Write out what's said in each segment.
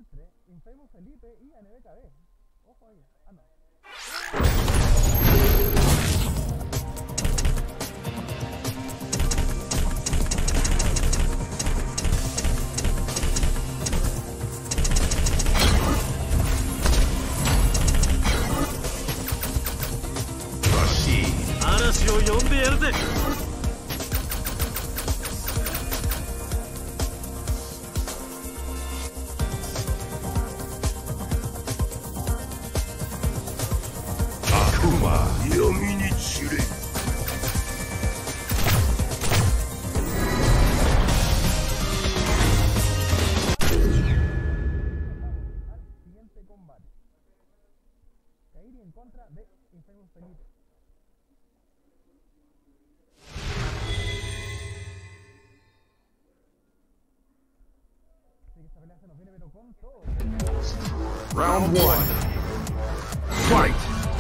entre Infamous Felipe y ANBKB. Ojo ahí. Ah, no. Kairi en contra de Infamous Felipe. Así que esta pelea se nos viene pero con todo. Round 1. Fight!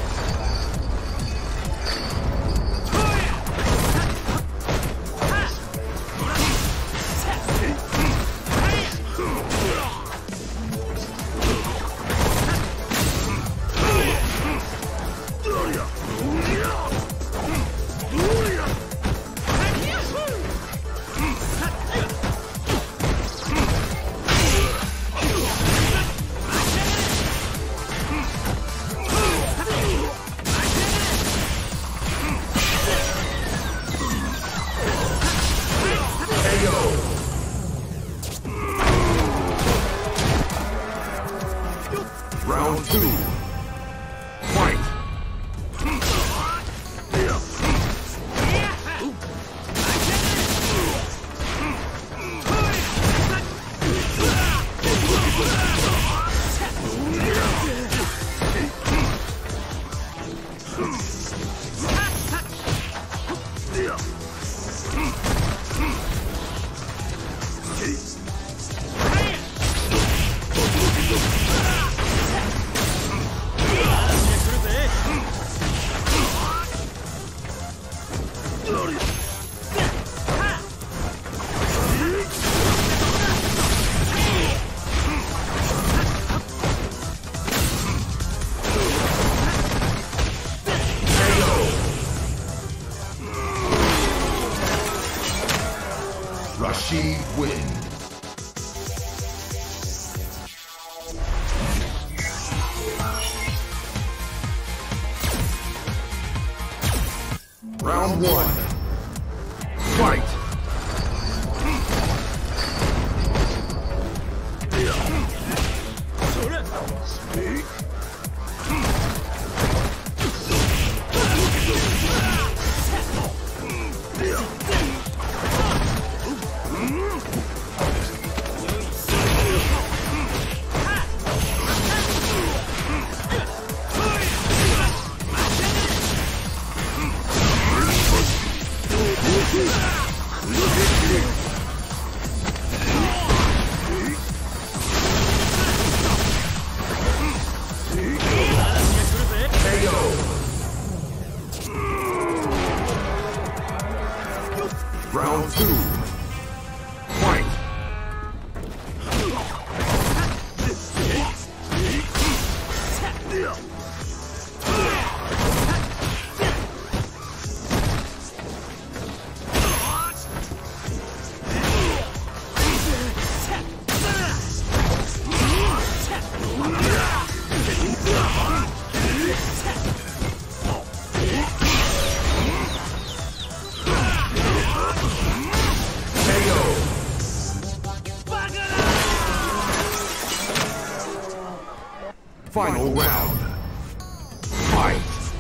Round 2. Fight! Rashid wins. Round 1. Fight! Round 2. Fight! Final round. Fight!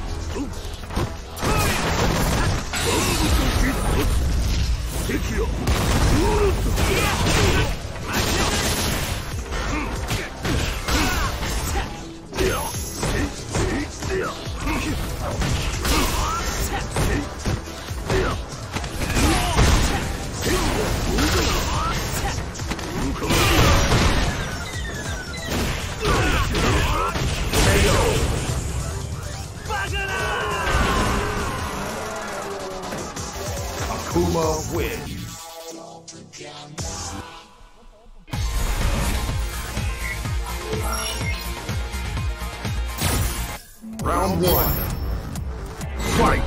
Akuma wins. Round one. Fight!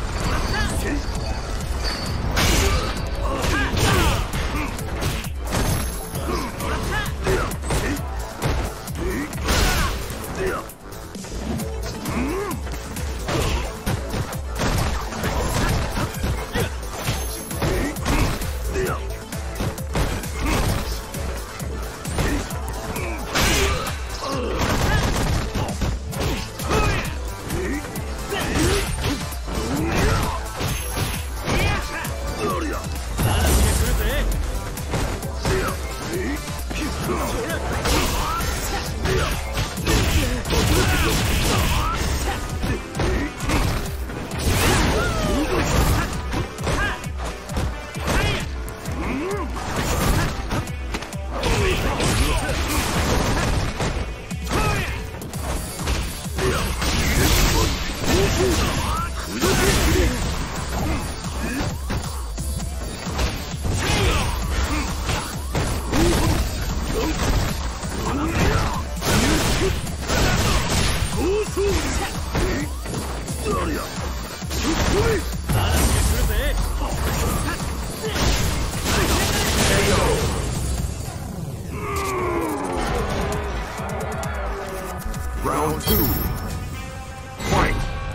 Round two. Fight!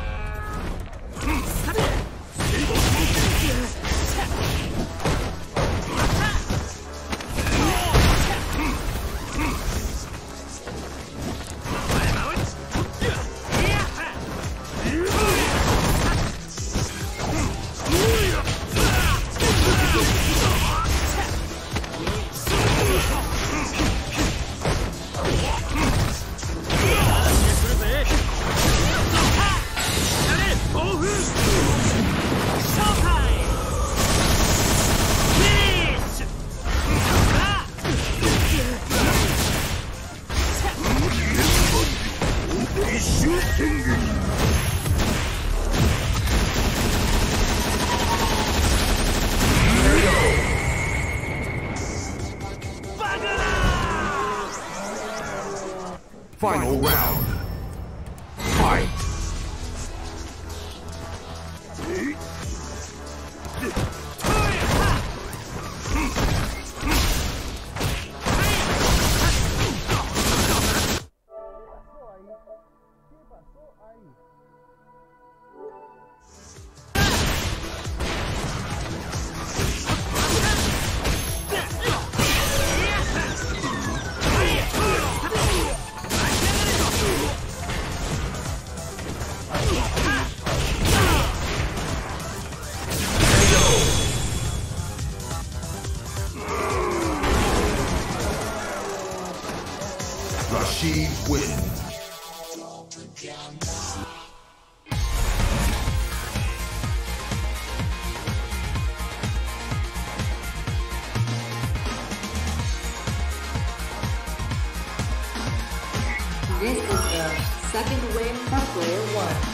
Final round. Fight! Rashid wins. This is the second win for player one.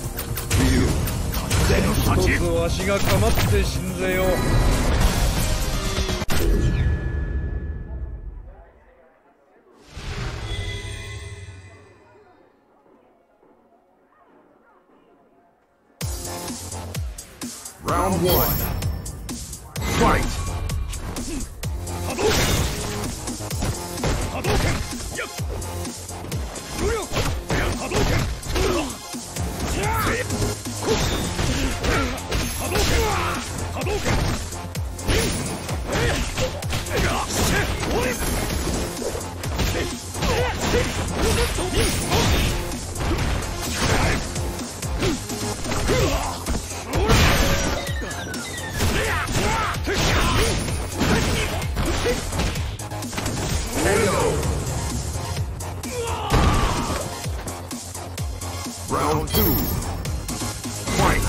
一つわしが構って死んぜよ。 Round one. Fight. Round two. Fight.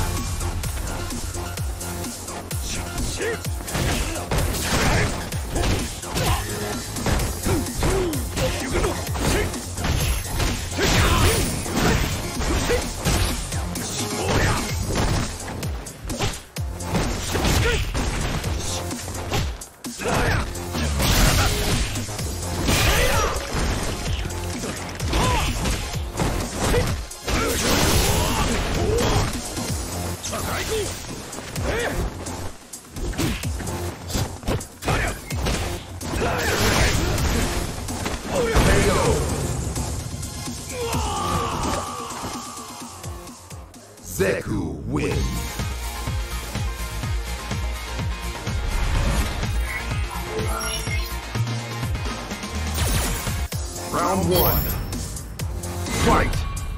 Zeku wins. Round one. Fight.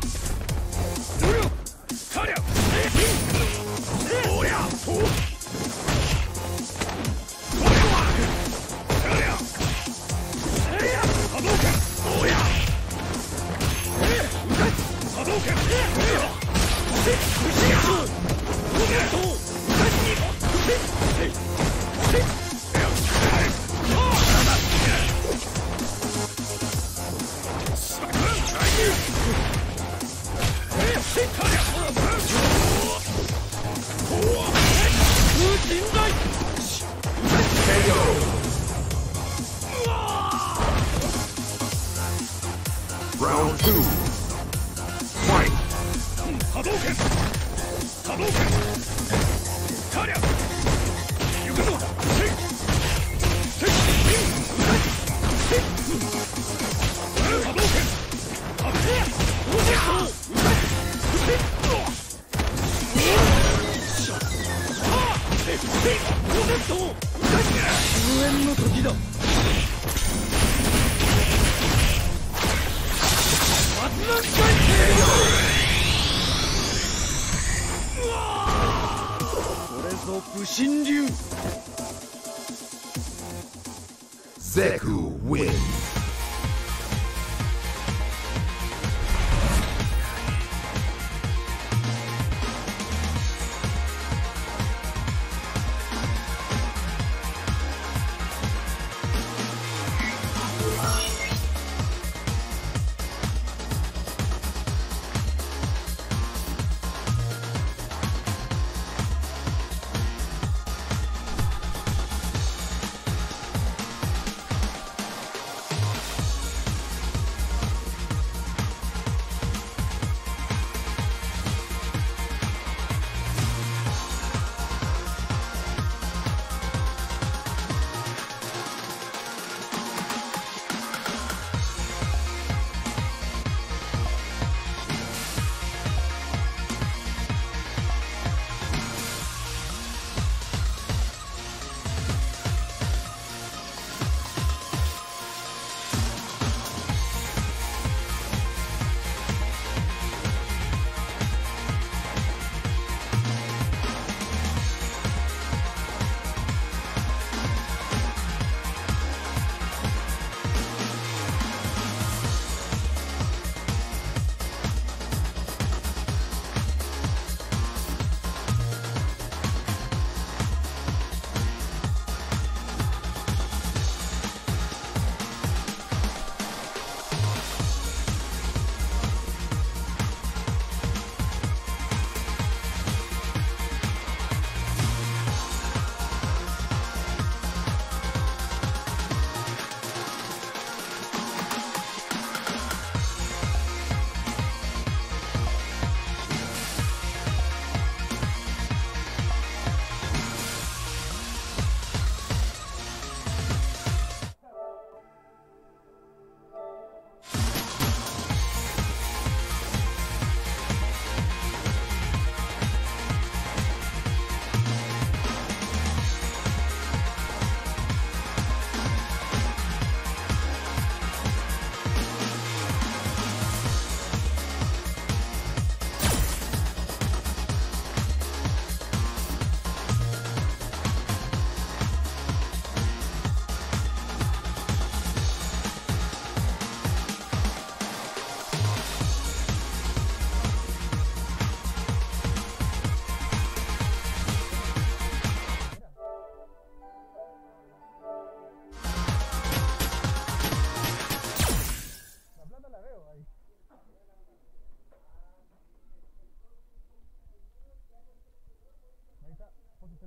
Round two. Fight. Hadouken! Hadouken! Karya! Yukuzo! Hadouken! Zeku wins.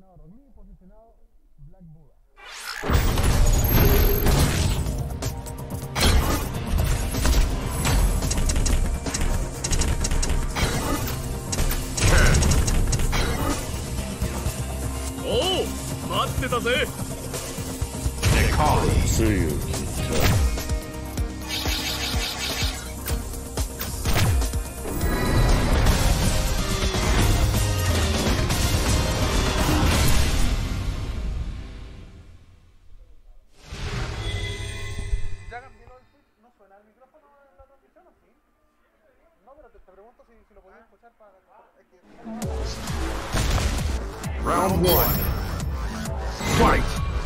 posicionado Rock Lee, posicionado Black Buddha. Oh, 待ってたぜ。Nekali. 強気だ。 ¿Ya cambió el switch? ¿No suena el micrófono en la transmisión o sí? No, pero te pregunto si lo podías escuchar para... Round 1. Fight.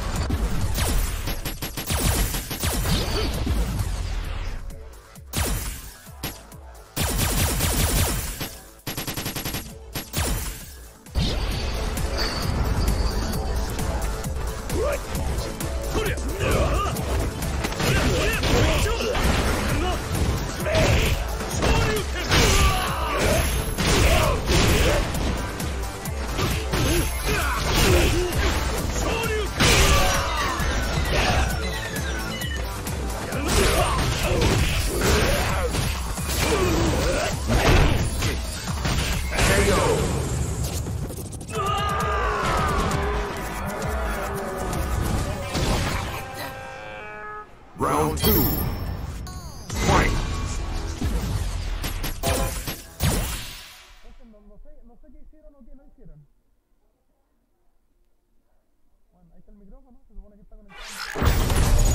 Round 2. Fight. No sé qué hicieron o qué no hicieron. Bueno, ahí está el micrófono, se supone que está conectado.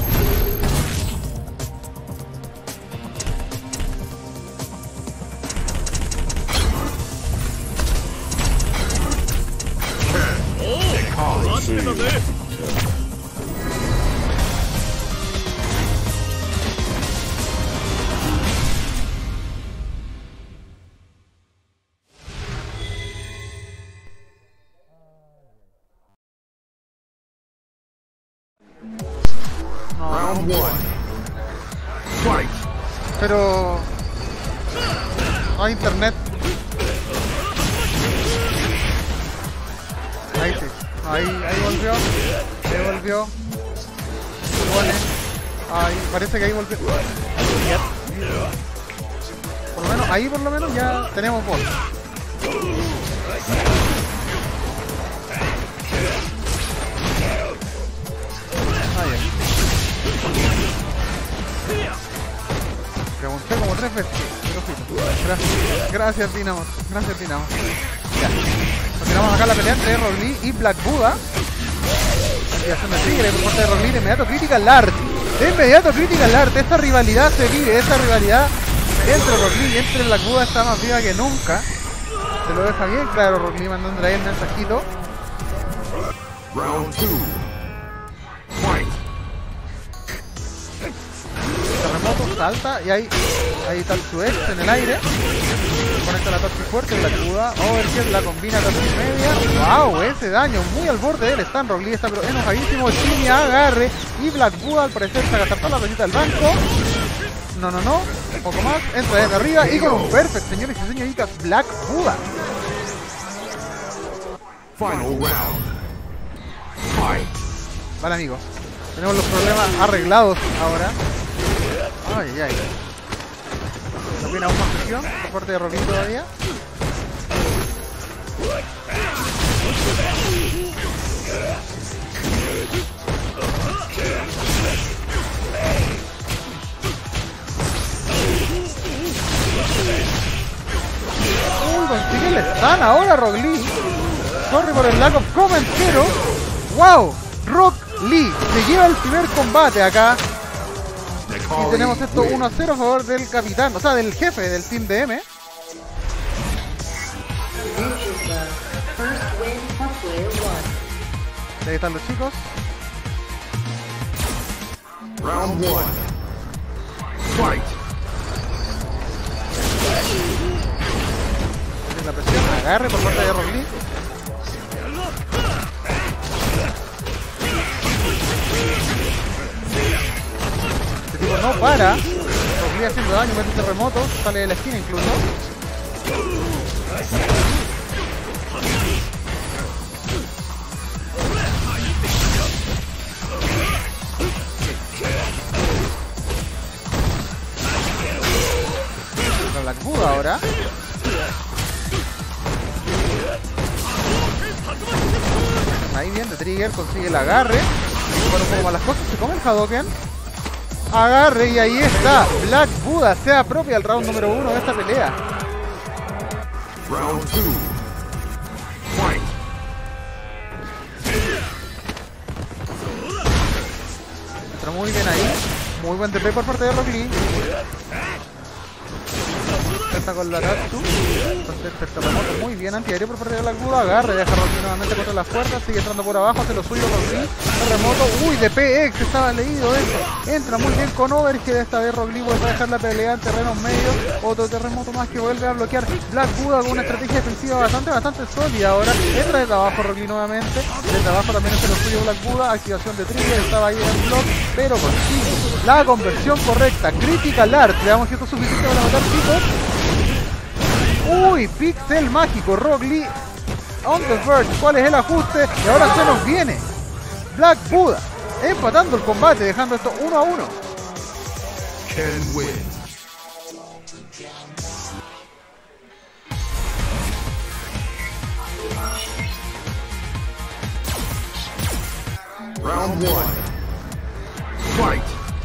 Round 1. Fight. Pero... no hay internet. Ahí sí. Ahí volvió. Ahí volvió. Pone. Ahí, parece que ahí volvió. Por lo menos ya tenemos voz. Pregunté como 3 veces. Gracias Dinamo. Gracias Dinamo. Ya. Continuamos acá la pelea entre Rock Lee y Black Buddha. Activación de Tigre por parte de Rock Lee. De inmediato Critical Art. De inmediato Critical Art. Esta rivalidad se vive. Esta rivalidad entre Rock Lee y entre Black Buddha está más viva que nunca. Se lo deja bien claro Rock Lee mandándole ahí el mensajito. Round 2. Fight. Terremoto, salta y ahí está el Suez en el aire. Conecta la torre fuerte, Black Buddha. Overkill la combina torre media. Wow, ese daño muy al borde del stand. Rock Lee está pero enojadísimo. Chini agarre. Y Black Buddha al parecer se agarra toda la pelota del banco. No. Un poco más. Entra desde arriba y con un perfect, señores y señoritas, Black Buddha. Final round. Fight. Vale amigos, tenemos los problemas arreglados ahora. Ay. ¿No viene aún más presión por parte de Rock Lee todavía? Consigue el stun ahora Rock Lee. Sorry por el lack of comment, pero wow, Rock Lee se lleva el primer combate acá. Y tenemos esto 1-0 a favor del capitán, o sea, del jefe del Team DM. Ahí están los chicos. Round 1. Fight. La presión, agarre por parte de Rock Lee. Este tipo no para. Rock Lee haciendo daño, mete terremoto, sale de la esquina incluso. ahí bien de Trigger, consigue el agarre. Bueno, como las cosas, se come el Hadoken. Agarre y ahí está. Black Buddha se apropia el round número 1 de esta pelea. Round 2. Fight. Entra muy bien ahí. Muy buen TP por parte de Rock Lee. Está con la Tatsu. Contesta el terremoto muy bien. Antiaéreo por parte de Black Buddha. Agarre, deja a Rock Lee nuevamente contra las puertas. Sigue entrando por abajo, hace lo suyo Rock Lee. Terremoto. Uy, de PX, estaba leído eso. Entra muy bien con Overhead. Esta vez Rock Lee vuelve a dejar la pelea en terrenos medios. Otro terremoto más que vuelve a bloquear Black Buddha con una estrategia defensiva bastante sólida. Ahora entra desde abajo Rock Lee nuevamente. Desde abajo también hace lo suyo Black Buddha. Activación de Trigger. Estaba ahí en block. Pero consigue la conversión correcta. Critical Art. Le damos esto suficiente para matar chicos. Uy, pixel mágico, Rock Lee on the verge. ¿Cuál es el ajuste? Y ahora se nos viene Black Buddha empatando el combate, dejando esto 1-1. Ken wins. Round 1. Fight.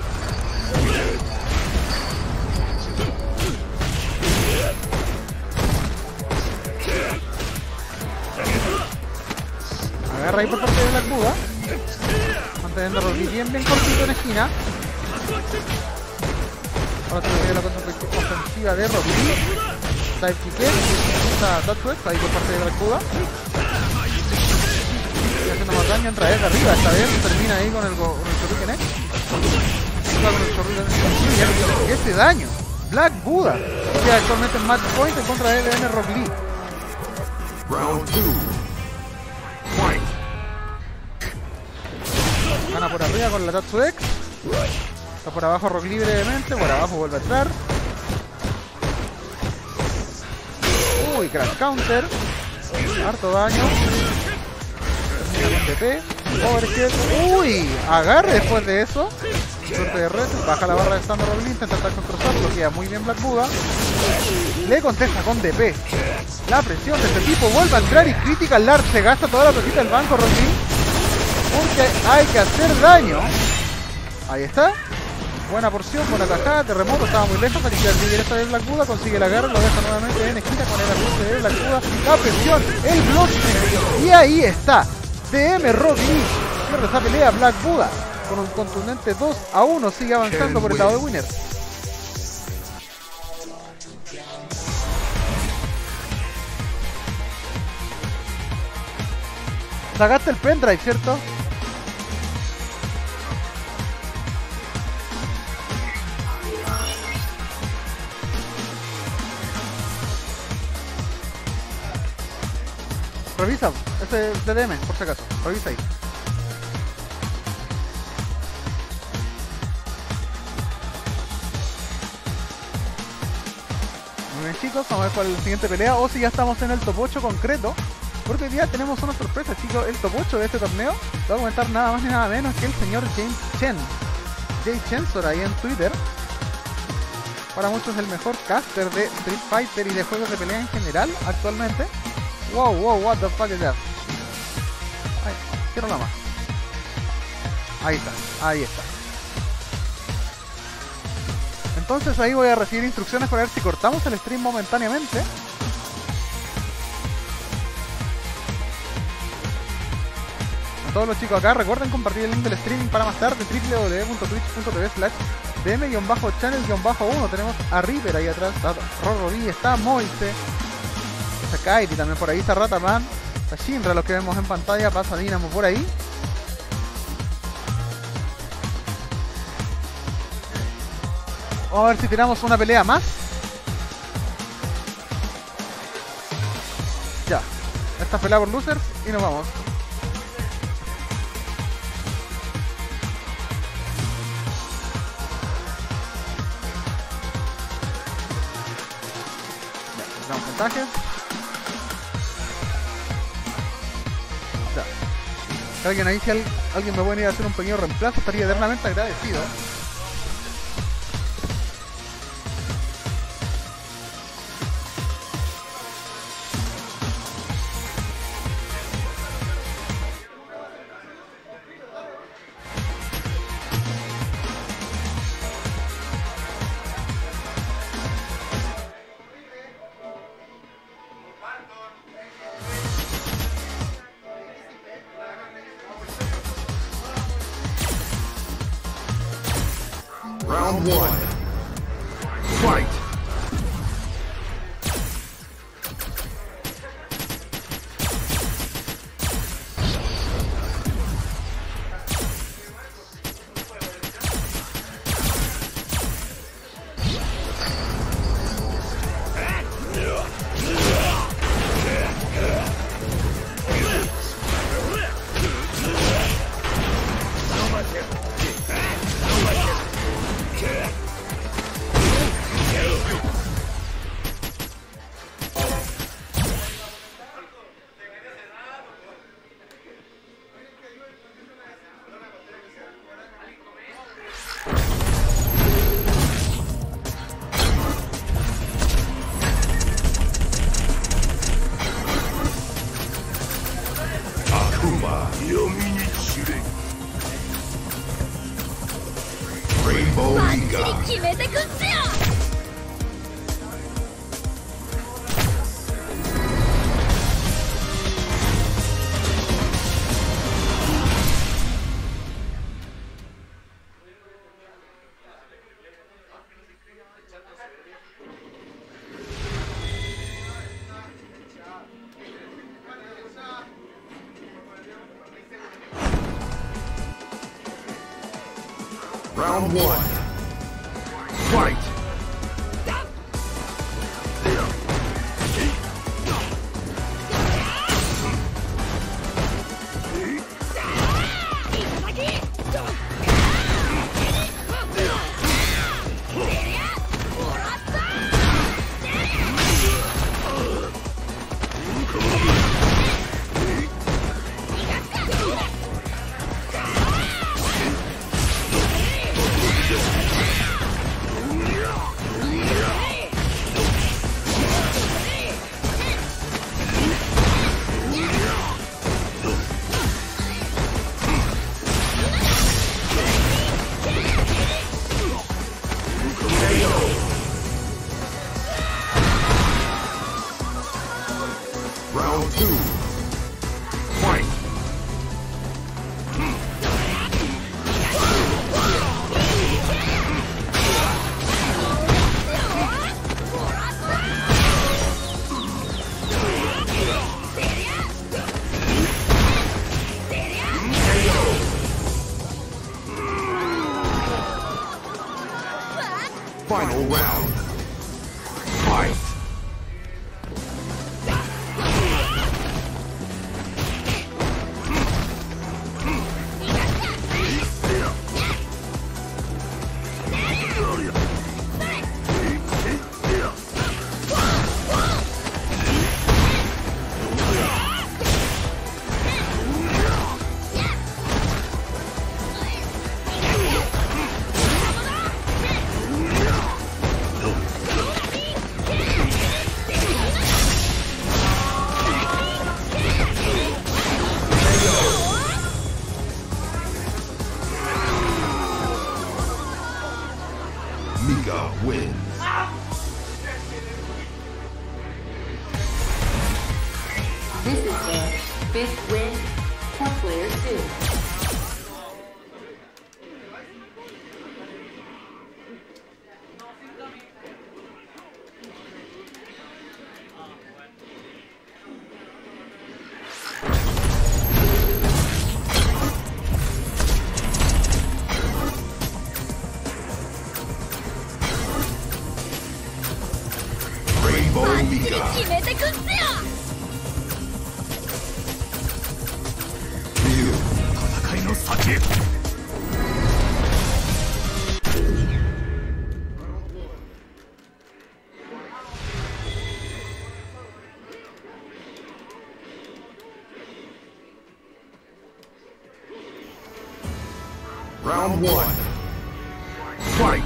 Agarra ahí por parte de Black Buddha, manteniendo a Rock Lee bien cortito en esquina. Ahora se ve la ofensiva de Rock Lee. Side kick, está Tatsu ahí por parte de Black Buddha. Sigue haciendo más daño, entra desde arriba. Esta vez termina ahí con el Shuriken X. Con el Shuriken. Y ese daño, Black Buddha queda actualmente en match point en contra de LN Rock Lee. Round 2. Fight. Gana por arriba con la Tatsu X. Está por abajo Rock Lee brevemente. Por abajo vuelve a entrar. Uy, crash counter. Harto daño. Termina con TP. Overhead. Uy, agarre después de eso. Suerte de red. Baja la barra de stand Rock Lee. Intenta atacar con cruzar. Bloquea muy bien Black Buddha. Le contesta con DP. La presión de este tipo vuelve a entrar y Critical Art se gasta toda la platita del banco, Rock Lee. Porque hay que hacer daño. Ahí está. Buena porción, buena tajada. Terremoto estaba muy lejos. Aquí el esta de Black Buddha. Consigue la garra. Lo deja nuevamente en esquina con el ajuste de Black Buddha. La presión. El bloque. Y ahí está. DM Rock Lee. Pierde esa pelea Black Buddha. Con un contundente 2-1. Sigue avanzando por el lado de Winner. Sacaste el pendrive, ¿cierto? Revisa, ese es DDM, por si acaso. Revisa ahí. Muy bien, chicos, vamos a ver cuál es la siguiente pelea. O si ya estamos en el top 8 concreto. Porque hoy día tenemos una sorpresa, chicos. El top 8 de este torneo lo va a comentar nada más ni nada menos que el señor James Chen. Jay Chensor ahí en Twitter. Para muchos el mejor caster de Street Fighter y de juegos de pelea en general actualmente. Wow, what the fuck is that? Ay, quiero la más. Ahí está. Entonces ahí voy a recibir instrucciones para ver si cortamos el stream momentáneamente. A todos los chicos acá, recuerden compartir el link del streaming para más tarde, www.twitch.tv/dm-channel-1. Tenemos a Reaper ahí atrás, está Rorrobi, está Moise, está Kairi también por ahí, está Rataman, está Shinra, los que vemos en pantalla, pasa Dinamo por ahí. Vamos a ver si tiramos una pelea más. Ya, esta pelea por losers y nos vamos. Damos puntaje. Ya. Si alguien ahí, si alguien me puede ir a hacer un pequeño reemplazo, estaría eternamente agradecido. Round 1. Fight! Rainbow Liga. 決めてくっすよ。 Round 1. Fight! Round 2. Fight! Final round. Fight! Mika wins. This is the fifth win for player 2. Rainbow Mika. 決めてくっすよ。 Ryu. 戦いの先へ。Round 1. Fight!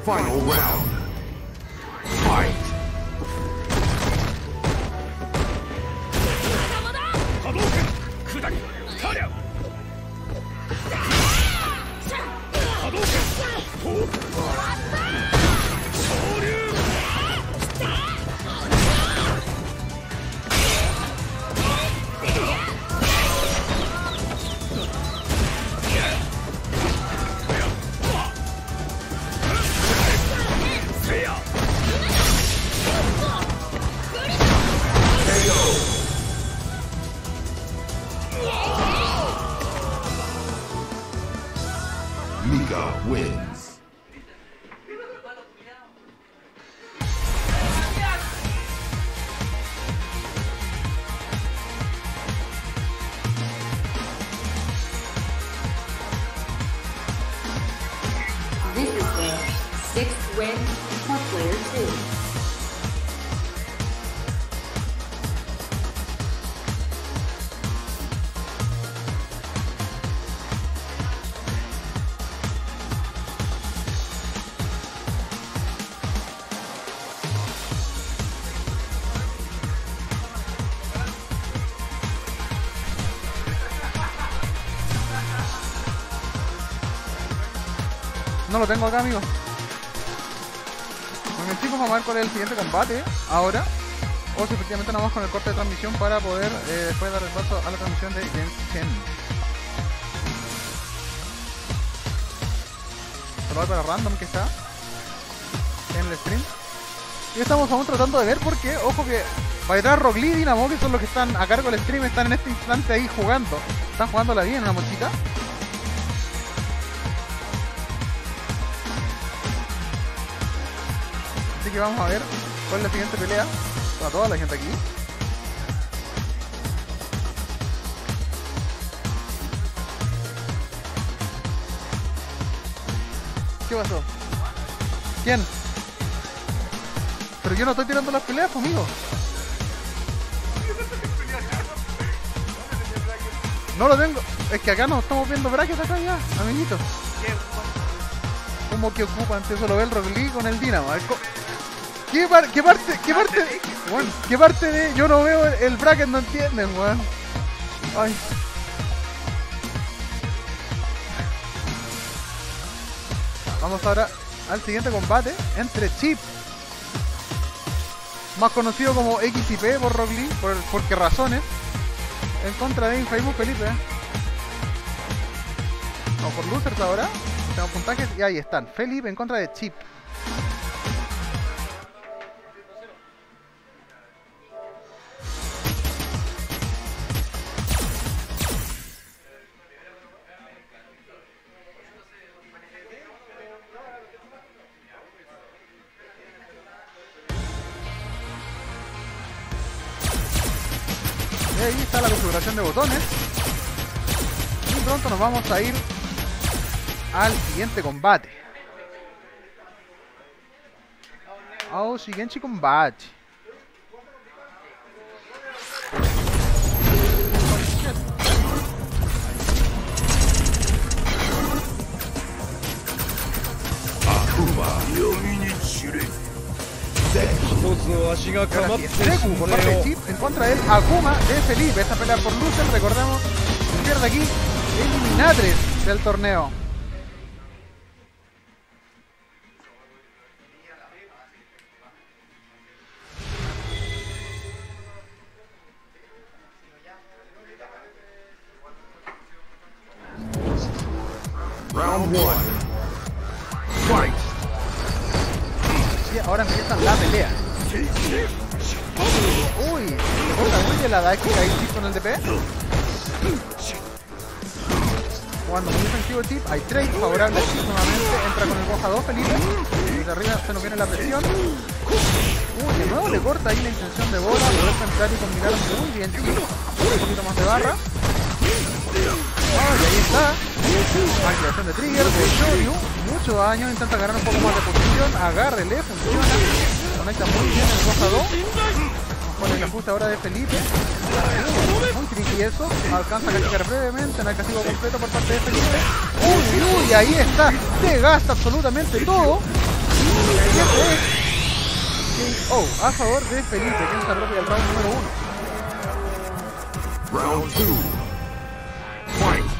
Final round. Fight. Mika wins. This is the 6th win for player 2. No lo tengo acá, amigo. Bueno, chicos, vamos a ver cuál es el siguiente combate ahora. O si efectivamente nos vamos con el corte de transmisión para poder después dar el paso a la transmisión de Genshin. Solo para random que está en el stream. Y estamos aún tratando de ver porque, ojo que Bayra, Rock Lee y Dinamo, que son los que están a cargo del stream, están en este instante ahí jugando. Están jugándola bien, una mochita. Así que vamos a ver cuál es la siguiente pelea para toda la gente aquí. ¿Qué pasó? ¿Quién? Pero yo no estoy tirando las peleas, pues, amigo. No lo tengo. Es que acá no estamos viendo brackets acá ya, amiguito. ¿Cómo que ocupan? Eso lo ve el Rock Lee con el Dinamo. ¿Qué parte? Bueno, ¿qué parte de...? Yo no veo el bracket, no entienden, weón. Ay. Vamos ahora al siguiente combate entre Chip, más conocido como XIP por Rock Lee, por qué razones, en contra de Infamous Felipe. Vamos por losers ahora. Tenemos puntajes y ahí están. Felipe en contra de Chip. Y ahí está la configuración de botones. Y pronto nos vamos a ir al siguiente combate. Al siguiente combate. Ahora sí es Deku por parte de Chip en contra del Akuma de Felipe. Esta pelea por luces, recordemos, se pierde aquí eliminatres del torneo. Round 1. Fight. Y ahora empieza la pelea. Uy, corta muy bien la Daiki ahí Chip con el DP. Jugando muy defensivo Chip, hay trade favorable a Chip nuevamente, entra con el Goja 2 Felipe. Desde arriba se nos viene la presión. Uy, de nuevo le corta ahí la intención de bola, poder entrar y combinar muy bien Chip. Un poquito más de barra. Y ahí está. Activación de trigger de Shoryu. Mucho daño, intenta ganar un poco más de posición. Agárrele, funciona. Conecta muy bien el Goja 2. Con el ajuste ahora de Felipe. Muy tricky eso. Alcanza a castigar brevemente. No hay castigo completo por parte de Felipe. Uy, ahí está. Se gasta absolutamente todo. Oh, a favor de Felipe, quien se apropia el round número 1. Round 2. Fight.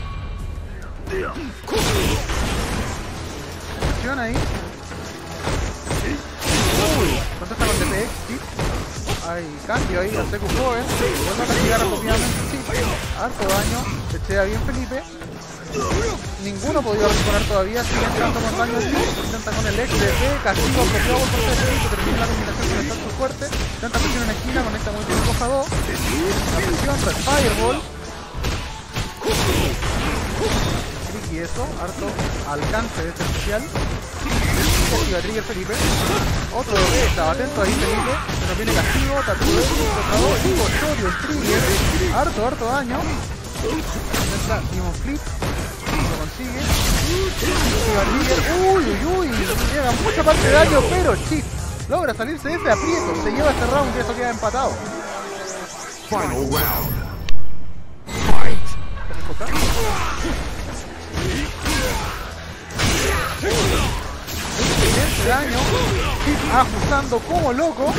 Acción ahí. Uy, contesta con DPX, sí. Hay cambio ahí, al Seku joven. Vuelve a castigar rápidamente, sí. Harto daño, pechea bien Felipe. Ninguno ha podido recuperar todavía, sigue entrando con daño aquí. Intenta con el XDP, castigo apropiado por parte de Felipe, termina la combinación con el salto fuerte. Intenta presión en esquina, conecta muy bien coja 2. La presión, Red Fireball. Y eso, harto alcance de este especial. Activa Trigger Felipe. Otro bebé, estaba atento ahí Felipe. Se nos viene castigo, Tatsuo, tocador, y Bochorio, el Trigger. Harto daño. Intenta Demon Flip. Lo consigue. Activa Trigger. Uy. Llega mucha parte de daño, pero Chip logra salirse de ese aprieto. Se lleva este round y eso queda empatado. Final round. Fight. Excelente daño. Chip ajustando como loco.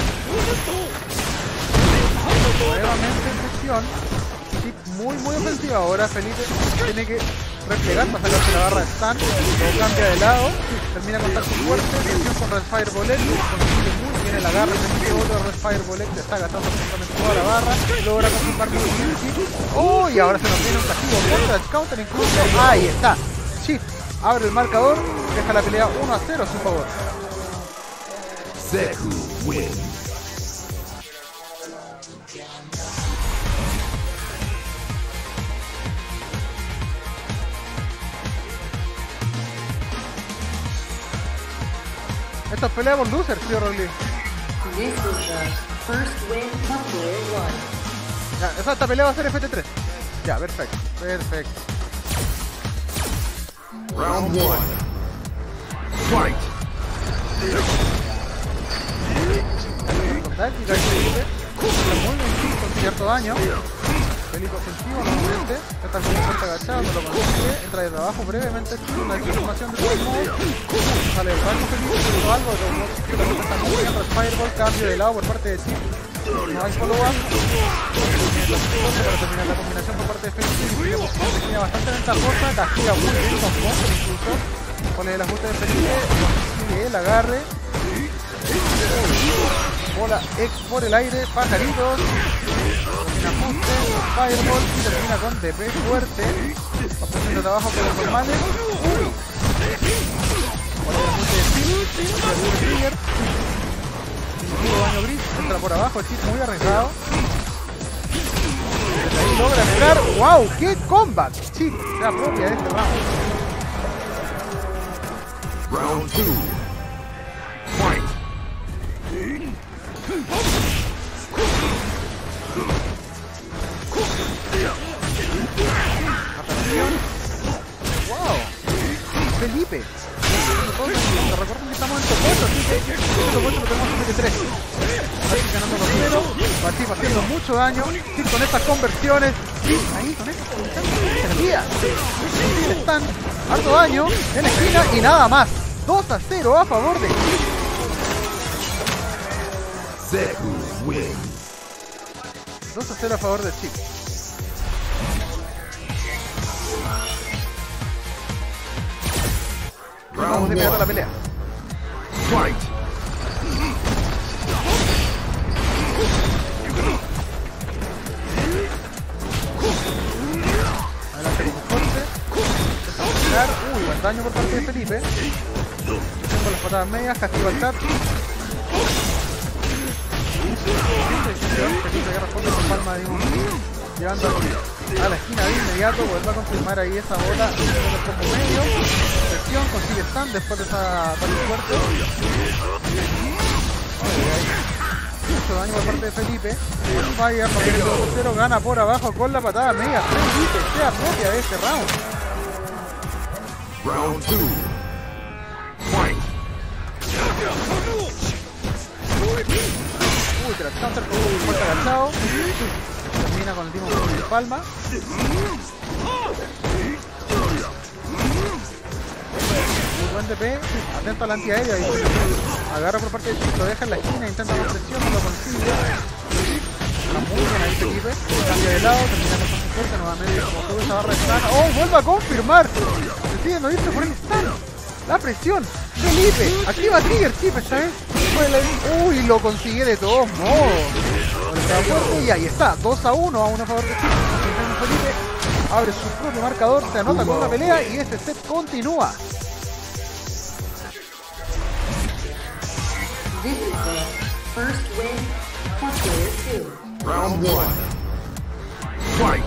Nuevamente presión. Chip muy ofensiva. Ahora Felipe tiene que replegar para sacarse la barra de stun. Lo cambia de lado. Termina con contacto fuerte. Presión con Red Fire Bullet. Consigue muy bien el agarre. Recibe otro Red Fire Bullet. Está gastando absolutamente toda la barra. Logra confirmar muy bien Chip. Oh, y ahora se nos viene un castigo contra el counter incluso. Ahí está. Chip abre el marcador. Deja la pelea 1-0 a su favor. Seku wins. Esta es pelea por loser, tío Rolly. This is the first win of player 1. Ya, esta pelea va a ser FT3. Ya, perfecto. Round 1. Fight. Con táctica y Felipe. Muy bien, con cierto daño. Felipe ofensivo nuevamente. Está con un fuerte agachado, no lo consigue. Entra desde abajo brevemente. Una información de todos modos. Sale del banco Felipe, pero algo de los que lo está muy bien. Fireball, cambio de lado por parte de Chip. No hay follow-up. Para terminar la combinación por parte de Felipe. Tiene bastante ventajosa. Castiga muy bien con Monster incluso. Pone el ajuste de Felipe. Consigue el agarre. Bola X por el aire. Pajaritos. Termina ajuste. Fireball. Y termina con DP fuerte. Va haciendo trabajo con los normales. Pone el ajuste de Trigger. Daño gris, entra por abajo, el Chip muy arriesgado. Desde ahí logra entrar. ¡Wow! ¡Qué combat! Chip se apropia de este round. Round 2. Fight. ¡Wow! Felipe. Recuerden que estamos en top 8, así que en top 8 lo tenemos en 3. Chip ganando 2-0. Chip haciendo mucho daño. Chip con estas conversiones. Chip ahí con estas conversiones. Están harto daño en la esquina y nada más. 2-0 a favor de Chip. Seku wins. 2-0 a favor de Chip. Vamos de inmediato a la pelea. Fight. Adelante como fuerte. Uy, buen daño por parte de Felipe. Con las patadas medias, castigo al Tatsu. Felipe que responde con palma de un llevando a la esquina de inmediato. Vuelve a confirmar ahí esa bola con el combo medio. Presión, consigue stun después de esa ataque fuerte. Mucho daño por parte de Felipe. Fire, porque el 2-0 gana por abajo con la patada media. Felipe se apropia de este round. Round 2. Fight. Uy, tras counter con un fuerte agachado. Termina con el timo con el palma. Muy buen buen DP, atento a la antiaérea y agarra por parte de Chip, lo deja en la esquina, intenta más presión, no lo consigue. Está muy bien ahí Felipe, cambia de lado, termina con su fuerte, nuevamente como sube esa barra de stun. ¡Oh! ¡Vuelve a confirmar! Decide no irse por el stun. La presión, Felipe, activa trigger Chip esta vez. Uy, lo consigue de todos modos. Y ahí está, 2-1 a uno a favor de Chip. Felipe abre su propio marcador, se anota con una pelea y este set continúa. This is the first win for player 2. Round 1. Fight.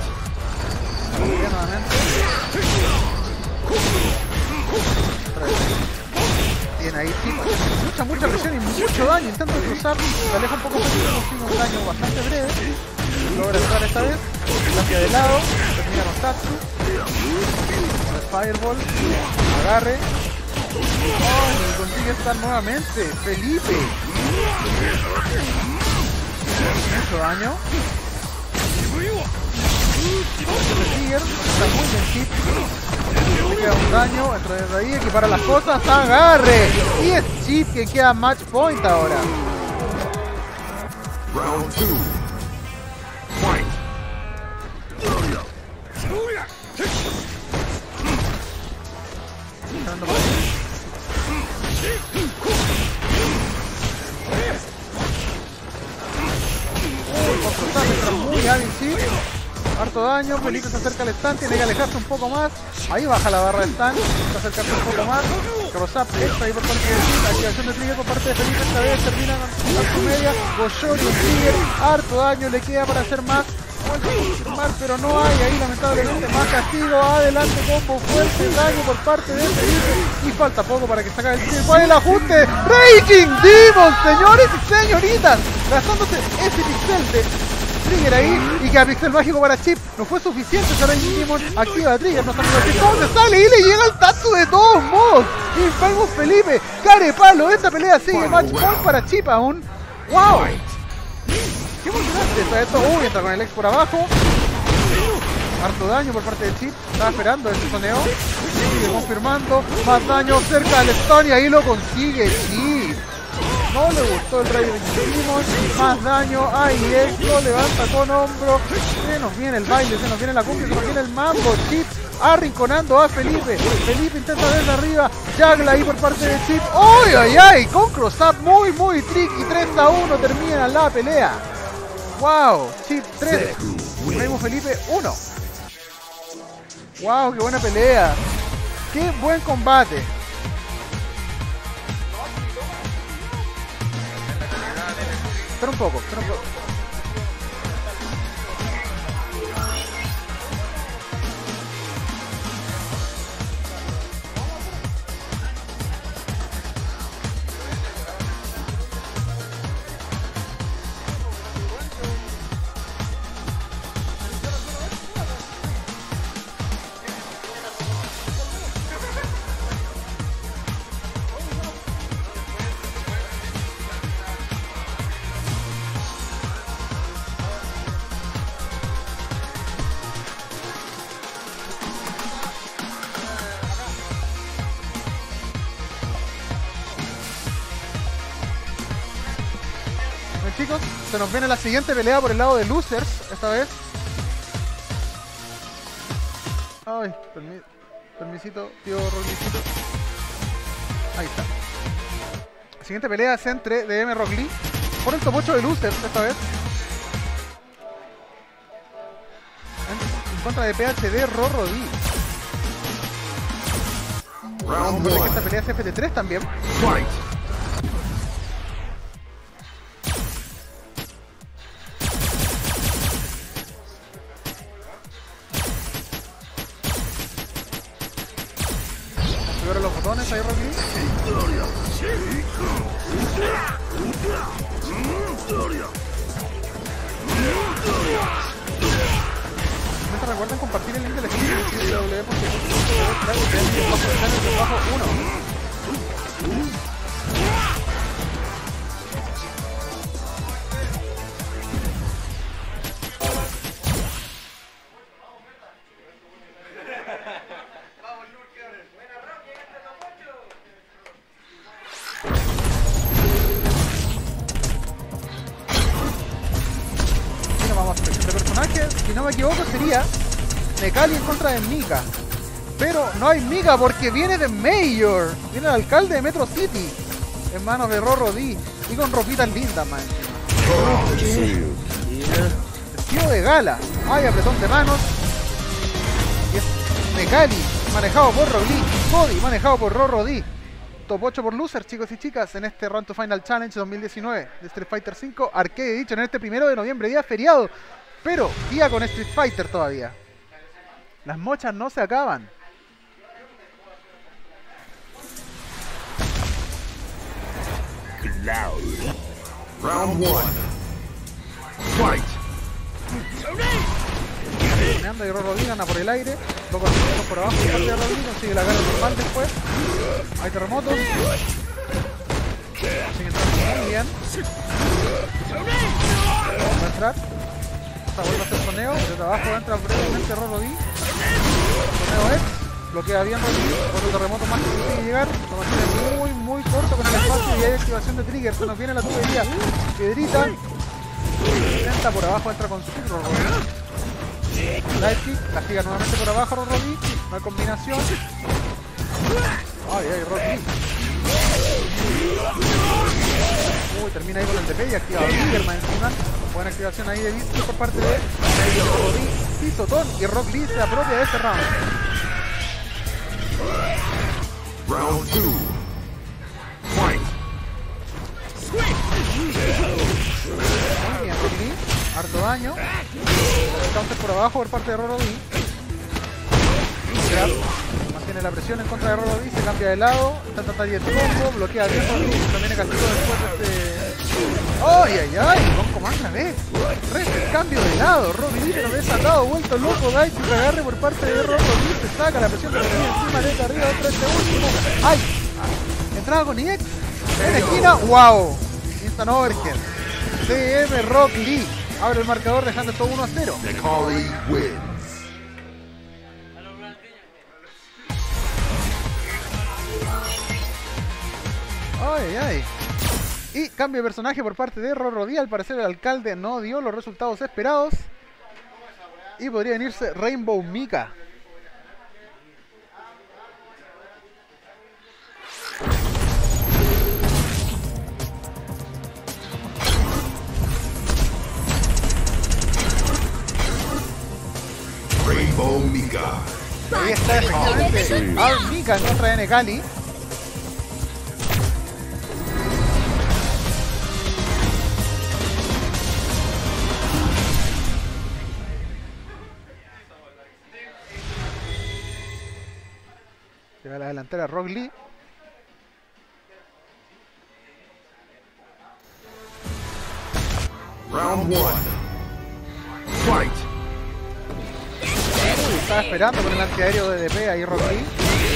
Bien ahí, Chip, mucha presión y mucho daño, intenta cruzar, se aleja un poco pero consigue un daño bastante breve. Logra entrar esta vez, cambia de lado, termina con Tatsu, con el Fireball, agarre. ¡Oh! Consigue estar nuevamente, Felipe. Mucho daño. Trigger, está muy bien Chip. Le queda un daño, entra desde ahí, equipara las cosas, agarre. Y es Chip que queda match point ahora. Round 2. Fight. Entrando por ahí. Entra muy hábil, sí. Harto daño, Felipe se acerca al stand, tiene que alejarse un poco más. Ahí baja la barra de stand, se acercarse un poco más. Cross-up extra ahí por parte de Chip, activación de trigger por parte de Felipe, esta vez termina con su media. Goshori, trigger, harto daño, le queda para hacer más. Vuelve a confirmar, pero no hay ahí lamentablemente más castigo. Adelante, combo fuerte, daño por parte de Felipe. Y falta poco para que se acabe el tiempo. ¿Cuál es el ajuste? Raging Demon, señores y señoritas. Gastándose ese pixel de trigger ahí. Y queda pixel mágico para Chip. No fue suficiente ese Raging Demon. Activa trigger, no sabe dónde sale y le llega el Tatsu de todos modos. Infamous Felipe, carepalo. Esta pelea sigue match point para Chip aún. ¡Wow! ¡Qué emocionante está esto! ¡Uy! Entra con el X por abajo. Harto daño por parte de Chip. Estaba esperando ese soneo. Sigue confirmando. Más daño cerca del stun y ahí lo consigue Chip. No le gustó el rayo de Demon. Más daño. Ahí X lo levanta con hombro. Se nos viene el baile, se nos viene la cumbia, se nos viene el mambo. Chip arrinconando a Felipe. Felipe intenta desde arriba. Juggla ahí por parte de Chip. ¡Uy, ay, ay! Con cross-up muy tricky. 3-1 termina la pelea. ¡Wow! Chip 3. Tenemos Felipe 1. ¡Wow! ¡Qué buena pelea! ¡Qué buen combate! Espera un poco, espera un poco. Chicos, se nos viene la siguiente pelea por el lado de Losers, esta vez. Ay, permisito, tío Rocklicito. Ahí está. La siguiente pelea es entre DM Rock Lee por el top 8 de Losers, esta vez. En contra de PhD Rorro D. Recuerden que esta pelea es FT3 también. Fight. Subieron los botones ahí, Rocky. Recuerden compartir el link del stream www.1. si no me equivoco, sería Necalli en contra de Mika. Pero no hay Mika porque viene de Mayor. Viene el alcalde de Metro City. En manos de Roro D. Y con ropitas lindas, man. Vestido de gala. Hay apretón de manos. Y es Necalli, manejado por Rogli. Cody, manejado por Roro D. Top 8 por loser, chicos y chicas, en este Run to Final Challenge 2019 de Street Fighter V Arcade Edition, en este 1 de noviembre, día feriado, pero día con Street Fighter todavía. Las mochas no se acaban. Cloud. Round 1. Fight. Caminando y Roro D gana por el aire. Luego por abajo por parte de Roro D, consigue la gana normal después. Hay terremotos. Sigue entrando muy bien. Va a entrar. Esta vuelve a hacer soneo. Desde abajo entra brevemente Roro D. Soneo X. Bloquea bien Roro D. Otro terremoto más que consigue llegar. Lo mantiene muy corto con el espacio y hay activación de trigger. Se nos viene la tubería. Piedrita. Intenta por abajo, entra con su Roro D. Light kick, castiga nuevamente por abajo Roro D. No hay combinación. Ay, Roro D. Uy, termina ahí con el DP y activa Triggerman encima. Buena activación ahí de Beast por parte de Roro D. Pisotón y Rock Lee se apropia de este round. Round 2. Fight. Muy bien, Rock Lee. Harto daño. Counter por abajo por parte de Roro D. Grab. Mantiene la presión en contra de Roro D. Se cambia de lado. Intenta taller de combo. Bloquea bien Roro D. También castigo después de este. ¡Ay! Con otra vez. Cambio de lado. Roro D pero desatado. Vuelto loco. Daichi que agarre por parte de Roro D. Se saca la presión de Roro D encima de arriba. Otra este último. ¡Ay! Entrada con EX. En esquina. ¡Wow! Instant overhead. CM Rock Lee. Abre el marcador dejando esto 1-0. Necalli wins. Ay. Y cambio de personaje por parte de Roro D. Al parecer el alcalde no dio los resultados esperados. Y podría venirse Rainbow Mika. Rainbow Mika. Ahí está efectivamente Arm Mika en contra de Necalli. Llega a la delantera Rock Lee. Round 1. Fight. Estaba esperando con el antiaéreo de DP ahí Rock Lee.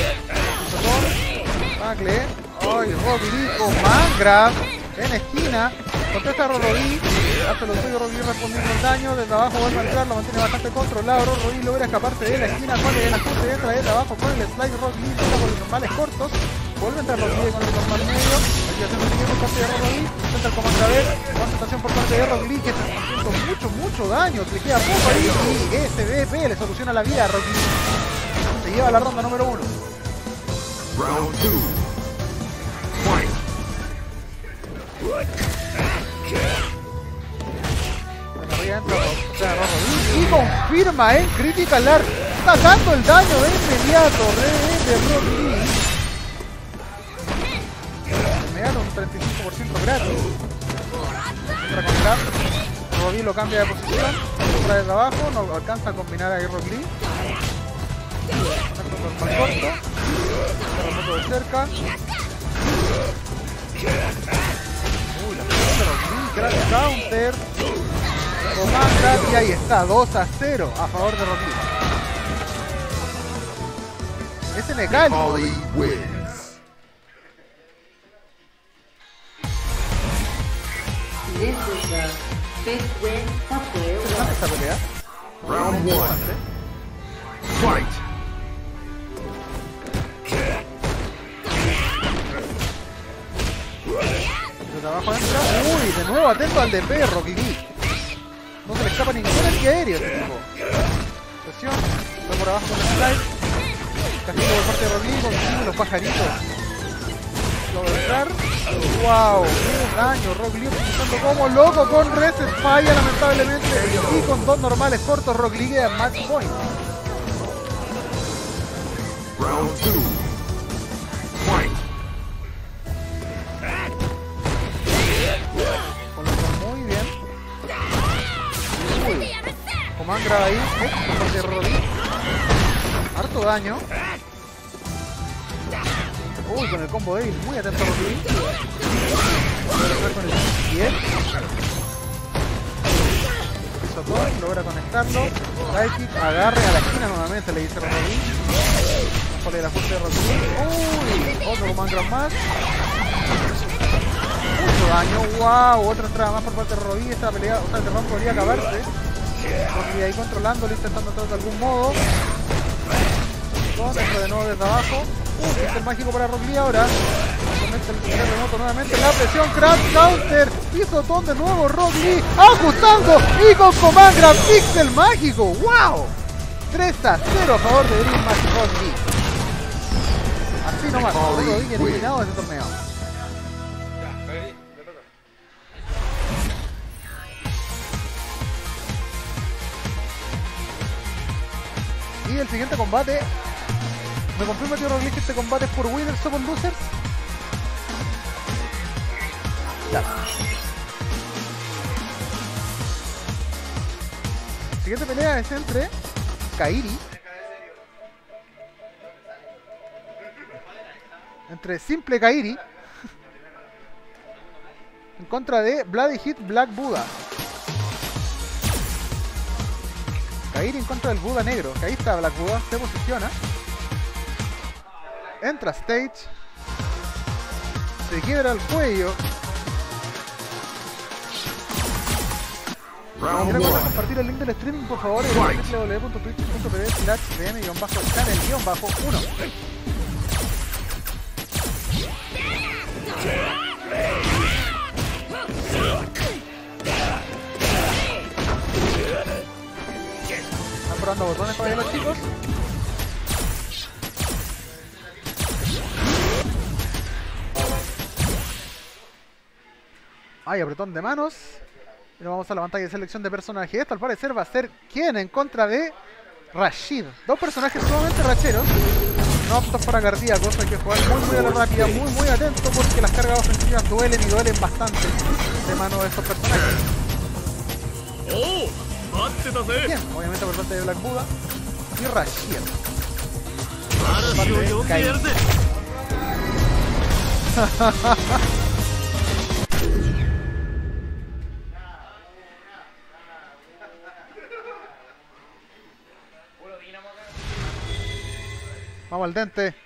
Tacle. Ay, Rock Lee con Mangrab en esquina. Contesta Roro D. Hace lo suyo, Rock Lee respondiendo el daño. Desde abajo vuelve a entrar, lo mantiene bastante controlado. Roro D logra escaparse de la esquina. Sale el ajuste, entra desde abajo con el slide. Rock Lee toca por los normales cortos. Vuelve a entrar Rock Lee con el normal medio. Aquí haciendo el por parte de Roro D. Intenta el comando a ver. Concentración por parte de Rock Lee que está haciendo mucho daño. Le queda poco ahí. Y SDP le soluciona la vida a Rock Lee. Se lleva la ronda número 1. Round 2. Fight. Arriba entra Roro D y confirma en Critical Art, sacando el daño de inmediato de Rock Lee. Inmediato un 35% gratis. Entra con Grab. Roro D lo cambia de posición. Entra desde abajo, no alcanza a combinar a Rock Lee. Más corto. Terremoto de cerca. Uy, la presión de Rock Lee, gran counter. Comanda y ahí está, 2-0 a favor de Rock Lee. Ese Necalli. Necalli wins. This is the fifth win for player Interesante esta pelea. Round 1. Fight. Desde abajo entra. Uy, de nuevo atento al DP, Rock Lee. No se le escapa ningún antiaéreo a este tipo. Presión, va por abajo con el slide. Castigo por parte de Rock Lee, consigue los pajaritos. Lo va a entrar. Wow, qué daño. Rock Lee utilizando como loco con reset. Falla lamentablemente. Y con dos normales cortos, Rock Lee queda match point. Round 2. Fight. Muy bien. Uy. Command grab ahí. Por parte de Rock Lee. Harto daño. Uy, con el combo débil, muy atento a Rock Lee. Con el 10. Pisotón, logra conectarlo. Right kick, agarre a la esquina nuevamente, le dice Rock Lee. Vamos a la fuerza de Rock Lee. Uy, otro command grab más. Mucho daño, wow, otra entrada más por parte de Rock Lee. Esta pelea, o sea, el terrón podría acabarse. Rock Lee ahí controlándolo, intentando entrar de algún modo. Entra de nuevo desde abajo. Es el mágico para Rock Lee ahora. Comete el terremoto nuevamente. La presión, crash, counter. Pisotón de nuevo, Rock Lee. Ajustando. Y con command grab pixel mágico. ¡Wow! 3-0 a favor de Dream Match Rock Lee. Así nomás. Rock Lee eliminado de este torneo. Ya, ready, le toca. Y el siguiente combate. ¿Me confirma, tío Rock Lee, que este combate es por winners o por losers? Ya. La siguiente pelea es entre Kairi. Entre Simple Kairi. En contra de Bloody Hit Black Buddha. Kairi en contra del Buda negro. Que ahí está Black Buddha, se posiciona. Entra stage. Se quiebra el cuello. Round Recuerda 1. compartir el link del streaming, por favor, en www.twitch.tv/bm-channel-1. Están probando botones todavía los chicos. Ay, apretón de manos. Y nos vamos a la pantalla de selección de personajes. Esto al parecer va a ser ¿quién? En contra de Rashid. Dos personajes sumamente racheros. No aptos para cardíacos. Hay que jugar muy a la rápida, muy atento, porque las cargas ofensivas duelen y duelen bastante de mano de estos personajes. Bien, obviamente por parte de Black Buddha y Rashid. Por parte de Kairi. Vamos al dente.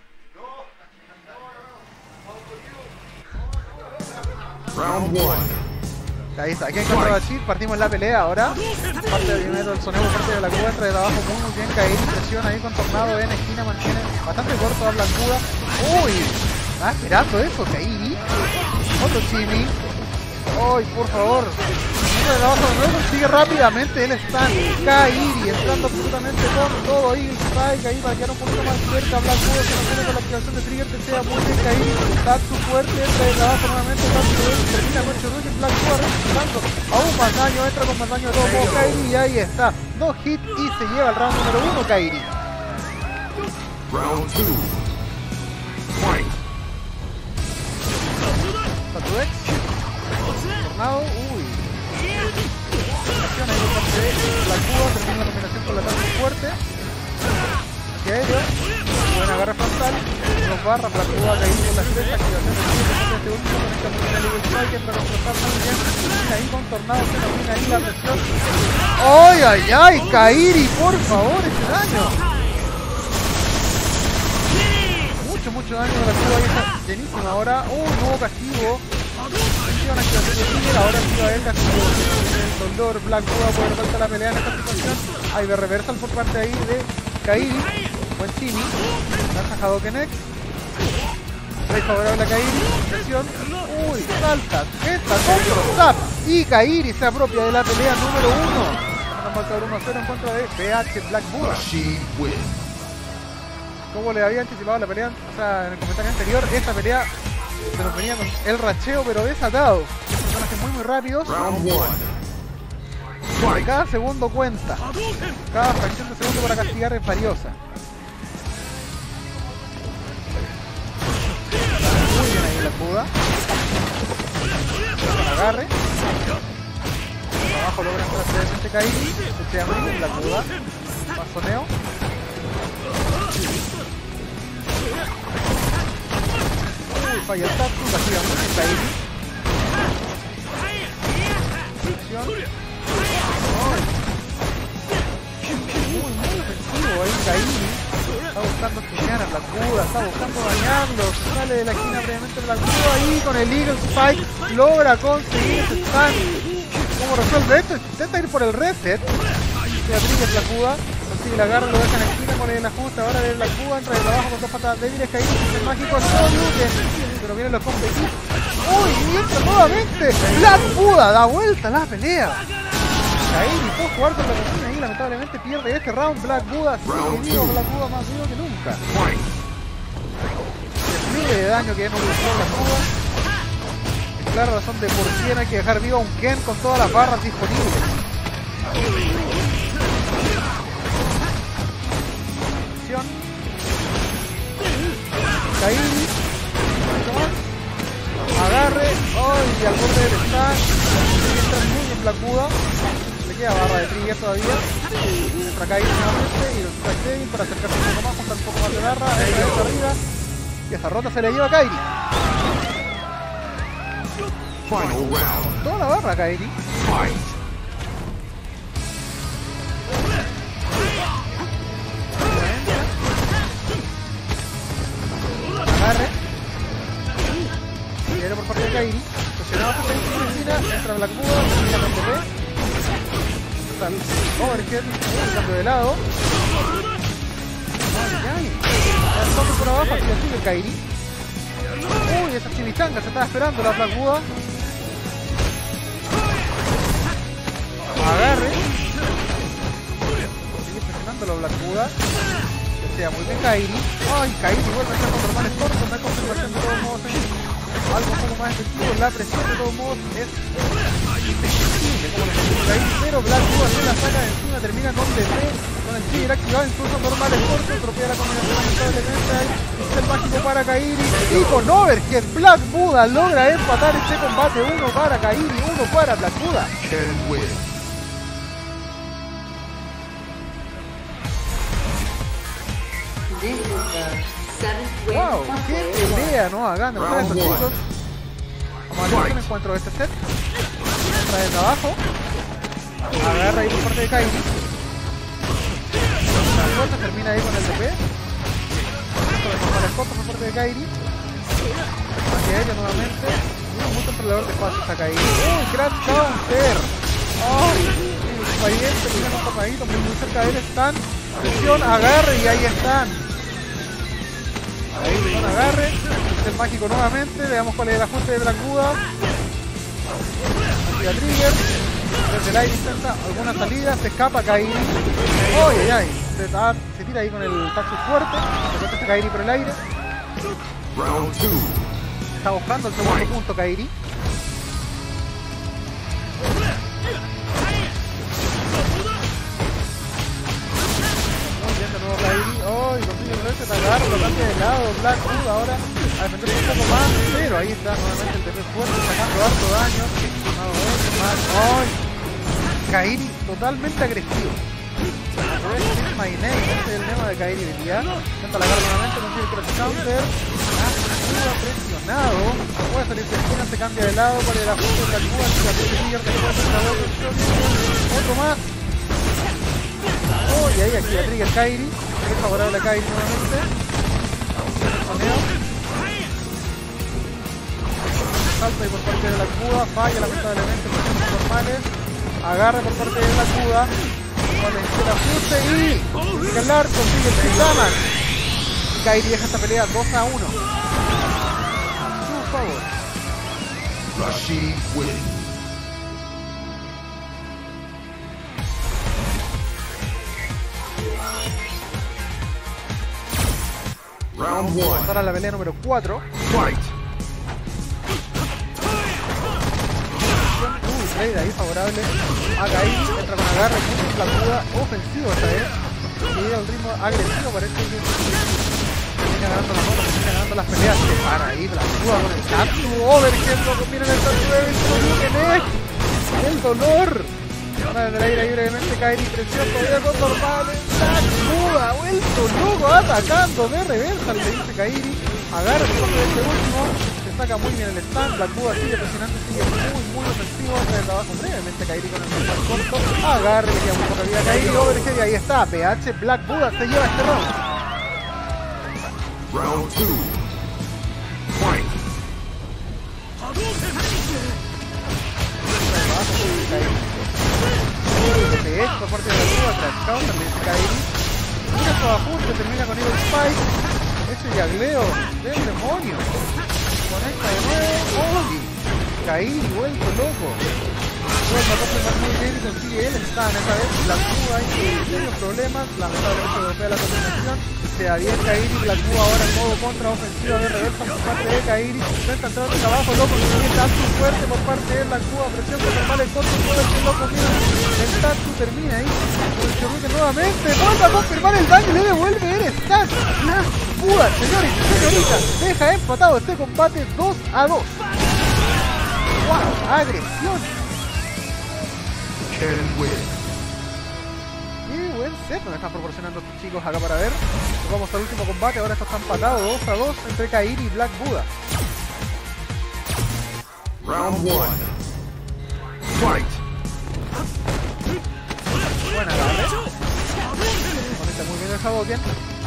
Round 1. Ahí está, aquí encontró a Rashid, partimos la pelea ahora. Parte del primero del soneo por parte de la Cuba, entra de abajo muy bien, Kairi, presiona ahí con Tornado en esquina, mantiene bastante corto a Black Buddha. Uy, está esperando eso, Kairi. Otro Chimi. Uy, por favor. Entra de abajo de nuevo, consigue rápidamente el stun. Kairi entrando absolutamente con todo ahí, el strike ahí para quedar un poquito más cerca. Black Buddha se nos viene con la activación de trigger, que sea muy bien Kairi. Tatsu fuerte, entra de abajo nuevamente, Tatsu termina con Chorugi, Black Buddha recuperando aún más daño, entra con más daño de todo modo Kairi y ahí está. 2 hits y se lleva el round número 1 Kairi. Round 2. Fight. Tatsu X. Tornado, uy. Combinación ahí por parte de Black Buddha, termina la combinación con la Tatsu fuerte. Hacia aéreo, buena agarre frontal, dos barras, Black Buddha Kairi con las tres, activación de este último, conecta muy bien el Eagle Strike, entra con frontal muy bien, ahí con Tornado, se termina ahí la presión. ¡Ay, ay, ay! Kairi, por favor, ese daño. Mucho daño de la Cuba, ahí está llenísimo ahora. Nuevo castigo. Una activación de Trigger, ahora sí va a haber castigo. El dolor, Black Buddha puede falta la pelea en esta situación. Hay de reversal por parte ahí de Kairi. Buen Chimi. Lanza Hadoken X. Red favorable a Kairi. Presión. Uy, salta, sujeta, control, zap. Y Kairi se apropia de la pelea número 1. Una marcador 1-0 en contra de BH Black Buddha. Machine win. Como le había anticipado la pelea, o sea, en el comentario anterior, esta pelea se nos venía con el racheo, pero desatado. Personajes muy rápidos. Round 1. Fight. Cada segundo cuenta. Cada fracción de segundo para castigar es valiosa. Muy bien ahí la Buda. Con agarre. Por abajo logra entrar previamente Kairi. Se abre la Buda. Pasoneo. Uy, falla el Tatsu. Castiga mucho Kairi. Fricción. Muy ofensivo ahí Kairi. Está buscando estudiar a Black Buddha, está buscando dañarlo. Sale de la esquina previamente Black Buddha y con el Eagle Spike logra conseguir ese stun. ¿Cómo resuelve esto? Intenta ir por el reset. Se aplica Black Buddha, consigue el agarre, lo deja en la esquina con el ajuste. Ahora de Black Buddha entra de abajo con dos patadas débiles. Kairi, el mágico Shoryuken. Pero vienen los competidos. ¡Uy! Y entra nuevamente. Black Buddha da vuelta a la pelea. Kairi puede jugar con la cocina y lamentablemente pierde este round. Black Buddha sigue vivo, Black Buddha más vivo que nunca. Fight. Despliegue de daño que no utilizó Black Buddha. Es la razón de por qué hay que dejar vivo a un Ken con todas las barras disponibles. Acción. Kairi. Agarre. ¡Ay! Y al borde del stand. Entra muy bien Black Buddha. Queda barra de trigger todavía. Entra Kairi nuevamente y los strike débil para acercarse un poco más, juntar un poco más de barra, entra arriba. Y esta ronda se le lleva a Kairi. Final round. Toda la barra Kairi. Fight. Agarre. Viene por parte de Kairi. Presionado por Kairi, entra Black Buddha, termina con TP. Overhead, cambio de lado. El toque por abajo, así lo sigue Kairi. Uy, esa chimichanga se estaba esperando la Black Buddha. Agarre. Sigue presionando la Black Buddha. Desea muy bien Kairi. Ay, Kairi vuelve a estar con normales cortos. No hay conservación de todos modos. Algo un poco más efectivo. La presión de todos modos es indefensible como lo que Kairi, pero Black Buddha se la saca de encima, termina con DP, con el trigger activado, incluso normales cortos, tropea la combinación lamentablemente ahí, es el mágico para Kairi, y con overhead Black Buddha logra empatar este combate, 1 para Kairi, 1 para Black Buddha. Ken win. This is the 7th win. Wow, qué pelea, ¿no? Hagan estos Round chicos. one. Vamos a ver un encuentro de este set. Entra desde abajo. Agarra ahí por parte de Kairi. La corta termina ahí con el DP. Con las cortas por parte de Kairi. Hacia ella nuevamente. Muy controlador de espacio está Kairi. ¡Uy! ¡Gran counter! ¡Ay! Valiente, tiene un tapadito muy cerca de él. Están. Presión, agarre y ahí están. Ahí con agarre. Es el mágico nuevamente. Veamos cuál es el ajuste de Black Buddha. Activa trigger. Desde el aire intenta alguna salida. Se escapa Kairi. ¡Ay, ay, ay! Se tira ahí con el Tatsu fuerte. Se protege Kairi por el aire. Round 2. Está buscando el segundo punto Kairi. Muy bien de nuevo Kairi. ¡Oh! Y consigue el reset, agarra, lo cambia de lado. Black Buddha ahora a defenderse un poco más. Pero ahí está nuevamente el TP fuerte, sacando harto daño. ¡Ay! Kairi totalmente agresivo. My name, este es el lema de Kairi de día. Intenta la agarra nuevamente, consigue el cross counter. Presionado. Puede salir de esquina, se cambia de lado para el ajuste de Black Buddha. La trigger que puede hacer la opción. Otro más. Oh, y ahí activa trigger Kairi. Es favorable a Kairi nuevamente. Soneo. Salta ahí por parte de Black Buddha. Falla lamentablemente por los normales. Agarra por parte de Black Buddha. Con el ajuste y Galar consigue el Pitama. Kairi deja esta pelea 2-1. She wins. Round 1. Pasar a la pelea número 4. Fight. Trade ahí favorable a Kairi, entra con agarre, con la duda ofensivo esta vez. Y el ritmo agresivo parece que termina ganando la moto, termina ganando las peleas. Se para ahí, la duda con el Tatsu, overhead, lo combina en el Tatsu de el dolor. Van a tener ahí brevemente Kairi, presión todavía con normal, Tatsu, ha vuelto loco, atacando de reversa, le dice Kairi, agarra el fondo de este último. Saca muy bien el stand, Black Buddha sigue presionando, sigue muy ofensivo, hace el trabajo brevemente Kairi con el más corto, agarre, le queda muy poca vida a Kairi, overhead y ahí está, PH Black Buddha se lleva este round. Round 2. Fight. De hecho, por parte de Black Buddha, tras counter, le dice Kairi, mira su ajuste, termina con Evil Spike, ese yagleo del demonio. Conecta de nuevo, Kairi vuelto loco. Vuelve a confirmar muy bien y consigue él stand. Esta vez Black Buddha hay serios problemas, lamentablemente golpea la confirmación. Se da bien Kairi, Black Buddha ahora en modo contra ofensiva de reversa por parte de Kairi. Intenta entrar de abajo, loco, consigue el Tatsu fuerte por parte de Black Buddha. Presión que normal en contra, todo el que loco mira. El Tatsu termina ahí. El Chorruque nuevamente vuelve a confirmar el daño y le devuelve el stand. Black Buddha, señores y señoritas, deja empatado este combate 2-2. ¡Wow! ¡Agresión! Ken wins. Qué buen set nos están proporcionando estos chicos acá para ver. Nos vamos al último combate, ahora esto está empatado 2-2 entre Kairi y Black Buddha. Round 1. Fight. Buena agarre. Conecta muy bien el Hadouken.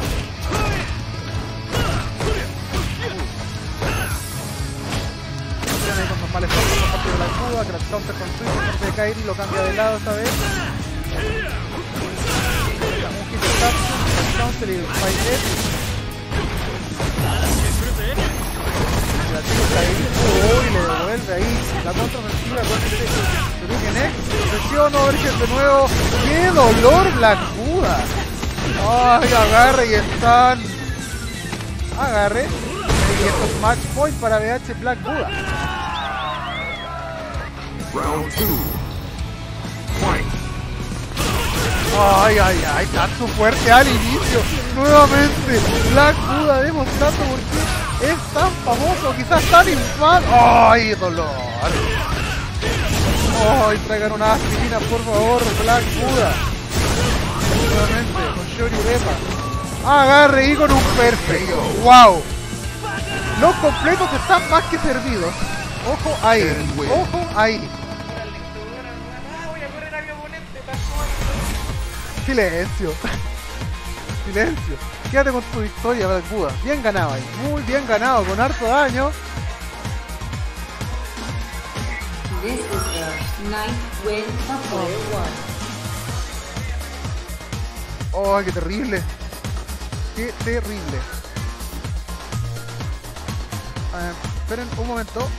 Ahí con normales por parte de Black Buddha, crash counter con switch por parte de Kairi, lo cambia de lado esta vez. Un hit de Tatsu, crash counter y el Spike Edge. La tira Kairi, y le devuelve ahí la contraofensiva con este Shuriken X. Presión, overhead de nuevo. ¡Qué dolor Black Buddha! ¡Ay, agarre y están! Agarre. Y esto es match point para BH Black Buddha. Round 2. Fight. Ay, Tatsu fuerte al inicio. Nuevamente, Black Buddha demostrando por qué es tan famoso, quizás tan infame. Ay, dolor. Ay, traigan una aspirina, por favor, Black Buddha. Nuevamente, con Shori Repa. Agarre y con un perfecto. Wow. Los completos están más que servidos. Ojo ahí, ojo ahí. Silencio. Silencio. Quédate con tu victoria, Black Buddha. Bien ganado ahí. Muy bien ganado, con harto daño. This is the ninth win for player one. Oh, qué terrible. Qué terrible. Esperen un momento.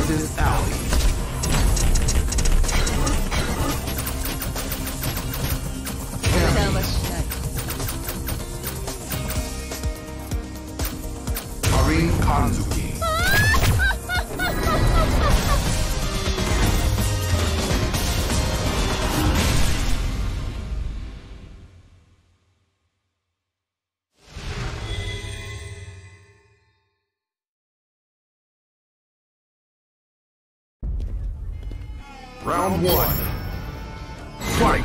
Poison Alley. Karin Kanzuki. Round 1. Fight!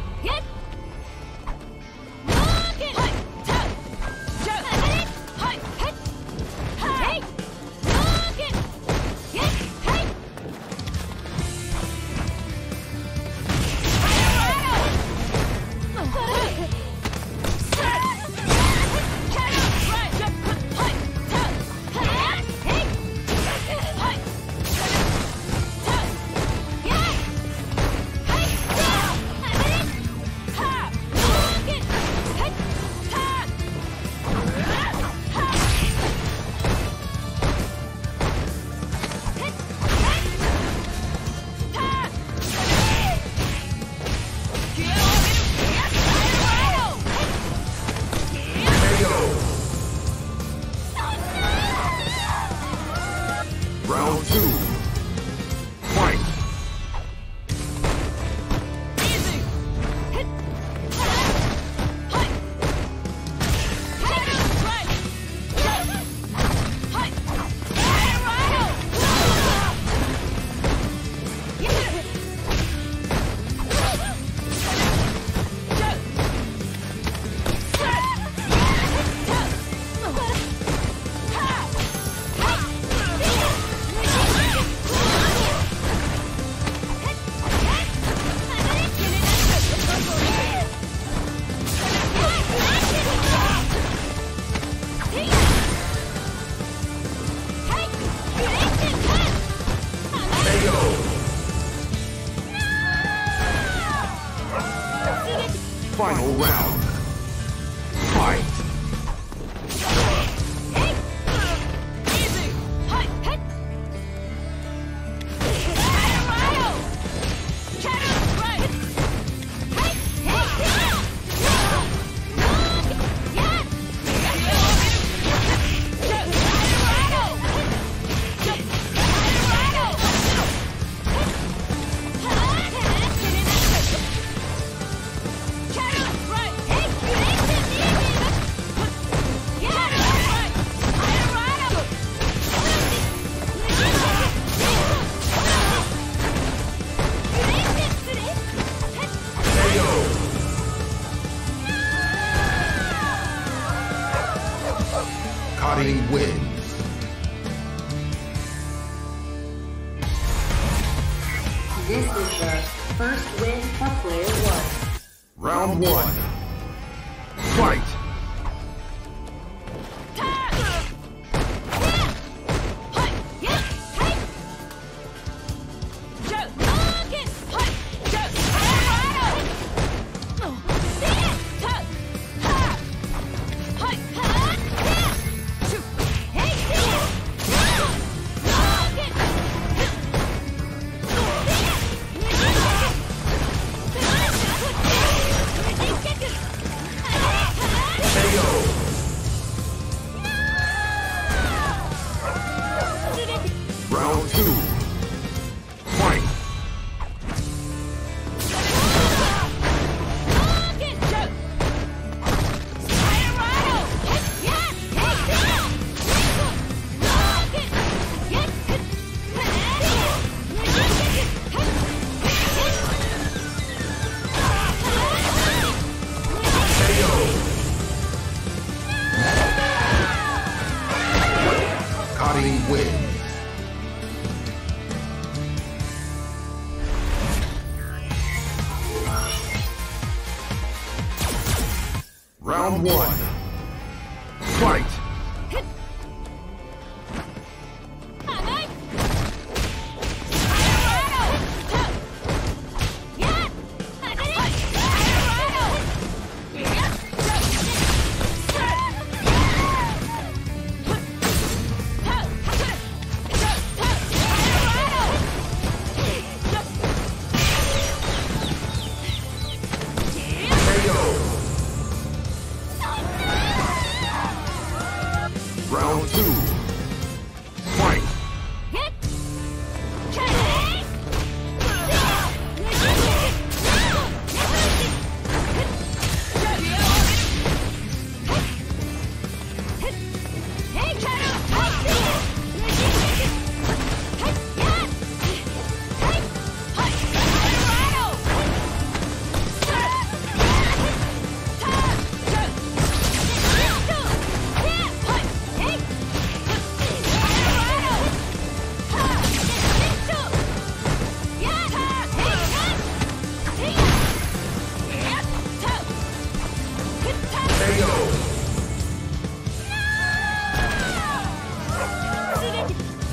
Round 2. Fight! Final round. Fight! Karin wins. This is the first win for player 1. Round 1. Fight! Round 2. Fight! Karin wins. Round 1. Fight!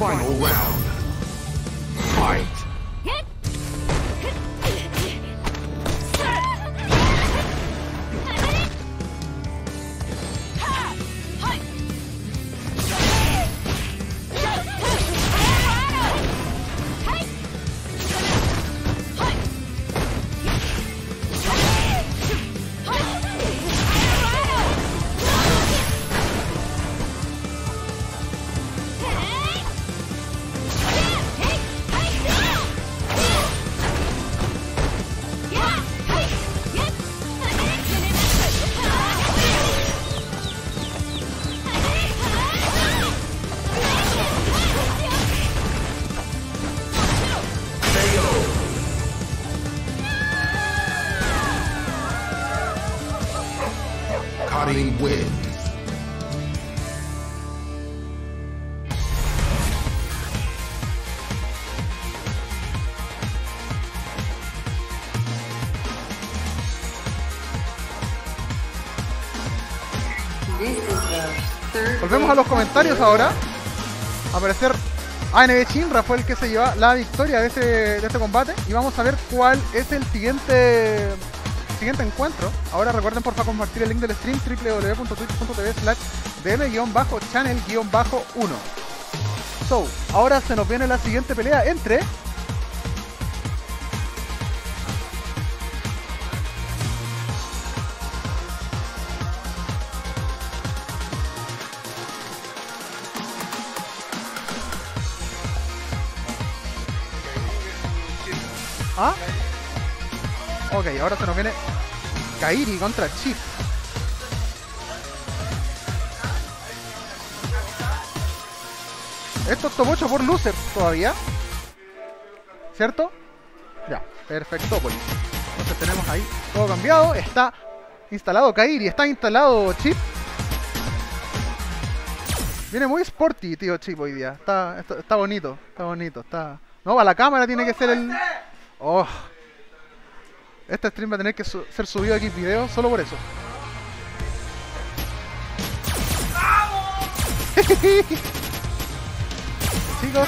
Final round. Fight. Cutting wins. This is the third Volvemos a los comentarios ahora. A parecer ANB Shinra fue el que se lleva la victoria de este combate. Y vamos a ver cuál es el siguiente encuentro. Ahora recuerden porfa compartir el link del stream www.twitch.tv/dm-channel-1. So, ahora se nos viene la siguiente pelea entre ok, ahora se nos viene Kairi contra Chip. Esto es top 8 por loser todavía, ¿cierto? Ya, perfecto. Entonces tenemos ahí todo cambiado. Está instalado Kairi, está instalado Chip. Viene muy sporty, tío, Chip hoy día. Está bonito, está bonito. No, a la cámara tiene que ser el... Oh. Este stream va a tener que ser subido aquí en video solo por eso. Chicos.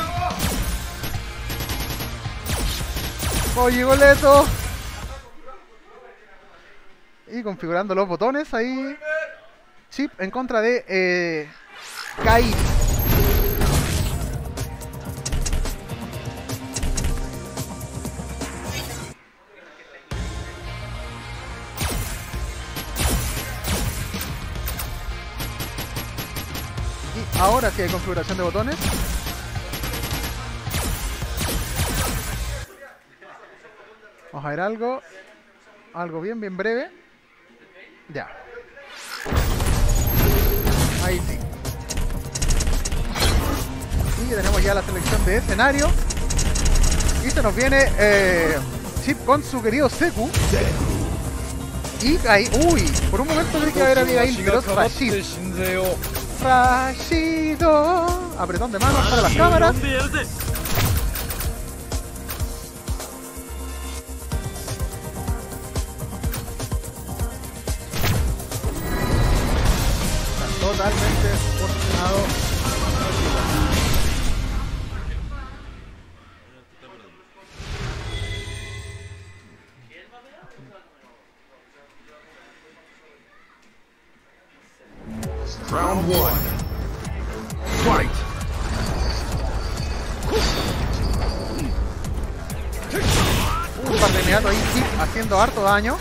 Oye, boleto. Y configurando los botones ahí. Chip en contra de Kairi. Ahora sí hay configuración de botones. Vamos a ver algo bien breve. Ya. Ahí sí. Y tenemos ya la selección de escenario. Y se nos viene Chip con su querido Seku. Y ahí, uy, por un momento creí que iba a haber a Abigail, pero es Rashid. Rashido. Apretón de manos para las cámaras. Totalmente posicionado. Round 1. Fight. Un par de inmediato ahí, Chip haciendo harto daño.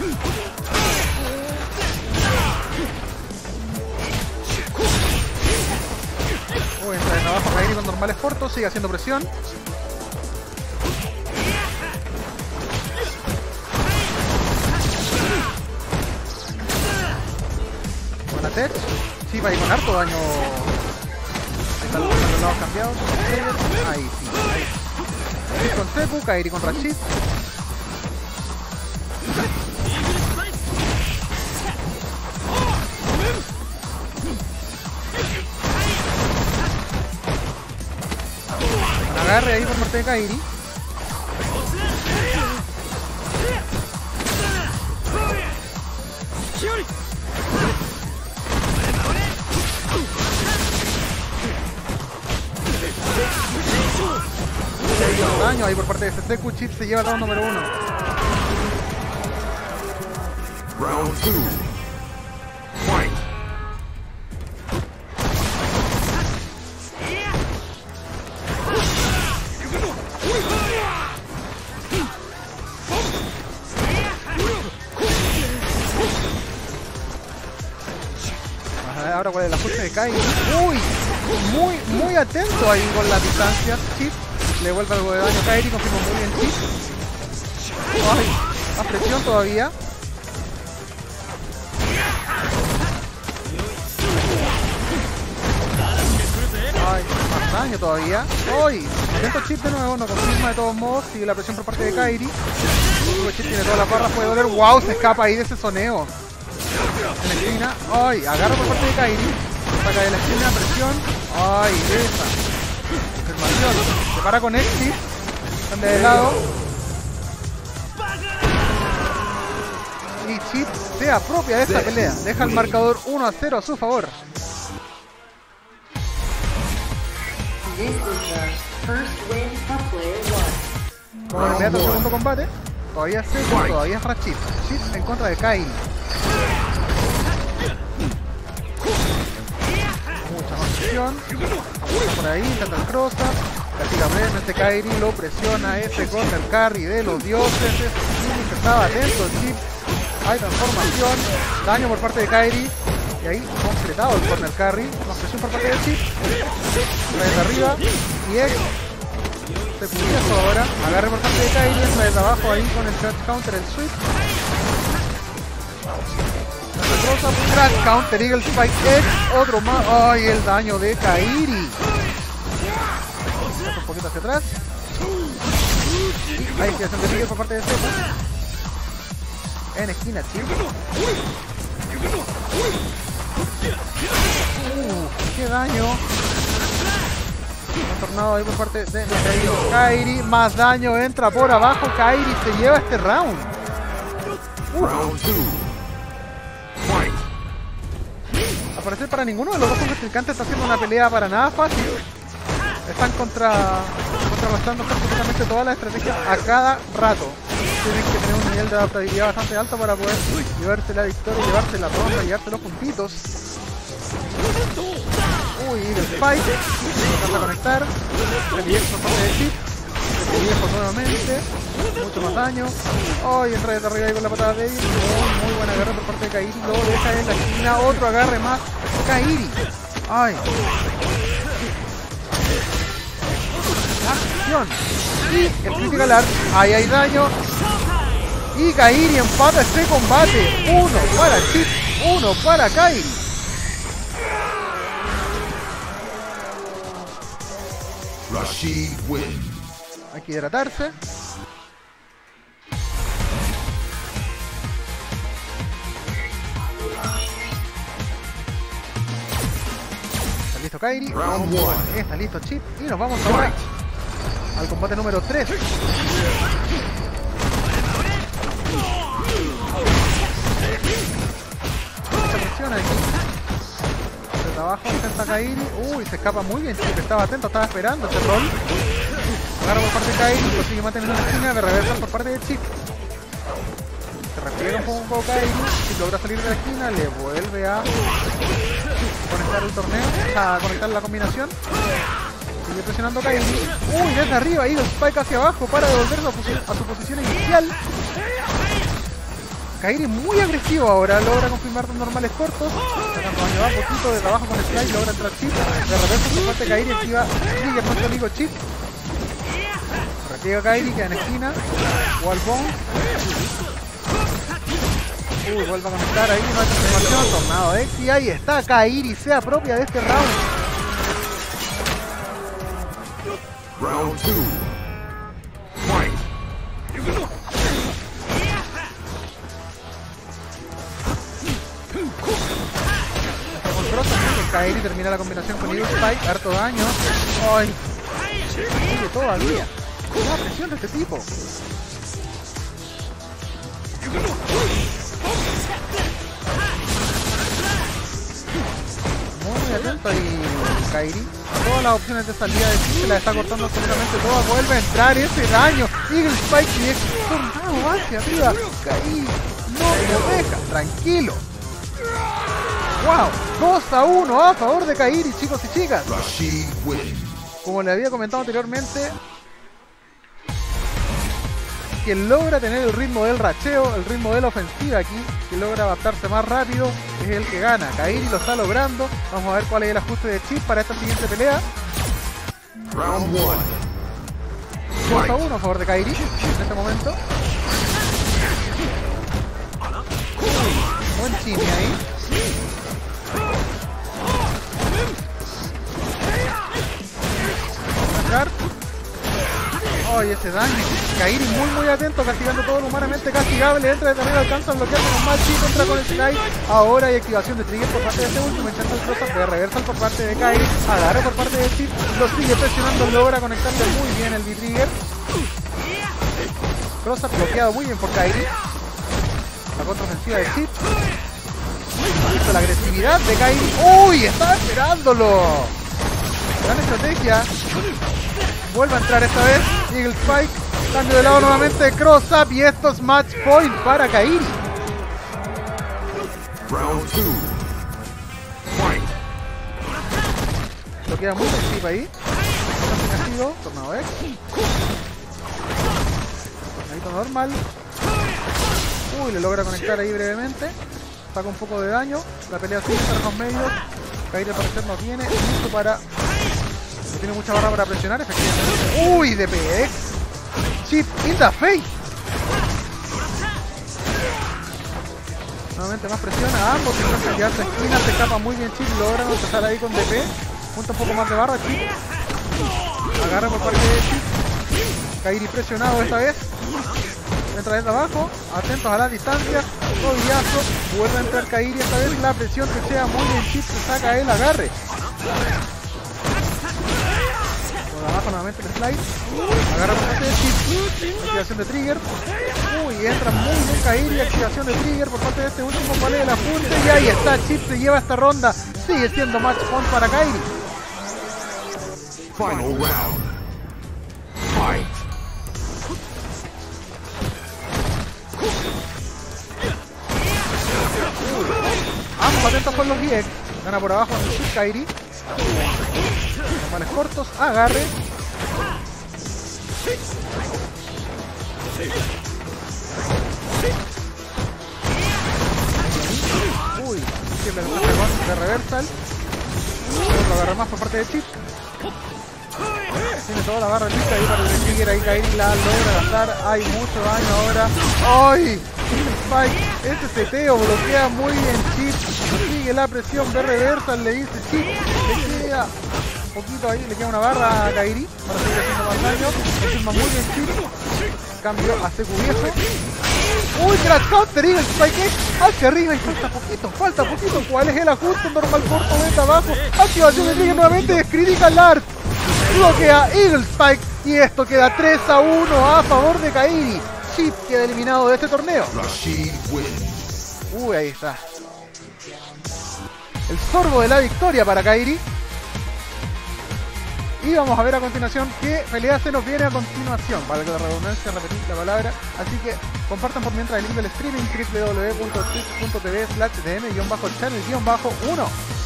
Uy, entra de trabajo Kairi con normales cortos, sigue haciendo presión. Buena tech. Chip ahí con harto daño. Están los lados cambiados. Ahí sí, ahí. Chip con Seku, Kairi con Rashid. Agarre ahí por parte de Kairi. daño ahí por parte de Seseku. Chip se lleva el round número 1. Round 2. Fight. Ahora cuál es el ajuste de Kairi. Uy, muy atento ahí con la distancia. Chip le vuelve algo de daño a Kairi, confirma muy bien Chip. Ay, más presión todavía. Ay, más daño todavía. Uy, atento Chip de nuevo, no confirma de todos modos. Sigue la presión por parte de Kairi. Chip tiene todas las barras, puede doler. Wow, se escapa ahí de ese soneo. En la esquina, ay, agarra por parte de Kairi, saca de la esquina, presión, ay, esa confirmación, se para con Exit, cambia de lado y Chip se apropia de esta pelea, deja el marcador 1-0 a su favor. This is the first win of player 1. Como el inmediato segundo combate, todavía es seco, todavía es para Chip. Chip en contra de Kairi. Mucha más presión. Por ahí, intenta el cross-up. Castiga brevemente Kairi, lo presiona ese corner carry de los dioses. Ese Chip que estaba atento, Chip. Hay transformación. Daño por parte de Kairi. Y ahí completado el corner carry. Más presión por parte de Chip. Desde arriba. Y X. Se cubre eso ahora. Agarre por parte de Kairi. Entra desde abajo ahí con el crash counter, el sweep. Crash counter, Eagle Spike X, otro más. Ay, el daño de Kairi. Un poquito hacia atrás. Ahí se hace de Eagle por parte de Seku. En esquina, Chip. Qué daño. Un tornado ahí por parte de Kairi. Más daño, entra por abajo. Kairi se lleva este round. Round 2. Fight. Al parecer para ninguno de los dos contrincantes está haciendo una pelea para nada fácil. Están contrarrestando prácticamente todas las estrategias a cada rato. Tienen que tener un nivel de adaptabilidad bastante alto para poder llevarse la victoria, llevarse la ronda, llevarse los puntitos. Uy, el Spike. Intenta conectar. El viejo por parte de Chip. El viejo nuevamente. Mucho más daño. Ay, entra desde arriba ahí con la patada débil. Muy buena agarre por parte de Kairi. Lo deja en la esquina. Otro agarre más. Kairi. Ay. Acción. Y el critical art. Ahí hay daño. Y Kairi empata este combate. 1 para Chip. 1 para Kairi. Rashid wins. Hay que hidratarse. Está listo Kairi. Round 1. Está listo Chip. Y nos vamos ahora al combate número 3. Mucha presión aquí. Desde abajo intenta Kairi. Uy, se escapa muy bien Chip. Estaba atento, estaba esperando ese rol. Agarra por parte de Kairi, consigue mantener la esquina, de reversa por parte de Chip. Se repliega un poco Kairi, Chip logra salir de la esquina, le vuelve a conectar el torneo, a conectar la combinación. Sigue presionando Kairi. Uy, desde arriba, Eagle Spike hacia abajo para devolverlo a su posición inicial. Kairi muy agresivo ahora, logra confirmar dos normales cortos. Sacando daño a poquito, desde abajo con el fly, logra entrar Chip. De reversa por parte de Kairi, activa sigue nuestro amigo Chip. Llega Kairi, queda en esquina. Wallbone. Uy, vuelve a conectar ahí, no hay confirmación. Tornado X. Y ahí está Kairi, se apropia de este round. Round 2. Fight. Kairi termina la combinación con Eagle Spike, harto daño. Ay, sigue todavía. La presión de este tipo. muy atento ahí Kairi. Todas las opciones de salida de Chip se la está cortando absolutamente todas. Vuelve a entrar ese daño. Eagle Spike y es tornado hacia arriba. Kairi no lo deja. Tranquilo. Wow, 2-1 a favor de Kairi, chicos y chicas. Rashid wins. Como le había comentado anteriormente, quien logra tener el ritmo del racheo, el ritmo de la ofensiva aquí, que logra adaptarse más rápido, es el que gana. Kairi lo está logrando. Vamos a ver cuál es el ajuste de Chip para esta siguiente pelea. Round 1. 2-1 a favor de Kairi en este momento. Buen chini ahí. Ay, ese daño. Kairi muy atento, castigando todo lo humanamente castigable. Entra de también, alcanza a bloquear con un mal chip, entra con el Sky. Ahora hay activación de trigger por parte de este último. Intenta el cross-up de reversal por parte de Kairi. Agarra por parte de Chip. Lo sigue presionando, logra conectarle muy bien el B-Trigger. Cross-up bloqueado muy bien por Kairi. La contraofensiva de Chip. Listo, la agresividad de Kairi. ¡Uy! Estaba esperándolo. Gran estrategia. Vuelve a entrar esta vez. Eagle Spike. Cambio de lado nuevamente. Cross up. Y esto es match point para Kairi. Round 2. Fight. Lo queda muy sencillo ahí. Castigo. Tornado X. Tornadito normal. Uy, le logra conectar ahí brevemente. Saca un poco de daño. La pelea sigue en los medios. Kairi al parecer no tiene mucho para... No tiene mucha barra para presionar, efectivamente. Uy, DPX. Chip in the face. Nuevamente más presión a ambos. Intentan quedarse esquina. Se escapa muy bien Chip. Logran empezar ahí con DP. Junta un poco más de barra Chip. Agarra por parte de Chip. Kairi presionado esta vez. Entra desde abajo. Atentos a la distancia. Rodillazo. Vuelve a entrar Kairi esta vez. La presión que sea muy bien Chip. Se saca el agarre. Abajo nuevamente el slide. Agarra por parte de Chip. Activación de trigger. Uy, entra muy bien Kairi. Activación de trigger por parte de este último. ¿Cuál es el apunte? Y ahí está. Chip se lleva esta ronda. Sigue siendo match point para Kairi. Final round. Fight. Ambos atentos con los GX. Gana por abajo en Chip Kairi. Normales cortos, agarre. Uy, siempre de reversal. Otro agarra más por parte de Chip. Tiene toda la barra lista ahí para el trigger. Ahí Kairi la logra gastar. Hay mucho daño ahora. ¡Ay! Spike, ese seteo bloquea muy bien Chip. Sigue la presión de reversal. Le dice Chip. Le queda un poquito ahí. Le queda una barra a Kairi para seguir haciendo más daño. Confirma muy bien Chip. Cambio a Seku viejo. Uy, crash counter. Eagle Spike hacia arriba. Y falta poquito. ¿Cuál es el ajuste? Normal corto desde abajo. Activación de trigger nuevamente. Es Critical Art. Bloquea Eagle Spike y esto queda 3-1 a favor de Kairi. Chip queda eliminado de este torneo. Rashid wins. Uy, ahí está. El sorbo de la victoria para Kairi. Y vamos a ver a continuación qué pelea se nos viene a continuación. Para que la redundancia repetir la palabra. Así que compartan por mientras el link del streaming www.twitch.tv/dm-channel-1.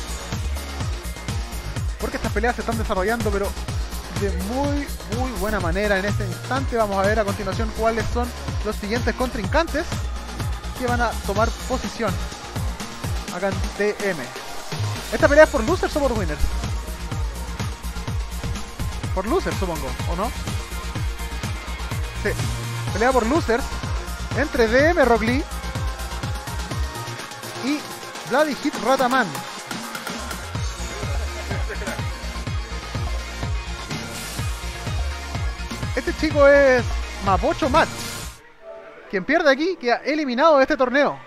Porque estas peleas se están desarrollando pero de muy buena manera. En este instante vamos a ver a continuación cuáles son los siguientes contrincantes que van a tomar posición acá en TM. ¿Esta pelea es por losers o por winners? Por losers supongo, ¿o no? Sí, pelea por losers entre DM Rock Lee y Bloody Hit Rataman. Este chico es Mapocho Match. Quien pierde aquí queda eliminado de este torneo.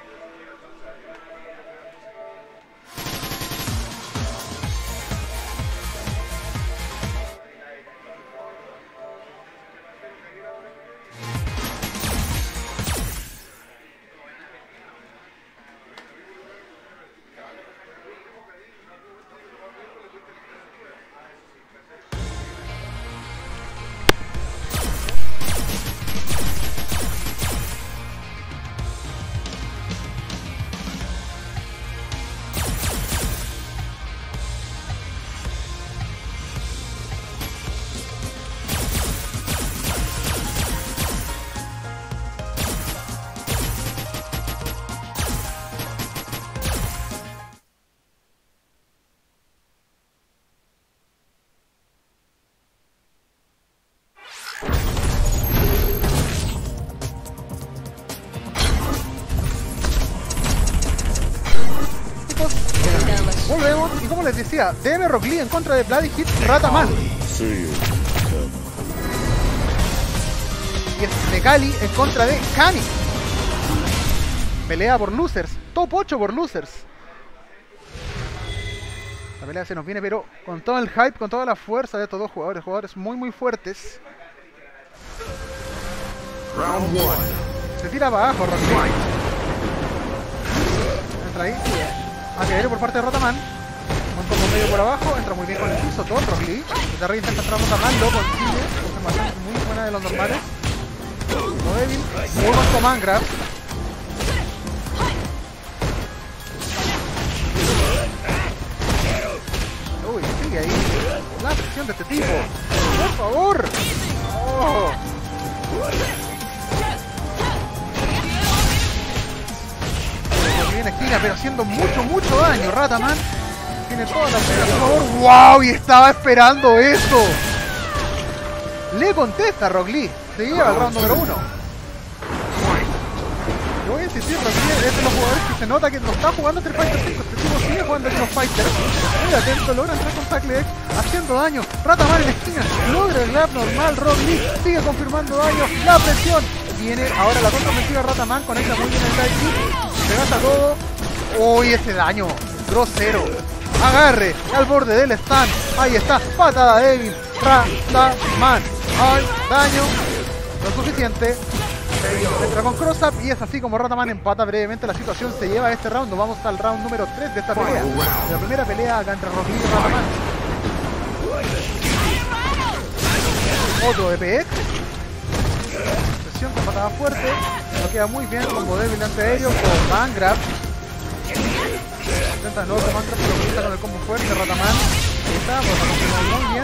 decía, DM Rock Lee en contra de Bloody Hit Rataman. Y es Necali en contra de Kami. Pelea por losers. Top 8 por losers. La pelea se nos viene, pero con todo el hype, con toda la fuerza de estos dos jugadores. Jugadores muy fuertes. Round 1. Se tira para abajo, Rock Lee. Entra ahí. Antiaéreo por parte de Rataman. Un poco medio por abajo. Entra muy bien con el piso todo Rock Lee. Desde arriba intenta entrar Rataman. Lo consigue. Confirmación muy buena de los normales. Como débil. Muy buen command grab. Uy, sigue ahí. La presión de este tipo. Por favor. Oh. Bien esquina, pero haciendo mucho daño. Rataman tiene toda la pena, por favor. ¡Wow! Y estaba esperando eso. Le contesta a Rock Lee. Se lleva al round número 1. Yo voy a insistir, Rock Lee es de los jugadores que se nota que no está jugando Street Fighter 5. Este tipo sigue jugando Street Fighter. Muy atento, logra entrar con Tackle X, haciendo daño. Rataman en la esquina, logra el grab normal. Rock Lee sigue confirmando daño. La presión. Viene ahora la contraofensiva Rataman, conecta muy bien el dive kick, se gasta todo. Uy, ese daño grosero. Agarre al borde del stand. Ahí está, patada débil. Rataman. Ay, daño lo suficiente. Entra con cross up y es así como Rataman empata brevemente la situación. Se lleva este round. Nos vamos al round número 3 de esta pelea. La primera pelea acá entre Rock Lee y Rataman. Otro EPX. Con patada fuerte, lo queda muy bien, combo débil antiaéreo con man grab. Intenta de nuevo con man grab, pero quita con el combo fuerte, Rataman. Ahí está, pues muy bien.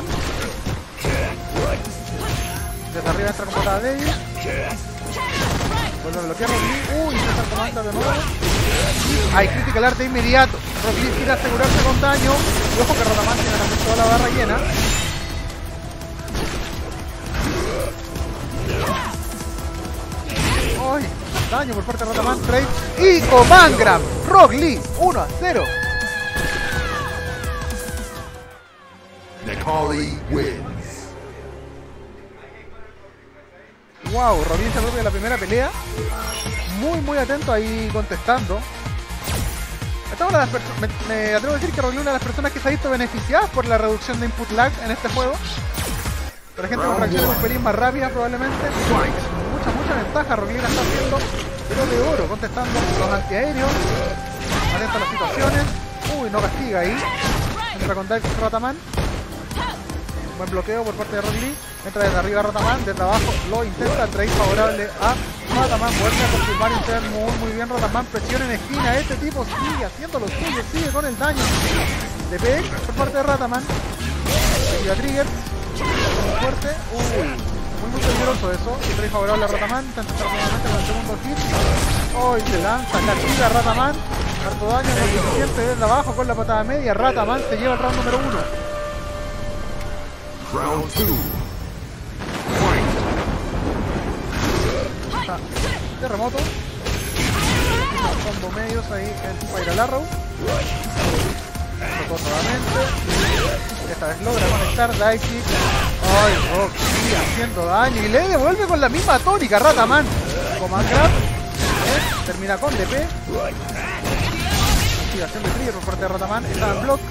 Desde arriba entra con patada débil. Vuelve a bloquear Rock Lee. Uy, intenta con man grab de nuevo. Hay critical art de inmediato. Rock Lee quiere asegurarse con daño. Y ojo que Rataman tiene también toda la barra llena. ¡Ay! Daño por parte de Rataman, trade y command grab. Rock Lee, 1-0. Necali wins. Wow, Rock Lee se propia de la primera pelea. Muy atento ahí contestando. Esta es una de las me atrevo a decir que Rock Lee es una de las personas que se ha visto beneficiadas por la reducción de input lag en este juego. Para gente con reacciones un pelín más rápidas probablemente. Mucha ventaja. Rock Lee la está haciendo, pero de oro, contestando los antiaéreos. Atento a las situaciones. Uy, no castiga ahí. Entra con dive Rataman. Buen bloqueo por parte de Rock Lee. Entra desde arriba Rataman, desde abajo lo intenta. Trade favorable a Rataman. Vuelve a confirmar interno muy bien Rataman. Presión en esquina. Este tipo sigue haciendo lo suyo. Sigue con el daño de PX por parte de Rataman. Activa trigger. Muy fuerte. Muy peligroso eso. Y trae favorable a Rataman. Intenta entrar nuevamente con el segundo hit. Hoy se lanza, castiga a Rataman. Harto daño, no es suficiente desde abajo con la patada media. Rataman se lleva el round número 1. Round 2. Terremoto. Combo medios ahí en Spiral Arrow. Tocó nuevamente. Esta vez logra conectar dive kick. Ay, Rock sigue haciendo daño y le devuelve con la misma tónica Rataman. Command grab. Termina con DP. Activación de trigger por parte de Rataman. Está en block.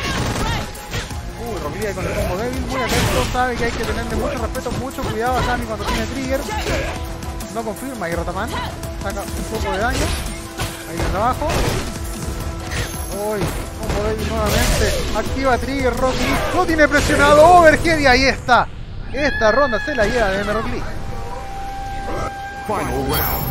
Rock Lee con el combo débil. Muy atento. Sabe que hay que tenerle mucho respeto, mucho cuidado a Kami cuando tiene trigger. No confirma y Rataman saca un poco de daño. Ahí desde abajo. Uy, combo débil nuevamente. Activa trigger, Rock Lee. Lo tiene presionado. Overhead y ahí está. Esta ronda se la lleva de Rock Lee. Final round.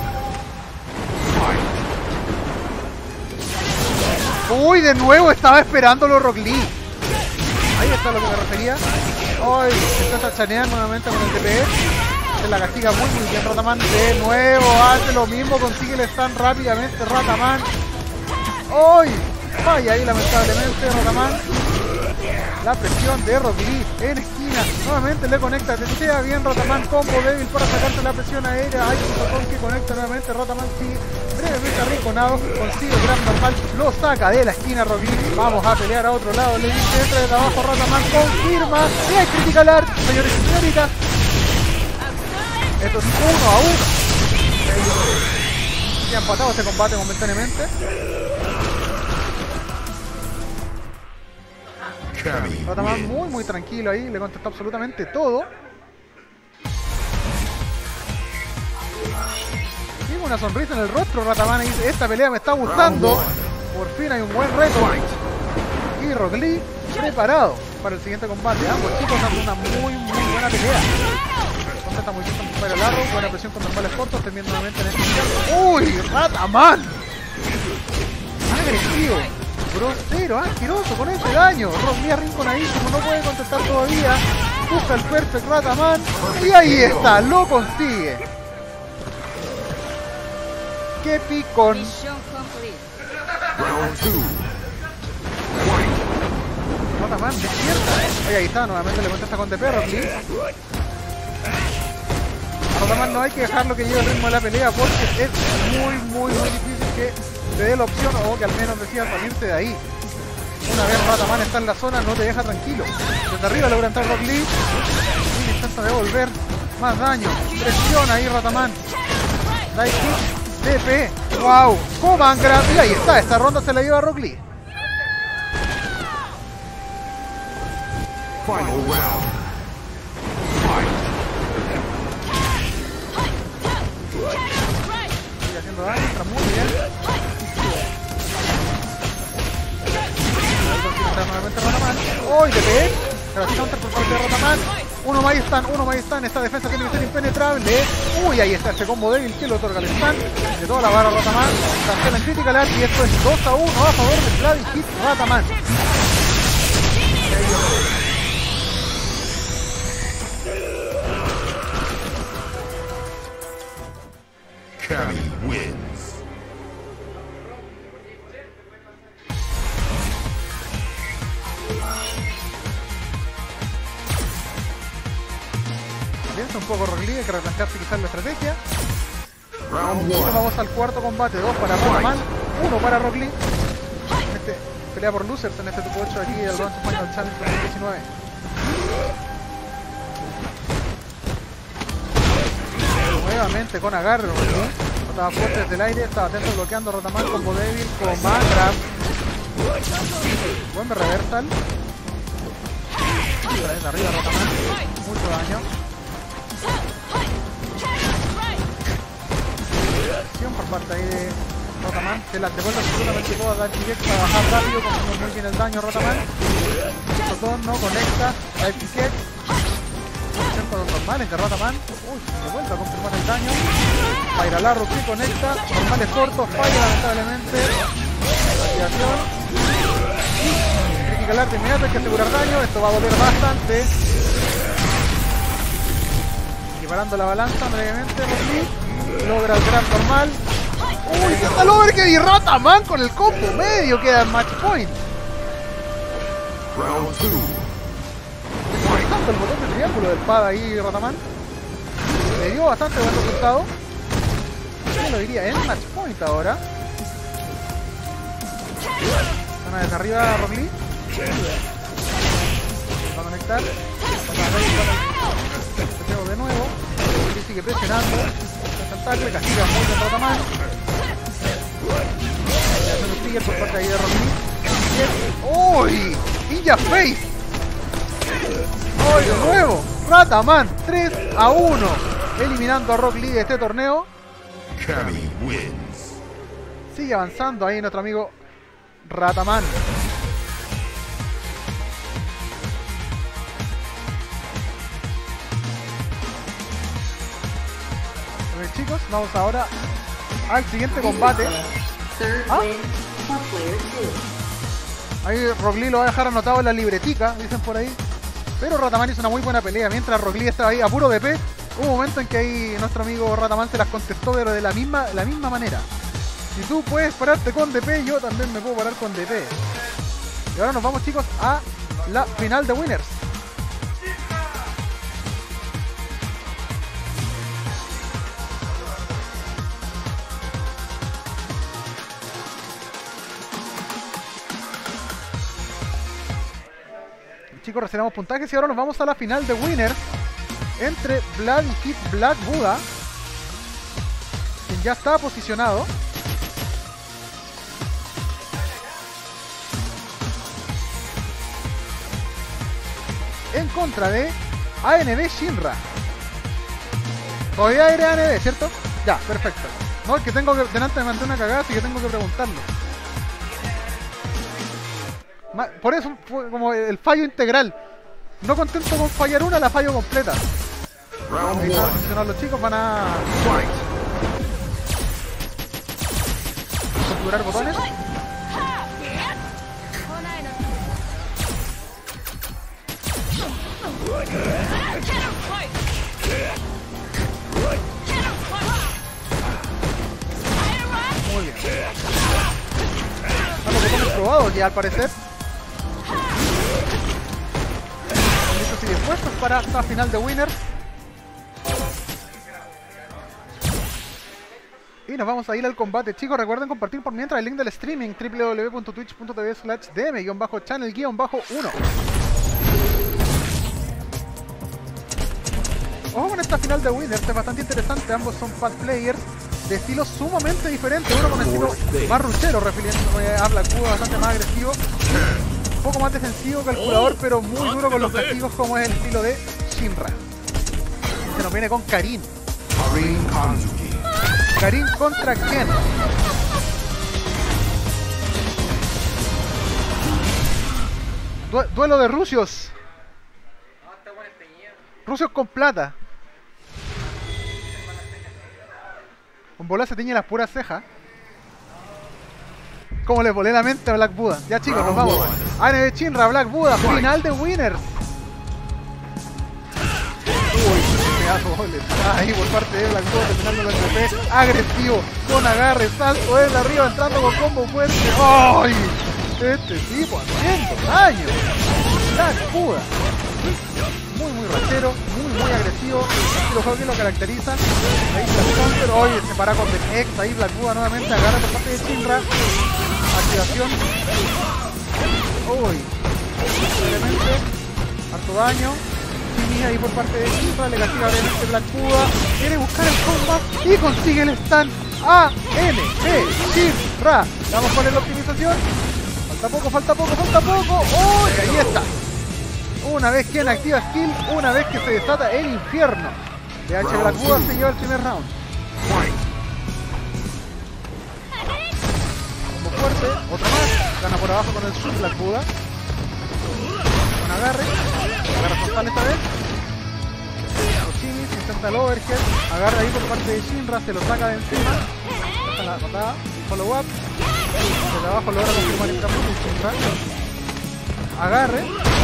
Uy, de nuevo estaba esperándolo Rock Lee. Ahí está lo que me refería. Uy, intenta chanear nuevamente con el TPS. Se la castiga muy bien Rataman. De nuevo hace lo mismo. Consigue el stun rápidamente Rataman. Uy, falla ahí lamentablemente Rataman. La presión de Rock Lee en esquina. esquina. Nuevamente le conecta, testea bien Rataman, combo débil para sacarse la presión aérea. Hay un botón que conecta nuevamente, Rataman sigue brevemente arrinconado, consigue el gran normal, lo saca de la esquina Rock Lee. Vamos a pelear a otro lado, le dice entra desde abajo Rataman, confirma. Y hay critical art, señores y señoritas. Esto es 1-1. Ya empatado este combate momentáneamente. Rataman muy tranquilo ahí, le contestó absolutamente todo. Tiene una sonrisa en el rostro Rataman y dice, esta pelea me está gustando. Por fin hay un buen reto. Y Rock Lee preparado para el siguiente combate. Ambos chicos hacen una muy buena pelea. Contesta muy bien con Spiral Arrow, buena presión con normales cortos, terminando nuevamente en este. ¡Uy! ¡Rataman! Agresivo, grosero, asqueroso con ese daño. Rock Lee arrinconadísimo, no puede contestar todavía. Busca el perfect Rataman. Y ahí está, lo consigue. ¡Qué picón! Round 2. Rataman despierta. Ahí está, nuevamente le contesta con DP Rock Lee. Rataman no hay que dejarlo que lleve el ritmo de la pelea porque es muy difícil que te dé la opción o que al menos decida salirte de ahí. Una vez Rataman está en la zona no te deja tranquilo. Desde arriba logra entrar Rock Lee y intenta devolver más daño. Presiona ahí Rataman. Dive kick, DP, wow, Command Grab y ahí está, esta ronda se la lleva Rock Lee. Final round. Sigue haciendo daño, entra muy bien. Nuevamente Rataman. ¡Uy! DP. Gracias counter por parte de Rataman. Uno más stun. Esta defensa tiene que ser impenetrable. Uy, ahí está este combo débil que le otorga el stun. De toda la barra Rataman. Cancela en critical art y esto es 2-1 a favor de Bloody Hit Rataman. Cammy wins. Piensa un poco Rock Lee, hay que replantearse quizás la estrategia. Round Bueno, 1. vamos al cuarto combate, 2 para Rataman, 1 para Rock Lee. Pelea por losers en este top 8 aquí del Round Final Challenge 2019. Nuevamente con agarre Rock Lee. Estaba fuerte desde el aire, estaba atento bloqueando a Rataman, combo débil, con Grab. Buen reversal. Desde arriba Rataman, mucho daño. Por parte ahí de Rataman, se las devuelve absolutamente todas a Dark para bajar rápido, consume muy bien el daño Rataman. Botón no conecta, Dark Kick. Con los normales de Rataman. Uy, se vuelve a confirmar el daño. Spiral Arrow que conecta, normales cortos, falla lamentablemente. Activación. Critical art inmediato, hay que asegurar daño, esto va a doler bastante. Equiparando la balanza brevemente, Rock Lee. Logra el gran normal. Uy, qué tal overkill y Rataman con el combo medio queda en match point. Round 2. Manejando el botón de triángulo del pad ahí Rataman. Le dio bastante buen resultado. Yo lo diría en match point ahora. Zona desde arriba Rock Lee. Va a conectar. De nuevo. Sigue presionando. Tackle, castiga muy bien Rataman. Haciendo un trigger por parte ahí de Rock Lee. ¡Uy! ¡Ninja Face! ¡Uy! De nuevo, Rataman 3-1, eliminando a Rock Lee de este torneo. Cammy wins. Sigue avanzando ahí nuestro amigo Rataman. Chicos, vamos ahora al siguiente combate. ¿Ah? Ahí Rock Lee lo va a dejar anotado en la libretica, dicen por ahí. Pero Rataman hizo una muy buena pelea. Mientras Rock Lee estaba ahí a puro DP, hubo un momento en que ahí nuestro amigo Rataman se las contestó, pero de la misma manera. Si tú puedes pararte con DP, yo también me puedo parar con DP. Y ahora nos vamos, chicos, a la final de Winners. chicos, reservamos puntajes y ahora nos vamos a la final de Winner entre Vlad y Hit Black Buddha, quien ya está posicionado. En contra de ANB Shinra. Todavía eres ANB, ¿cierto? Ya, perfecto. No, es que tengo que, delante me mandé una cagada, así que tengo que preguntarlo. Por eso fue como el fallo integral. No contento con fallar una, la fallo completa. Round Ahí están one. posicionados los chicos, van a Fight. configurar botones. Muy bien. Están los botones probados ya al parecer. Listos y dispuestos para esta final de Winner. Y nos vamos a ir al combate, chicos. Recuerden compartir por mientras el link del streaming www.twitch.tv/dm-channel-1. Ojo con esta final de Winner, es bastante interesante. Ambos son pad players de estilos sumamente diferentes. Uno con estilo más ruchero, refiriéndome a Black Buddha, bastante más agresivo. Un poco más defensivo, calculador, pero muy duro con los castigos, como es el estilo de Shinra. Se nos viene con Karin. Karin Kanzuki. Karin contra Ken. Duelo de rusios. Rusios con plata. Con bola se tiñe las puras cejas. Como le volé la mente a Black Buddha. Ya chicos, nos vamos. ANB Shinra, Black Buddha, final de Winners. Uy, pedazo de gol. Ahí por parte de Black Buddha, terminando el MVP. Agresivo, con agarre, salto desde arriba, entrando con combo fuerte. ¡Ay! Este tipo haciendo daño. Black Buddha. Muy rachero, muy agresivo. Los juegos que lo caracterizan. Ahí Black Counter, oye, se para con el X. Ahí Black Buddha nuevamente agarra por parte de Shinra. Activación. Uy, simplemente harto daño. Chini ahí por parte de Shinra, le castiga obviamente Black Buddha. Quiere buscar el combat y consigue el stun. ANB Shinra. Vamos con la optimización. Falta poco. ¡Oh! Y ahí está. Una vez que activa skill, una vez que se desata el infierno. DH Black Buddha se lleva el primer round. Combo fuerte, otro más. Gana por abajo con el sub Black Buddha. Un agarre frontal esta vez. Oshimis intenta el overhead. Agarra ahí por parte de Shinra, se lo saca de encima. Deja la patada, follow up. Desde abajo logra confirmar el campo de Shinra. Agarre.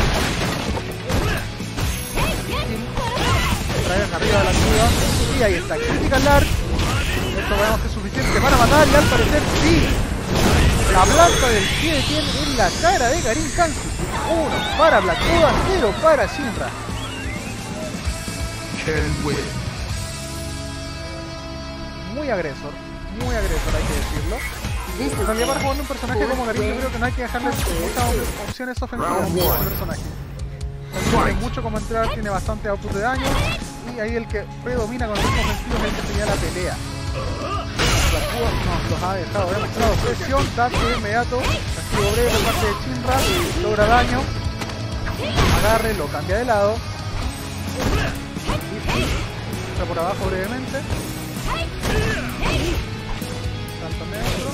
Traen arriba de la ciudad. Y ahí está, Critical Art. Esto veamos que es suficiente para matar. Y al parecer sí. La planta del pie de Ken en la cara de Karin Kanzuki. 1 para Black Buddha, 0 para Shinra. Ken win. Muy agresor hay que decirlo. En realidad para jugar un personaje como Karin yo creo que no hay que dejarle muchas opciones ofensivas a este personaje. Tiene mucho como entrar, tiene bastante output de daño y ahí el que predomina con el mismo ofensivo es el que tenía la pelea. Black Buddha nos los ha dejado demostrado presión, dato de inmediato, castigo breve por parte de Shinra, logra daño, agarre, lo cambia de lado, está por abajo brevemente, salto neutro.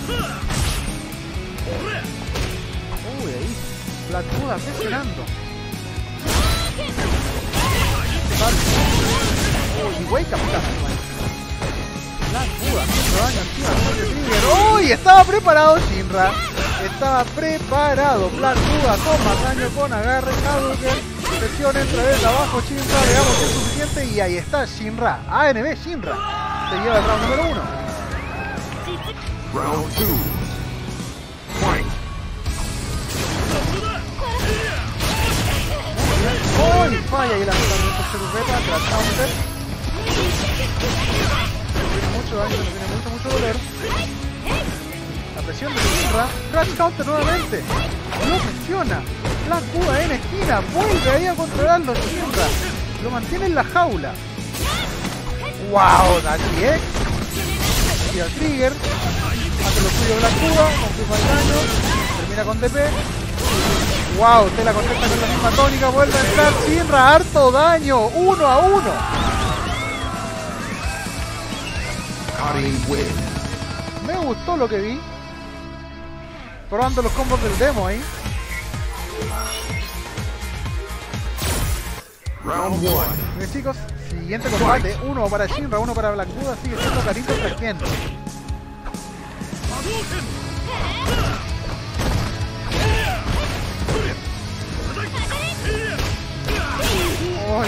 Uy, ahí Black Buddha presionando. Uy, wake up, Black Buddha haciendo daño encima de Trigger. Uy, estaba preparado Shinra. Estaba preparado Black Buddha con más daño, con agarre, Hadouken, presión entra desde abajo Shinra, le damos el suficiente y ahí está Shinra. ANB Shinra se lleva el round número 1. Round 2. Fight. ¡Oh! Y falla y la lanzamiento se reta, Crash Counter. Tiene mucho daño, tiene mucho dolor. La presión de Shinra, Crash Counter nuevamente. lo presiona. Black Buddha en esquina, vuelve ahí a controlarlo Shinra. Lo mantiene en la jaula. ¡Wow! Dachi X. Activa Trigger. Hace lo suyo Black Buddha, confirma el daño. Termina con DP. ¡Wow! Te la contesta con la misma tónica. Vuelve a entrar Shinra. Harto daño. 1-1. Me gustó lo que vi. Probando los combos del demo ahí. Round 1. Bien, chicos, siguiente combate. Uno para Shinra, uno para Black Buddha. Sigue siendo Karin contra Ken. ¡Ay!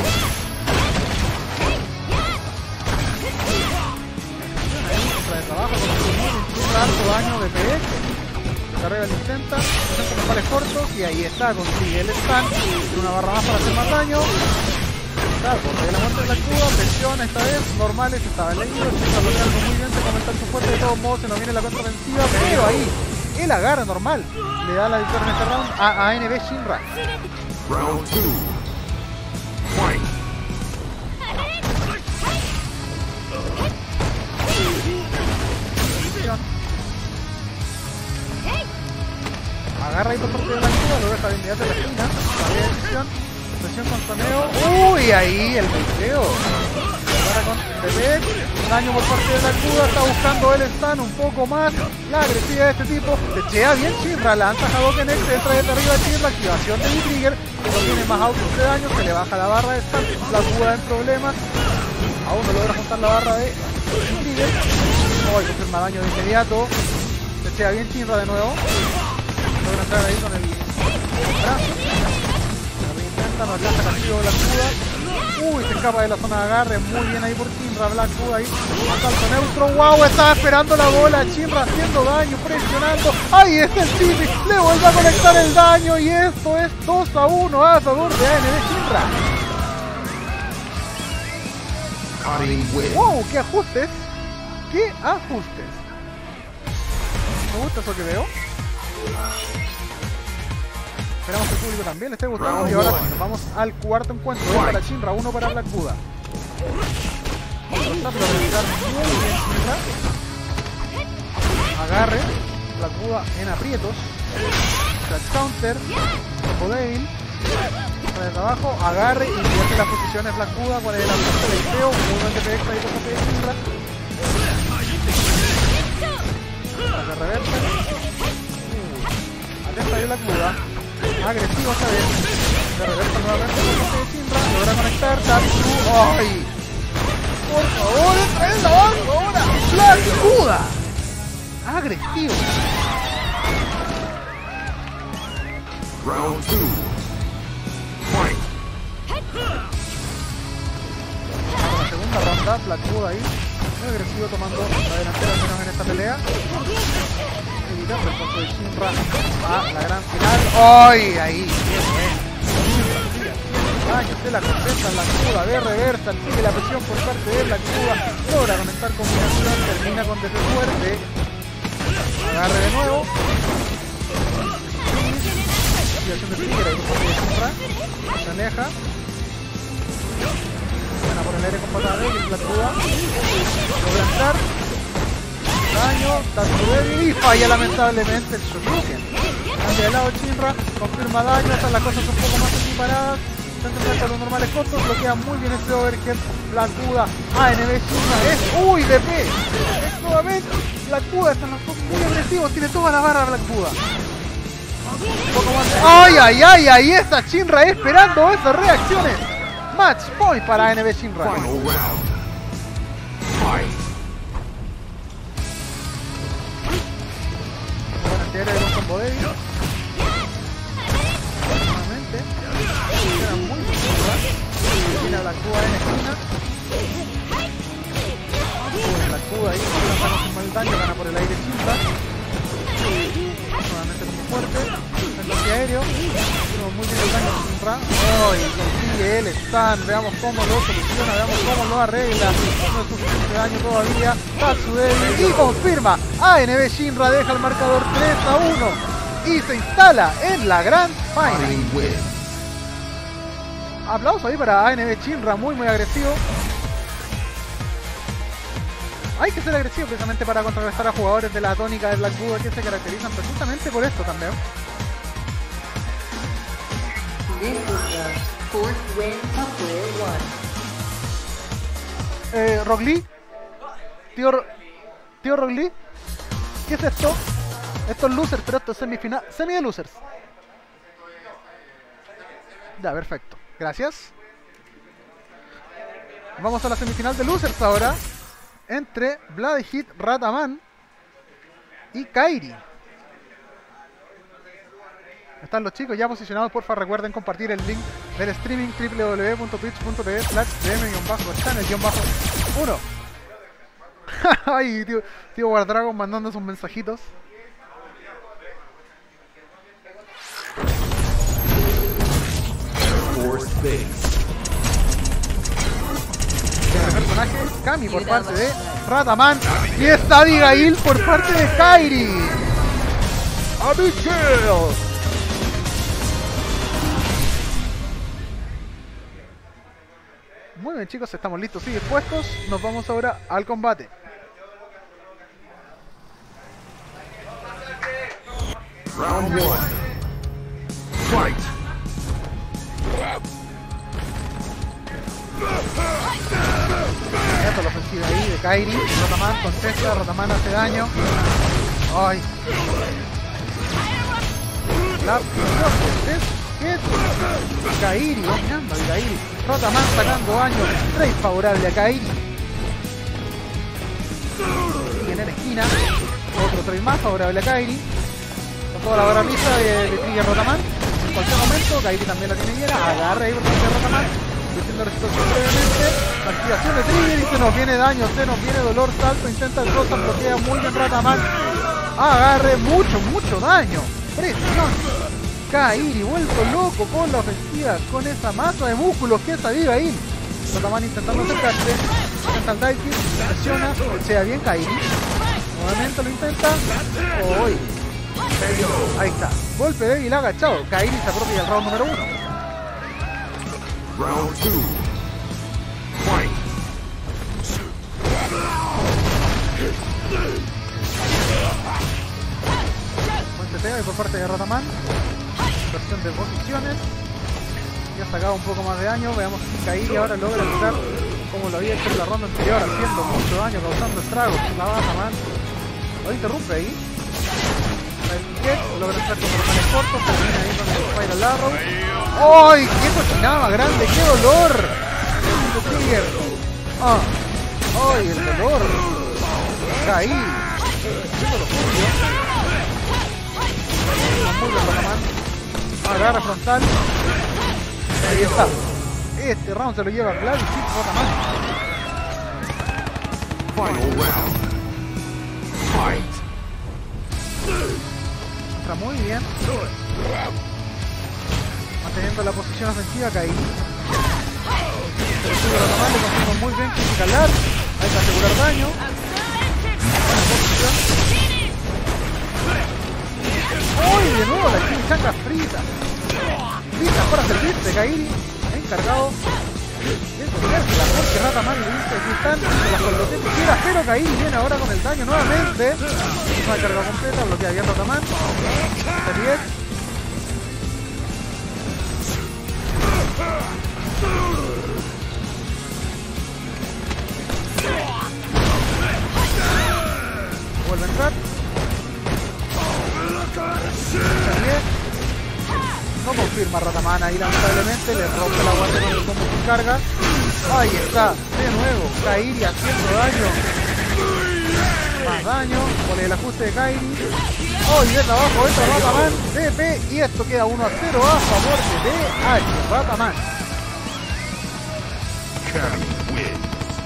De trabajo con Shinra, harto daño de PE. Carrera lo intenta, presenta unos pares cortos y ahí está, consigue el stun, tiene una barra más para hacer más daño. Claro, porque la muerte de Black Buddha, presiona esta vez, normales, estaba leído, Shinra bloqueando muy bien, se comenta su fuerte, de todos modos se nos viene la contraofensiva, pero ahí, el agarre normal, le da la victoria en este round a ANB Shinra. Round 2. Fight. Agarra ahí por parte de Black Buddha, lo deja de inmediato en la esquina, cambia de decisión, presión con toneo, uy, ahí el golpeo. Agarra con DP, daño por parte de Black Buddha, está buscando el stun un poco más, la agresividad de este tipo, techea bien Shinra, lanza Hadouken X, entra desde arriba de Shinra, activación de trigger, que no tiene más autos de daño, se le baja la barra de stun, Black Buddha en problemas, aún no logra juntar la barra de trigger, hoy confirma daño de inmediato, techea bien Shinra de nuevo. Logra entrar ahí con el brazo. La reintenta, no alcanza castigo Black Buddha. Uy, se escapa de la zona de agarre. Muy bien ahí por Shinra. Black Buddha ahí. Asalto neutro. Wow, estaba esperando la bola. Shinra haciendo daño, presionando. Ahí está el Timmy. Le vuelve a conectar el daño. Y esto es 2-1 a favor de ANB Shinra. Wow, qué ajustes. Qué ajustes. Me gusta eso que veo. Esperamos que el público también le esté gustando. Y ahora sí, nos vamos al cuarto encuentro. Uno para Shinra, uno para Black Buddha. Está por realizar muy bien Shinra. Agarre. Black Buddha en aprietos. Crash counter. Combo débil. De trabajo. Agarre y invierte las posiciones Black Buddha. ¿Cuál es el alcance del deseo? Muy buen DP extra ahí por parte de Shinra. De reversa. Atenta ahí Black Buddha. Agresivo esta vez. De reversa nuevamente por parte de Shinra. Logra conectar. Tatsu. ¡Ay! Por favor, entra en la banda ahora. Black Buddha. Agresivo. Round 2. Fight. La segunda ronda. Black Buddha ahí. Muy agresivo tomando la delantera al menos en esta pelea. Evitando el paso de Shinra a la gran final. ¡Ay! Ahí, bien, Shinra, daño, se la contesta Black Buddha de reversa, sigue la presión por parte de Black Buddha, logra conectar combinación, termina con DP fuerte. Agarre de nuevo. Activación de trigger ahí por parte de Shinra. Se aleja. Gana por el aire con patada débil Black Buddha. Logra entrar. Daño, Tatsu débil y falla lamentablemente el Shoryuken. Cambia de lado Shinra, confirma daño, estas las cosas un poco más equiparadas. Se enfrenta a los normales cortos, bloquea muy bien este overhead. Black Buddha, ANB Shinra es... ¡Uy! DP. Nuevamente, Black Buddha están los dos muy agresivos, tiene toda la barra Black Buddha. Un poco más de... ¡Ay, ay, ay! Ahí está Shinra esperando esas reacciones. Match point para ANB Shinra. Final round. Fight. Era un combo débil. Nuevamente. Era muy difícil. Tiene a Black Buddha en esquina. Black Buddha ahí con mal daño, gana por el aire Shinra. Nuevamente como fuerte. Enlace aéreo. Tenemos muy bien el daño de Shinra. Oh, y consigue el stun. Veamos cómo lo soluciona, veamos cómo lo arregla. No es suficiente daño todavía. Tatsu débil y confirma. ANB Shinra deja el marcador 3-1. y se instala en la Grand Final. Fighting win. Aplausos ahí para ANB Shinra, muy agresivo. Hay que ser agresivo precisamente para contrarrestar a jugadores de la tónica de Black Buddha que se caracterizan precisamente por esto también. This is the fourth win of player one. Rock Lee, tío Rock Lee, ¿qué es esto? Esto es losers, pero esto es semifinal, semi de losers. Ya, perfecto, gracias. Vamos a la semifinal de losers ahora, entre Bloodhit, Rataman y Kairi. Están los chicos ya posicionados. Porfa, recuerden compartir el link del streaming www.twitch.tv/dm-channel-1. Ay, tío Guardragon mandando sus mensajitos. Force base. El personaje Kami por parte de Rataman y está Abigail por parte de Kairi. Abigail. Muy bien, chicos, estamos listos y dispuestos. Nos vamos ahora al combate. Round 1. Fight. Esto es la ofensiva ahí de Kairi. Rataman contesta, Rataman hace daño. Ay. La Kairi dominando a Kairi. Rataman sacando daño. Trade favorable a Kairi. Y en la esquina, otro trade más favorable a Kairi. Con toda la barraliza de Trigger Rataman. En cualquier momento, Kairi también la tiene llena. Agarra ahí por parte de Rataman. Diciendo la situación brevemente. La activación de Trigger y se nos viene daño, se nos viene dolor. Salto, intenta el Rosa, bloquea muy bien Rataman. Agarre, mucho daño. Presión. Kairi vuelto loco con la ofensiva, con esa masa de músculos que es Abigail. Rataman intentando acercarse, intenta el dive kick, presiona, sea bien Kairi. Nuevamente lo intenta. Uy. Ahí está, golpe débil agachado. Kairi se apropia del round número 1. Round 2. Fight. Buen teteo ahí por parte de Rataman. Inversión de posiciones. Ya ha sacado un poco más de daño. Veamos si Kairi ahora logra entrar como lo había hecho en la ronda anterior, haciendo mucho daño, causando estragos. La Rataman lo interrumpe ahí. Logra entrar con los cortos. Termina ahí con el Spiral Arrow. ¡Ay! ¡Qué cochinada más grande! ¡Qué dolor! El Trigger. ¡Ay! El dolor. Kairi. Haciendo lo suyo. Muy bien, Rataman. Agarra frontal. Ahí está. Este round se lo lleva Vlad y Rataman. Final round. Fight. Entra muy bien. Manteniendo la posición ofensiva Kairi. Pero sube Rataman, le conseguimos muy bien Critical Art. Hay que asegurar daño. Buena posición. ¡Uy! De nuevo la chimichanga frita. Lista para servirse, Kairi. Encargado de comerse la porque Rataman le dice que están de las colotes que quiera, pero Kairi viene ahora con el daño nuevamente. Una carga completa, bloquea bien Rataman. Está bien. Vuelve a entrar. No confirma Rataman ahí lamentablemente, le rompe la guardia con el combo sin carga. Ahí está, de nuevo, Kairi haciendo daño. Más daño, por el ajuste de Kairi. Oh, y desde abajo entra Rataman, TP, y esto queda 1-0 a favor de DH, Rataman. Kami wins.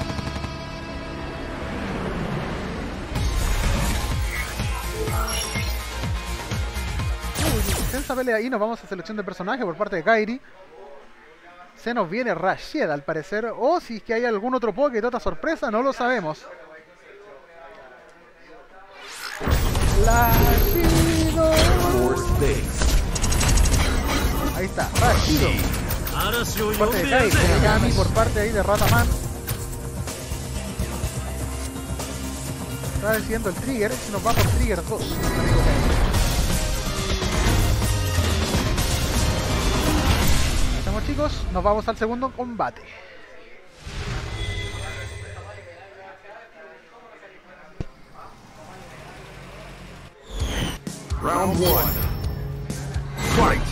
Intensa pelea y nos vamos a selección de personaje por parte de Kairi. Se nos viene Rashid al parecer, o si es que hay algún otro Poké, otra sorpresa, no lo sabemos. Rashid. Ahí está, Rashido. Por parte de Kai, Yami por parte ahí de Rataman. Está decidiendo el trigger, se nos va por trigger 2. Estamos chicos, nos vamos al segundo combate. Round 1. Fight.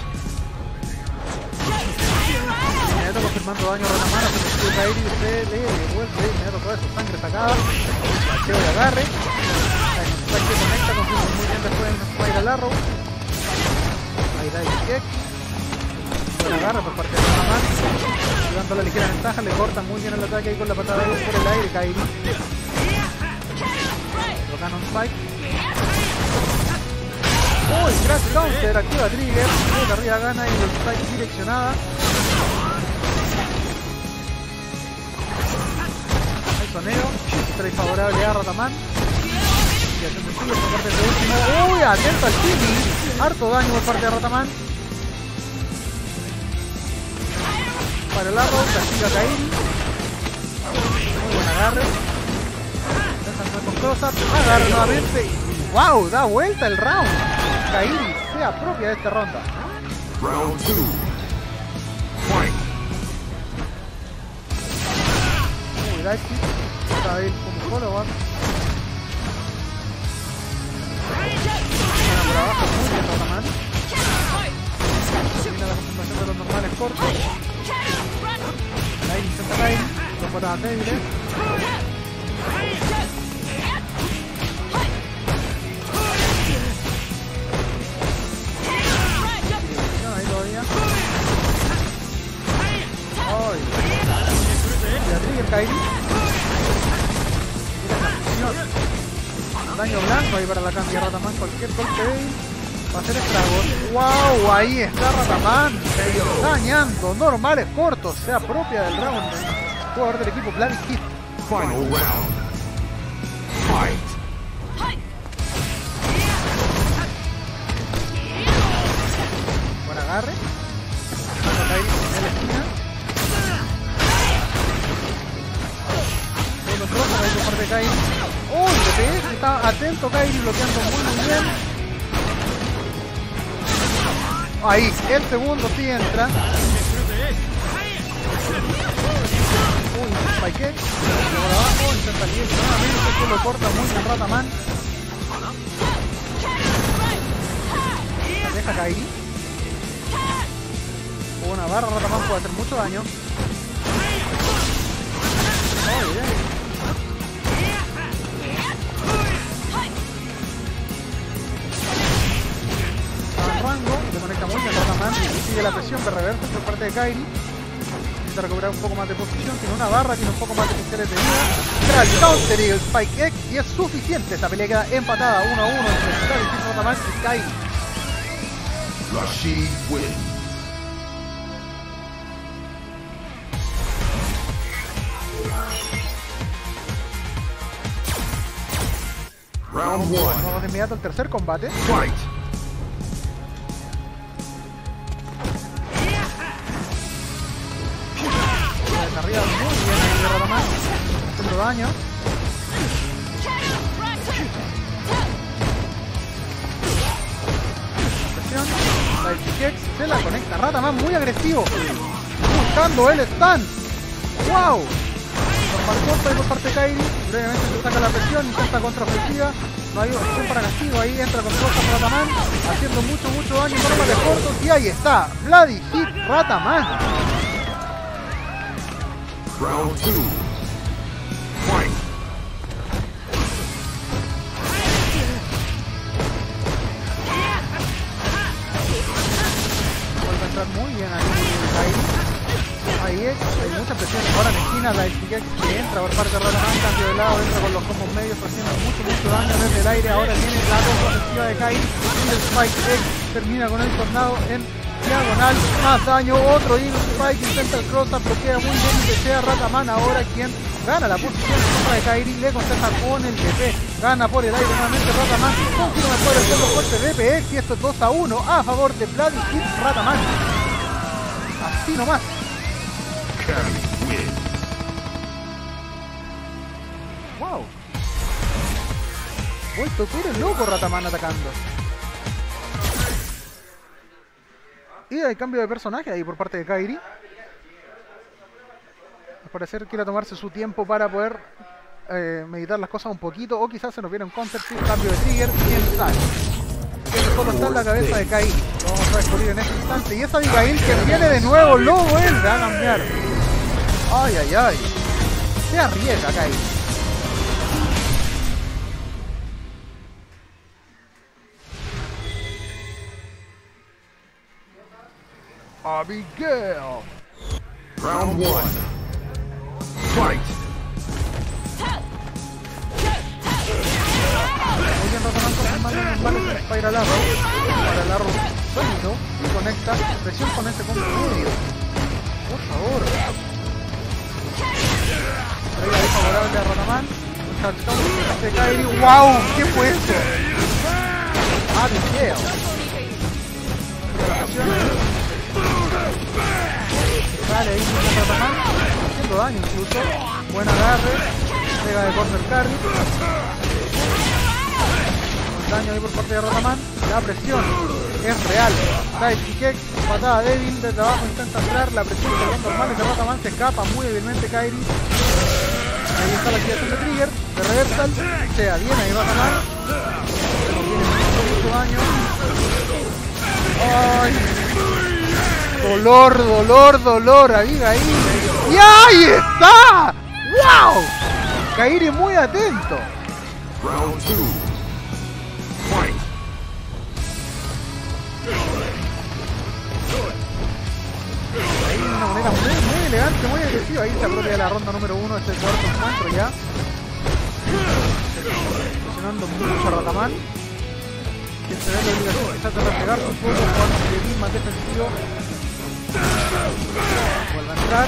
Inmediato confirmando daño a Rataman, haciendo el Kairi, se le devuelve inmediato toda su sangre sacada. Bacheo de agarre. Spike que conecta, confirma muy bien después en Spire al Arrow. Ahí da el check. Buen agarre por parte de Rataman. Dando la ligera ventaja, le corta muy bien el ataque ahí con la patada por el aire, Kairi. Lo gana un Spike. Uy, crash counter, activa trigger, de arriba gana y el Spike direccionada. Hay soneo, trae favorable a Rataman. Y haciendo el por parte de último. Uy, atento al Timmy. Harto daño por parte de Rataman. Para el Arrow, castiga Kairi. Muy buen agarre. Intenta con close-up, agarre nuevamente. ¡Wow! Da vuelta el round. Kairi se apropia de esta ronda. Round 2. Fight. Uy, Daichi. Está ahí como follow-up. Por abajo, muy bien Rataman. Termina la concentración de los normales cortos. Kairi intenta Kairi. Dos patadas débiles. Ahí todavía. ¡Ay! La trigger Kairi. Daño blanco ahí para la cambia Rataman. Cualquier golpe débil va a ser estragos. ¡Wow! Ahí está Rataman. Dañando normales cortos. Se apropia del round. Jugador del equipo Bloody Kid. Final round. Fight. Buen agarre. Kairi en la esquina. Segundo trozo, ahí por parte de Kairi. ¡Uy! DPS, está atento Kairi, bloqueando muy bien. Ahí, el segundo sí entra. Uy, Spike X, por abajo, intenta el lienzo nuevamente, que lo corta muy bien Rataman. Deja Kairi. Una barra, Rataman puede hacer mucho daño. Oh, bien. Rango, le conecta muy bien Rataman y sigue la presión de reversa por parte de Kairi. Intenta recuperar un poco más de posición, tiene una barra, tiene un poco más de pistoles de vida. Crash counter y el Spike X y es suficiente. Esta pelea queda empatada 1-1 entre Rataman y Kairi. Rashid wins. Round 1. Vamos de inmediato al tercer combate. Fight. Arriba muy bien ahí de Rataman, haciendo daño. Presión, la X se la conecta. Rataman muy agresivo, buscando el stun. ¡Wow! Normal corta ahí por parte de Kairi, brevemente se saca la presión, intenta contraofensiva. No hay opción para castigo, ahí entra con cosas Rataman, haciendo mucho daño en normales cortos. Y ahí está, Bloody Hit Rataman. Round 2. Fight. Vuelve a entrar muy bien ahí hay mucha presión ahora en la esquina, la X que entra por parte de Rataman, cambio de lado, entra con los combos medios, haciendo mucho daño desde el aire. Ahora tiene la ofensiva de Kairi y el Spike X termina con el tornado en Diagonal, más daño, otro Eagle Spike, intenta el cross-up, bloquea muy bien y desea Rataman ahora quien gana la posición en contra de Kairi, le contesta con el TP, gana por el aire nuevamente Rataman, confirma por el fondo fuerte de PX y esto es 2-1 a favor de Bloody Hit Rataman. Así nomás. Wow. Vuelto tú eres loco Rataman atacando. Y hay cambio de personaje ahí por parte de Kairi. Al parecer quiere tomarse su tiempo para poder meditar las cosas un poquito. O quizás se nos viene un counter, cambio de trigger, quién sabe. Eso solo está en la cabeza de Kairi. Lo vamos a descubrir en este instante. Y esa Abigail que viene de nuevo, lo vuelve a cambiar. Ay, ay, ay. Se arriesga Kairi. Abigail. Round 1. Fight. Muy bien Rataman con el mano en vale se Spiral Arrow. Spiral Arrow sólido y conecta. Presión con ese combo medio. Por favor. Traída desfavorable a Rataman. Un touchdown de Kairi. ¡Wow! ¿Qué fue eso? Abigail. Vale, ahí con Rataman, haciendo daño incluso. Buen agarre, pega de corner carry. Daño ahí por parte de Rataman. La presión es real. Side kick, patada débil desde abajo, intenta entrar. La presión de los normales de Rataman, se escapa muy débilmente Kairi. Ahí está la activación de trigger, de reversal. Se adhiene ahí Rataman. Tiene mucho daño. ¡Ay! Dolor, dolor, dolor, Abigail. ¡Y ahí está! ¡Wow! Kairi muy atento. Round 2. Fight. Ahí de una manera muy elegante, muy agresiva. Ahí se apropia de la ronda número 1 de este cuarto encuentro ya. Presionando mucho a Rataman. Que se ve la obligación quizás de replegarse un poco con el más defensivo. Vuelve a entrar.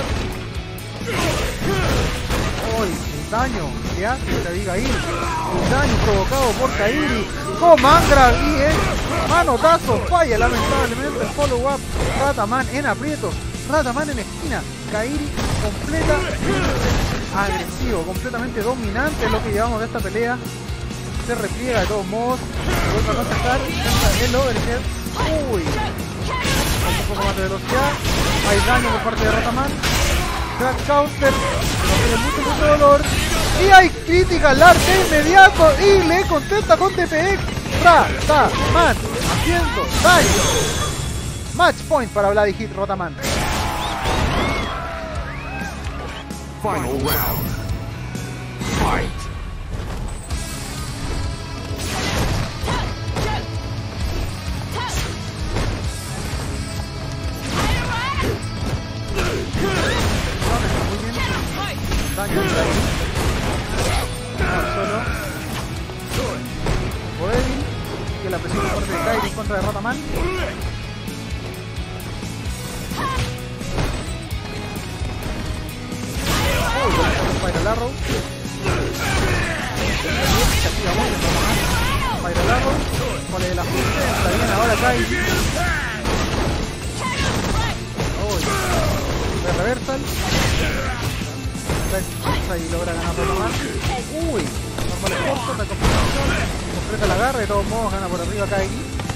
Hoy el daño que hace Abigail. El daño provocado por Kairi. Comangra y el manotazo falla lamentablemente el follow up. Rataman en aprietos. Rataman en esquina. Kairi completa agresivo, completamente dominante es lo que llevamos de esta pelea. Se repliega de todos modos. Se vuelve a contestar. Intenta el overhead. Uy. Un poco más de velocidad. Hay daño por parte de Rataman. Crack counter. No tiene mucho dolor. Y hay crítica al arte inmediato. Y le contesta con TPX. Rataman haciendo daño. Match point para Bloody Hit Rataman. Final round. Fight. Daño solo. Débil. Que la presión por parte de Kairi en contra de Rataman. Spiral Arrow. Se activa muy bien Rataman. Spiral Arrow. Vale de la ajuste. Está bien ahora Kairi. De reversal. Ahí logra ganar Rataman. Uy, normal esfuerzo, la combinación, completa la garra, de todos modos gana por arriba Kairi.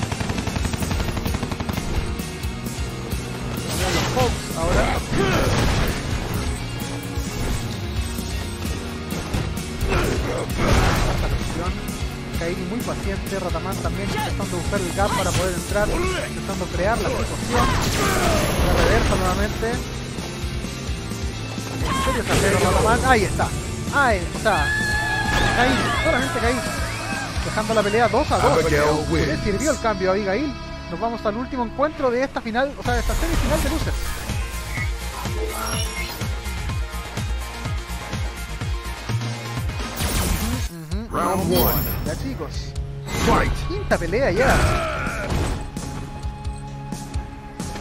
Los Hawks ahora. Esta presión. Kairi muy paciente, Rataman también intentando buscar el gap para poder entrar, intentando crear la situación. La reversa nuevamente. En serio salió Rataman. Ahí está. Ahí está. Kairi, solamente Kairi. Dejando la pelea 2-2. Le sirvió el cambio a Abigail. Nos vamos al último encuentro de esta final, o sea, de esta semifinal de luces. Round 1. Ya chicos. Fight. Quinta pelea ya.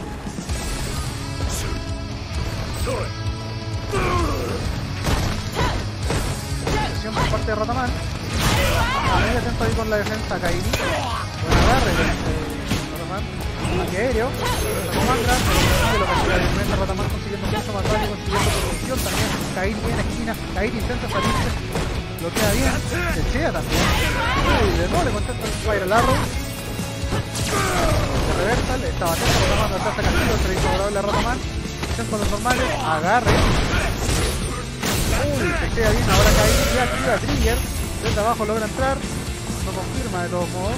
parte de Rataman. Muy atento ahí con la defensa Kairi. Buen agarre de Rataman. Ataque aéreo. Rataman que lo castiga bien. Rataman consiguiendo mucho más daño, consiguiendo protección también. Kairi en esquina. Kairi intenta salirse. Lo queda bien. Se chea también. Uy, de nuevo le contesta el Spiral Arrow. De reversal. Estaba atento Rataman hasta este castillo. Se le hizo favorable a Rataman. Acción con los normales. Agarre. Uy, se queda bien. Ahora Kairi ya activa Trigger. Desde abajo logra entrar. No confirma de todos modos.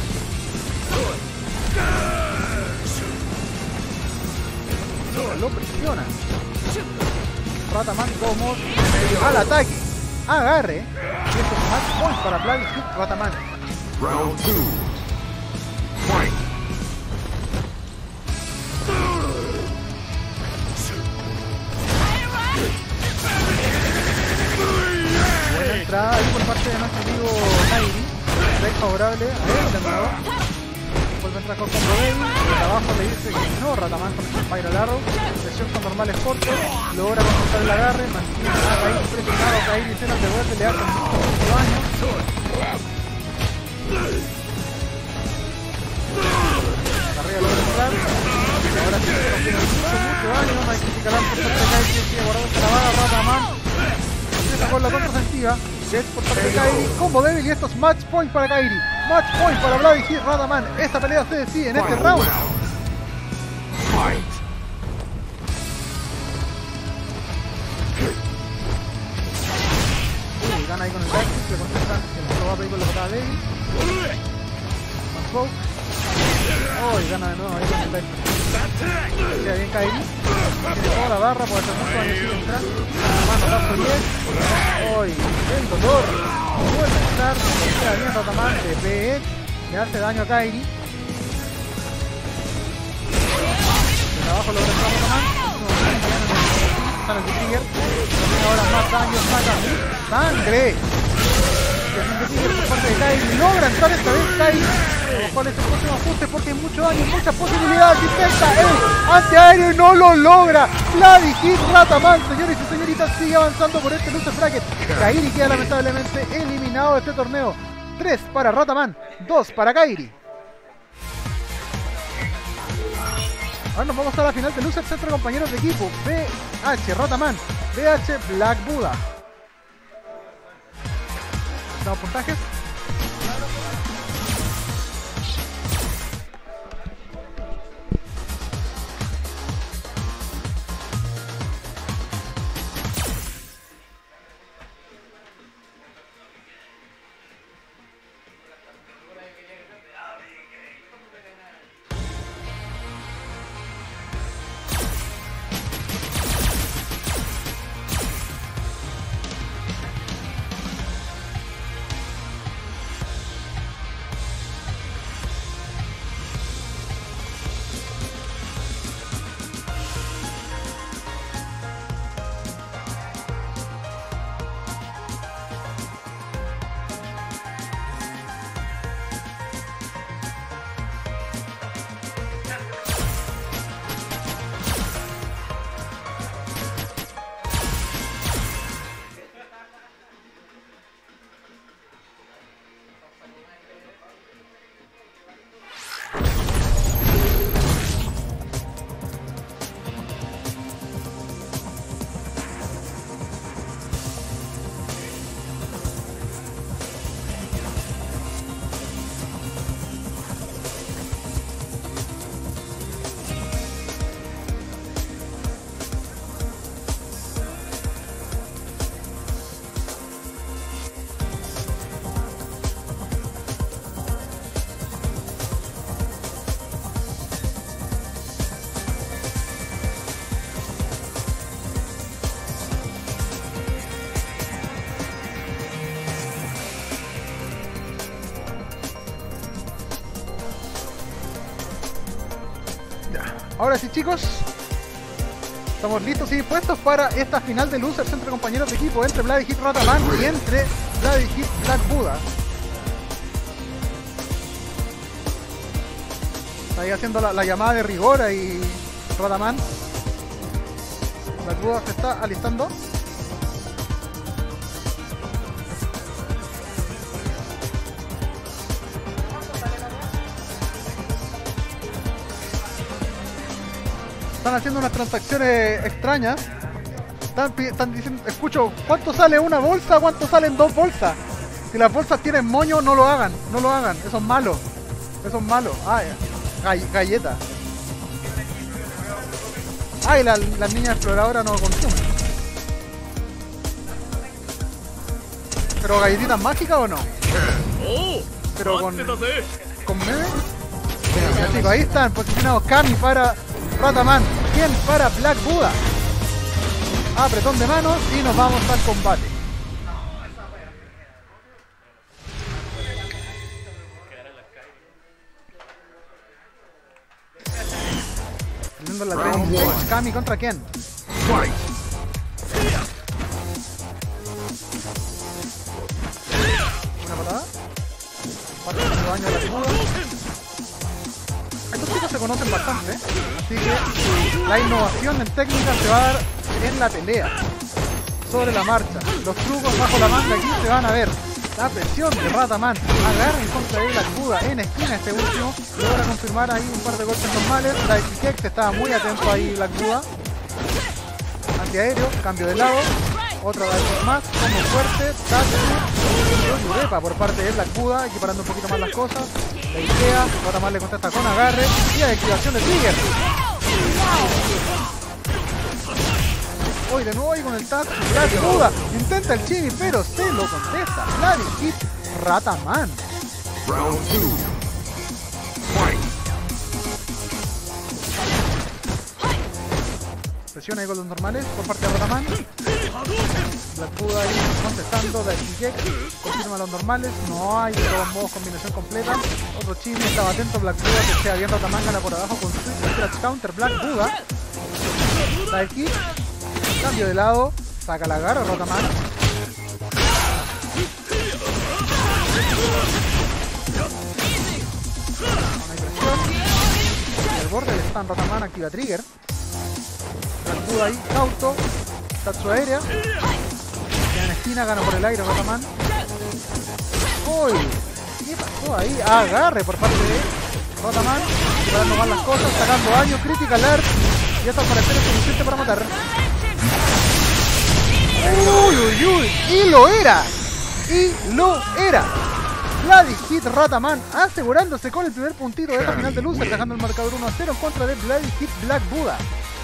Lo presiona. Rataman como al ataque. Agarre. Y esto es match point para Bloody Hit Rataman. Round 2. Fight. Buena entrada ahí por parte de nuestro amigo Kairi. Break favorable a él de nuevo. Vuelve a entrar con combo débil. De abajo le dice que no. Rataman con el Spiral Arrow. Presión con normales cortos. Logra conectar el agarre. Mantiene a Kairi presionado. Kairi se nos devuelve. Le hace mucho daño. Arriba logra entrar. Ahora sí se nos tiene mucho daño. Magnifica la por parte de Kairi. Sigue guardándose la bala. Rataman empieza con la contraofensiva. Get por parte de Kairi. Combo débil y esto es match point para Kairi. Match point para Bloody Hit Rataman. Esta pelea se decide en este round. Fight. Uy, gana ahí con el Darkseid, le contesta que lo va a pedir con la patada débil. Smoke. Uy, gana de nuevo ahí con el Darkseid. Queda bien Kairi. Tiene toda la barra, puede hacer mucho daño sin entrar. Mano, paso 10. Uy, el dolor. Vuelve a entrar. Queda bien Rataman de PE. Le hace daño a Kairi. Desde abajo logra entrar Rataman. Sale el Trigger. Tiene ahora más daño, saca sangre. Y haciendo Trigger por parte de Kairi. Logra entrar esta vez Kairi. Vamos cuál es el próximo ajuste porque hay mucho daño, muchas posibilidades. Intenta el antiaéreo y no lo logra. Bloody Hit Rataman, señores y señoritas, sigue avanzando por este loser bracket. Kairi queda lamentablemente eliminado de este torneo. 3 para Rataman, 2 para Kairi. Ahora nos vamos a la final de Losers entre compañeros de equipo. BH Rataman, BH Black Buddha. Damos puntajes. Ahora sí, chicos, estamos listos y dispuestos para esta final de Losers entre compañeros de equipo, entre Bloody Hit Rataman y entre Bloody Hit Black Buddha. Está ahí haciendo la llamada de rigor ahí Rataman. Black Buddha se está alistando. Están haciendo unas transacciones extrañas. Están diciendo, escucho, ¿cuánto sale una bolsa? ¿Cuánto salen 2 bolsas? Si las bolsas tienen moño, no lo hagan, no lo hagan. Eso es malo. Eso es malo. Ah, galleta. Ah, y las niñas exploradoras no consumen. ¿Pero galletitas mágicas o no? Pero con meme. Ya chicos, ahí están posicionados Kami para Rataman, Ken para Black Buddha. Apretón de manos y nos vamos al combate. Teniendo la training stage, Kami contra Ken. Fight. Una patada. Parte de daño a la figura. Estos chicos se conocen bastante, así que la innovación en técnica se va a dar en la pelea, sobre la marcha. Los trucos bajo la manga aquí se van a ver. La presión de Rataman, agarra en contra de Black Buddha en esquina este último, logra confirmar ahí un par de golpes normales. La X estaba muy atento ahí Black Buddha. Antiaéreo, cambio de lado, otra vez más, como fuerte, Tatsu, Yurepa por parte de Black Buddha, equiparando un poquito más las cosas. La Ikea, Rataman le contesta con agarre y la activación de Trigger. Hoy de nuevo ahí con el Tatsu, Black Buddha intenta el Chini pero se lo contesta. Bloody Hit Rataman. Round 2. Fight. Presiona ahí con los normales por parte de Rataman. Black Buddha ahí contestando, Daikigek confirma los normales, no hay de todos modos combinación completa. Otro Chini estaba atento, Black Buddha que queda bien Rataman, gana por abajo con Switch, Scratch Counter, Black Buddha. Daikig, cambio de lado, saca la garra Rataman. No hay presión. Y el borde le están Rataman, activa Trigger. Black Buddha ahí, cauto, Tatsu aérea. Queda en esquina, gana por el aire Rataman. ¡Uy! ¿Qué pasó ahí? Agarre por parte de Rataman, preparando mal las cosas, sacando daño, Critical Alert. Y esto al parecer es suficiente para matar. ¡Uy, uy, uy! ¡Y lo era! ¡Y lo era! Bloody Hit Rataman asegurándose con el primer puntito de esta final de loser, dejando el marcador 1-0 en contra de Bloody Hit Black Buddha.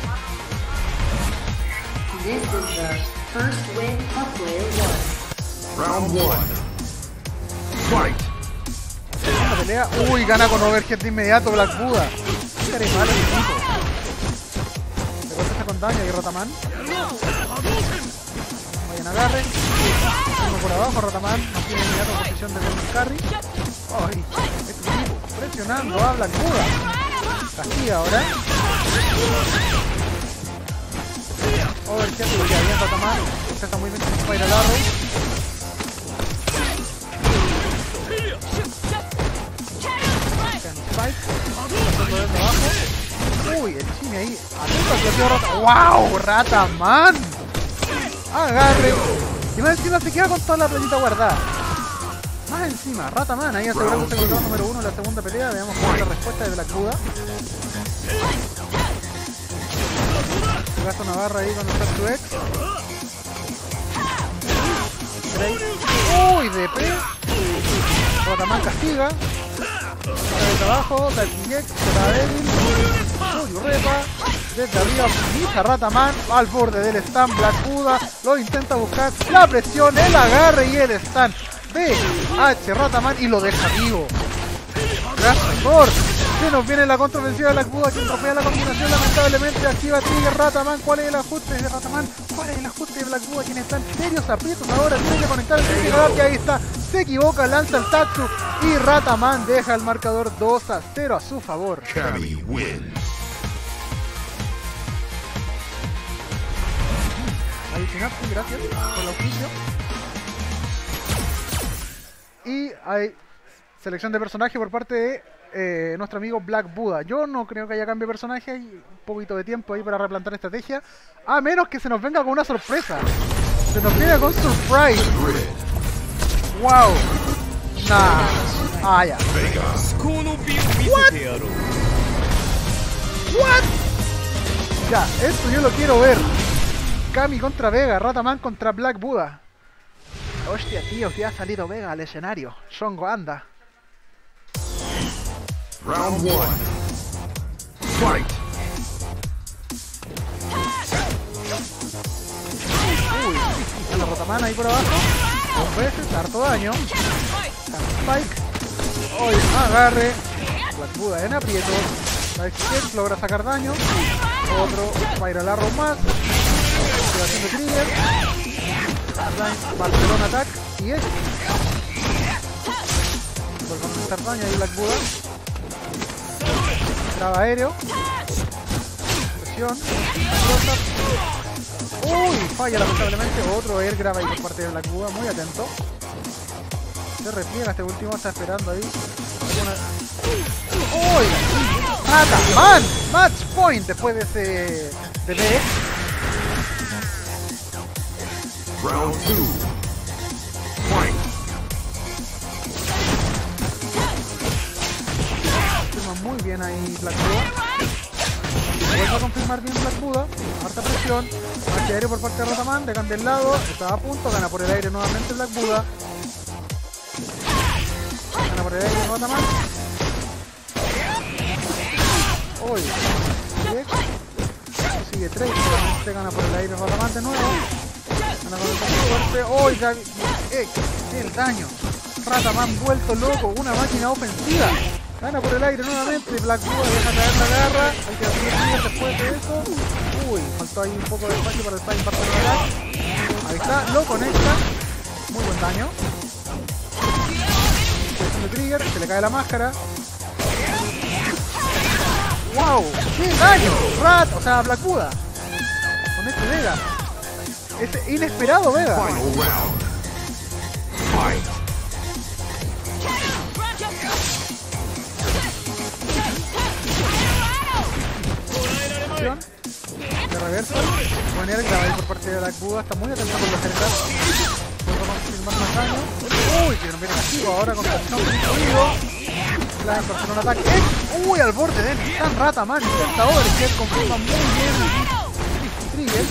This is the first win of player 1. Round 1. Fight. Esta pelea. Uy, gana con overhead de inmediato Black Buddha. Qué mal el equipo. Se contesta con daño y Rataman. Vayan agarre. Uno por abajo, Rataman. No tiene inmediato posición de Golden Carry. Ay, este equipo presionando a Black Buddha. Castiga ahora. Overhead, lo queda bien Rataman. Está muy bien con Spiral Arrow. Uy, el Chini ahí. Atento al bloqueo Rataman. ¡Wow! ¡Rataman! Agarre. Y más encima se queda con toda la platita guardada. Más encima, Rataman ahí asegurándose con el round número 1 en la segunda pelea. Veamos cuál es la respuesta de Black Buddha. Gasta una barra ahí con el Tatsu X. Uy, DP. Rataman castiga. Desde abajo, Daikigek, será débil. Yurepa. Desde arriba, finaliza Rataman al borde del stun. Black Buddha lo intenta buscar. La presión, el agarre y el stun de H Rataman y lo deja vivo. Gracias por. Se nos viene la contraofensiva de Black Buddha, quien tropea la combinación, lamentablemente activa Trigger Rataman. ¿Cuál es el ajuste de Rataman? ¿Cuál es el ajuste de Black Buddha? Quien está en serios aprietos ahora, tiene que conectar el Trigger, que ahí está, se equivoca, lanza el Tatsu y Rataman deja el marcador 2-0 a su favor. Kami wins. Adicional, gracias por el auspicio. Y hay selección de personaje por parte de nuestro amigo Black Buddha. Yo no creo que haya cambio de personaje, hay un poquito de tiempo ahí para replantar estrategia, a menos que se nos venga con una sorpresa. Se nos viene con surprise. Wow. Nah. Ah, ya. What? What? Ya, esto yo lo quiero ver. Kami contra Vega, Rataman contra Black Buddha. Hostia, tío, que ha salido Vega al escenario. Songo, anda. Round 1. Fight. Uy, la Rataman ahí por abajo. 2 veces, harto daño. Spike. Hoy agarre. Black Buddha en aprieto. Spike logra sacar daño. Otro Spiral Arrow más. Activación de trigger. Barcelona Attack. Y es. Vuelve a aumentar daño ahí Black Buddha. Traba aéreo. Presión. Uy, falla lamentablemente. Otro air grab ahí por parte de Black Buddha. Muy atento. Se repliega este último. Está esperando ahí. ¡Uy! ¡Rataman! Match point después de ese DP. Round 2. Fight. Confirma muy bien ahí Black Buddha. Vuelve a confirmar bien Black Buddha. Harta presión. Marcha aéreo por parte de Rataman. Le cambia el lado. Estaba a punto. Gana por el aire nuevamente Black Buddha. Gana por el aire Rataman. Uy. Sigue 3. Se gana por el aire Rataman de nuevo. Gana con el fuerte. ¡Uy! ¡Qué el daño! Rataman vuelto loco. Una máquina ofensiva. Gana por el aire nuevamente. Black Buddha deja caer la garra. Hay que hacer después de eso. Uy, faltó ahí un poco de espacio para el Spine Barcelona. Ahí está, lo conecta. Muy buen daño. De trigger, se le cae la máscara. ¡Wow! ¡Qué daño! O sea, Black Buddha. Con este Vega. Ese inesperado Vega. Final round. Fight. De reversa. Buen air grab ahí por parte de Black Buddha. Está muy atento con los generales. Vamos a confirmar más daño. Uy, que no viene castigo ahora con presión incluido. La Barcelona Attack. Uy, al borde de él. Están Rataman. Intenta overhead. Confirma muy bien. Trigger.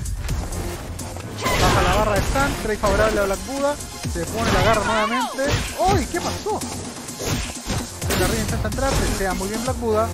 Baja la barra de stun. Trade favorable a Black Buddha. Se pone la garra nuevamente. Uy, ¿qué pasó? La ring intenta entrar. Se sea muy bien Black Buddha.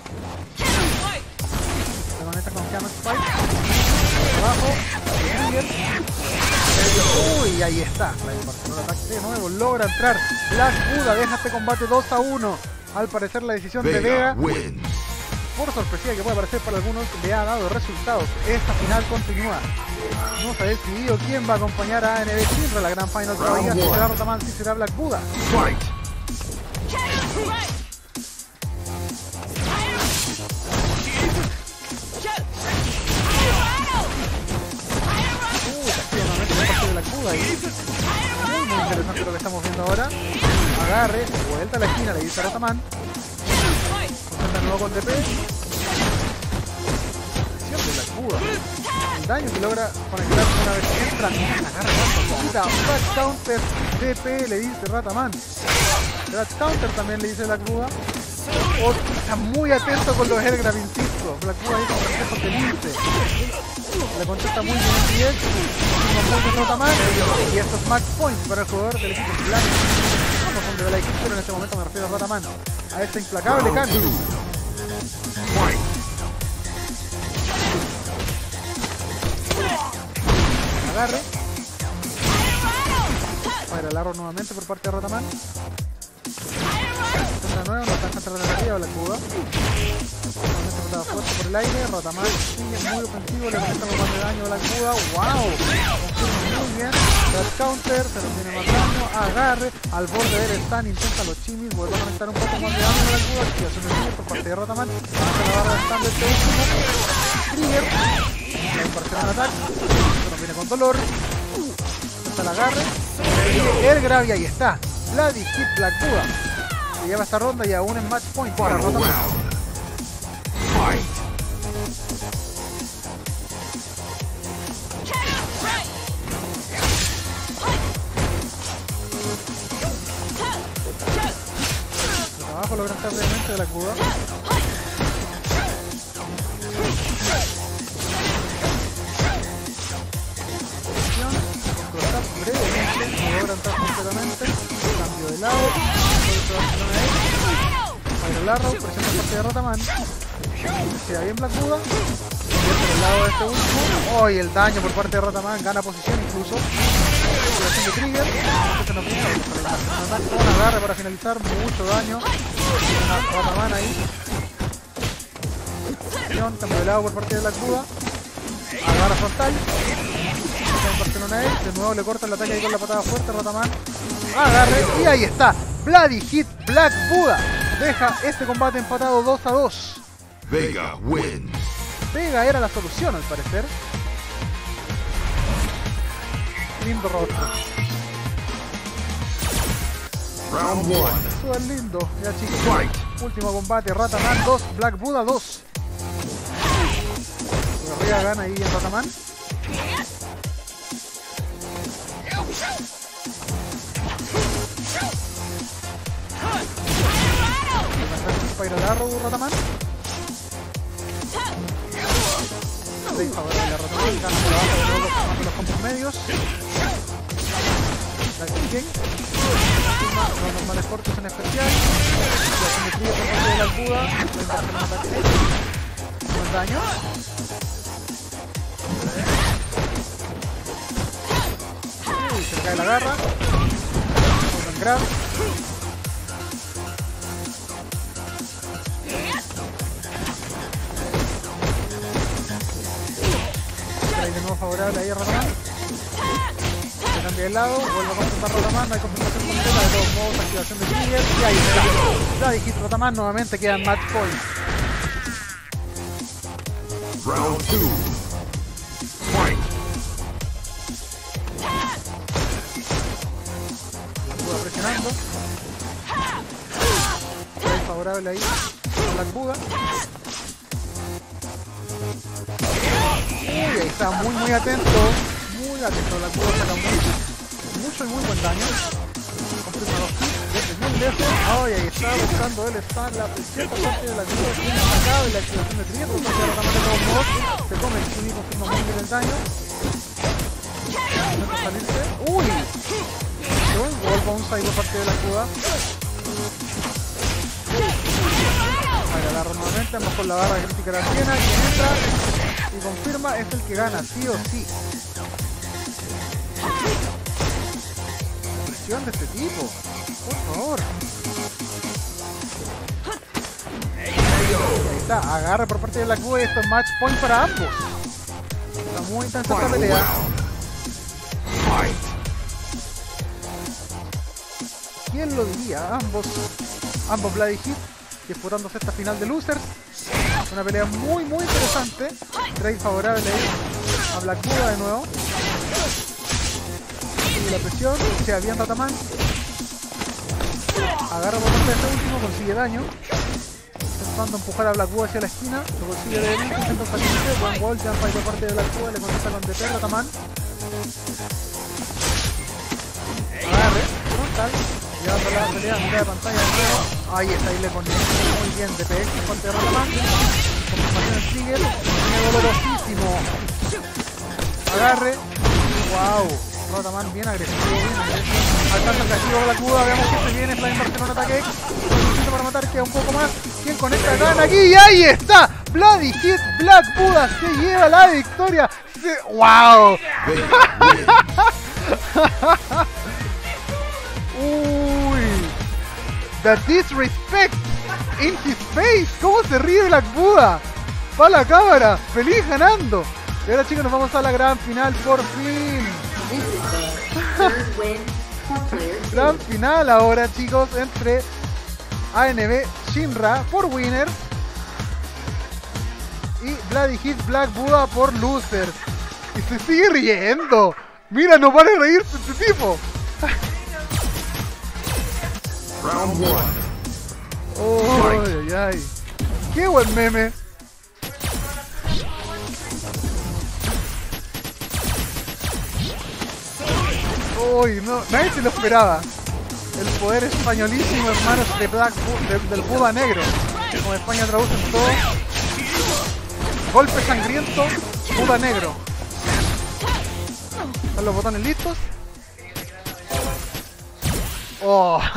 Se conecta con Piano Spike. Abajo. Trigger. Uy, ahí está. La Barcelona Attack de nuevo. Logra entrar. Black Buddha deja este combate 2-1. Al parecer la decisión de Vega, wins. por sorpresiva que puede parecer para algunos, le ha dado resultados. Esta final continúa. No se ha decidido quién va a acompañar a NB Shinra, la gran final todavía. Si será Rataman, si será Black Buddha. Fight. Black Buddha ahí. Muy interesante lo que estamos viendo ahora. Agarre, vuelta a la esquina, le dice a Rataman. Concentra de nuevo con DP. Presión de Black Buddha. El daño que logra conectar una vez que entra. Agarra la back counter, DP, le dice Rataman. Back counter también le dice Black Buddha. Está muy atento con los airgrab, insisto. Black Buddha ahí con reflejos de lince. Le contesta muy bien el 10. Muy bien Rataman. Y estos match points para el jugador del equipo Black. Vamos donde ve la equipo, pero en este momento me refiero a Rataman. A este implacable cambio. Agarre. Para el arrow nuevamente por parte de Rataman. De nuevo, no está contra la arriba Black Buddha. Nuevamente estaba fuerte por el aire. Rataman sigue muy ofensivo, le conecta con más de daño a Black Buddha. ¡Wow! Muy bien. Black counter, se nos viene más daño. Agarre. Al borde del stun, intenta los chimis. Vuelve a conectar un poco más de daño a Black Buddha. Activación de trigger por parte de Rataman. Baja la barra de stun de este último. Trigger. La Barcelona Attack. Se nos viene con dolor. Intenta el agarre. El grab y ahí está. Bloody Hit Black Buddha. Se lleva esta ronda y aún en match point para Final Rataman. round. Fight. Desde abajo logra entrar brevemente Black Buddha. logra entrar completamente. Cambio de lado. Fire Arrow, presiona por parte de Rataman. Queda bien Black Buddha. Por el lado de este último. Oh, y el daño por parte de Rataman. Gana posición incluso. Activación de trigger. Entonces nos viene un agarre para finalizar. Mucho daño. Rataman ahí. Cambio de lado por parte de Black Buddha. Agarra frontal. De nuevo le corta el ataque ahí con la patada fuerte. Rataman. Agarre. Y ahí está. Bloody Hit Black Buddha. Deja este combate empatado 2-2. Vega wins. Vega era la solución al parecer. Lindo rostro. Round 1. Súper lindo. Ya chicos. Fight. Último combate. Rataman 2. Black Buddha 2. Arriba gana ahí en Rataman. Spiral Arrow, Rataman. Rey favorable a Rataman. Gana por abajo de nuevo los combos medios. La King. Los normales cortos en especial. La simetría por parte de la Buda. Buen daño. Uy, se le cae la garra. Buen grab. De nuevo favorable ahí a Rataman. Se cambia de lado, vuelve a confirmar Rataman, no hay compensación completa, de todos modos activación de trigger y ahí está. Ya dijiste Rataman, nuevamente quedan match point. Round 2. Fight. Buda presionando. Ahí favorable ahí a Black Buddha. Uy, ahí está, muy atento. Muy atento. Black Buddha saca mucho y muy buen daño. Confirma los hits, desde bien lejos. Ay, ahí está buscando el stun. La presión por parte de Black Buddha bien sacado y la activación de trigger por parte de Rataman de todos modos. Se come el Chun y confirma muy bien el daño. No salirse. Uy, qué buen wall bounce ahí por parte de Black Buddha. Ahí la agarra nuevamente, vamos con la barra crítica de la esquina, quien entra y confirma es el que gana, sí o sí. La presión de este tipo, por favor. Ahí está, agarre por parte de Black Buddha y esto es match point para ambos. Está muy intensa esta pelea. Fight. ¿Quién lo diría? Ambos Bloody Hit disputándose esta final de Losers. Una pelea muy interesante. Trade favorable ahí a Black Buddha de nuevo. Sigue la presión, sea bien Rataman. Agarra por parte de este último, consigue daño. Intentando empujar a Black Buddha hacia la esquina. Lo consigue de él, intenta salirse. Buen wall jump ahí por parte de Black Buddha. Le contesta con DP Rataman. Agarre, frontal. Llevando la pelea, mitad de pantalla de nuevo. Ahí está, ahí le pone muy bien DPX por parte de Rataman. Confirmación del trigger. Tiene dolorosísimo. Agarre. Wow. Rataman bien agresivo, Alcanza el castigo Black Buddha. Veamos que se viene. Flying Barcelona ataque. Necesito para matar, queda un poco más. ¿Quién conecta? Gana aquí. Y ahí está. Bloody Hit Black Buddha se lleva la victoria. Wow. Uy, the disrespect in his face. ¿Cómo se ríe Black Buddha? Va la cámara, feliz ganando. Y ahora chicos nos vamos a la gran final por fin. Gran final ahora chicos entre ANB Shinra por winner y Bloody Hit Black Buddha por loser. Y se sigue riendo. Mira, no para de reírse este tipo. Round 1. Oh, ay, ay. Qué buen meme. Uy, no, nadie se lo esperaba. El poder españolísimo, hermanos, de del Buda negro. Como España traducen todo. Golpe sangriento, Buda negro. ¿Están los botones listos? Oh. O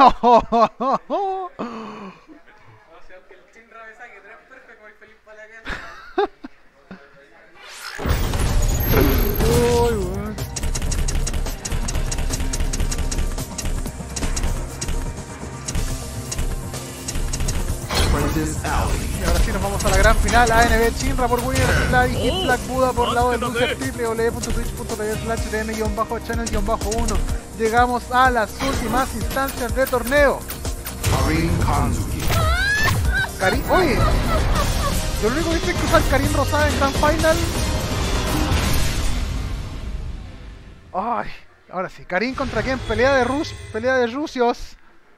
sea, aunque el Shinra me saque 3 perfectos, voy feliz para la guerra. Uy, weón. Princess Alley. Y ahora sí nos vamos a la gran final. ANB Shinra por Winner Slash y Black Buddha por lado del Lucer www.twitch.tv/dm-channel-1. Llegamos a las últimas instancias de torneo. Karin Kanzuki. Oye, yo lo único que hice es cruzar Karim Rosada en Grand Final. Ay, ahora sí, Karim contra quién, pelea de rusios.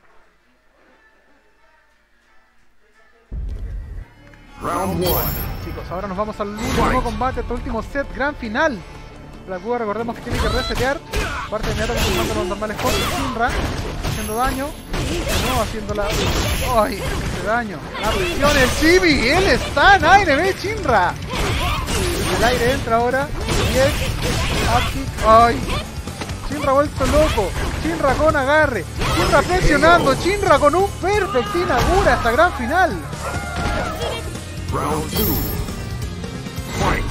Round 1. Chicos, ahora nos vamos al último combate, este último set, gran final. Black Buddha, recordemos que tiene que resetear. Parte de inmediato confirmando los normales cortes. Shinra haciendo daño. De nuevo haciéndola. ¡Ay! Hace daño. La presión, el Chibi. Él está en ANB Shinra. Desde el aire entra ahora. Y es. Aquí. ¡Ay! Shinra vuelto loco. Shinra con agarre. Shinra presionando. Shinra con un perfect inaugura esta gran final. Round 2. Fight.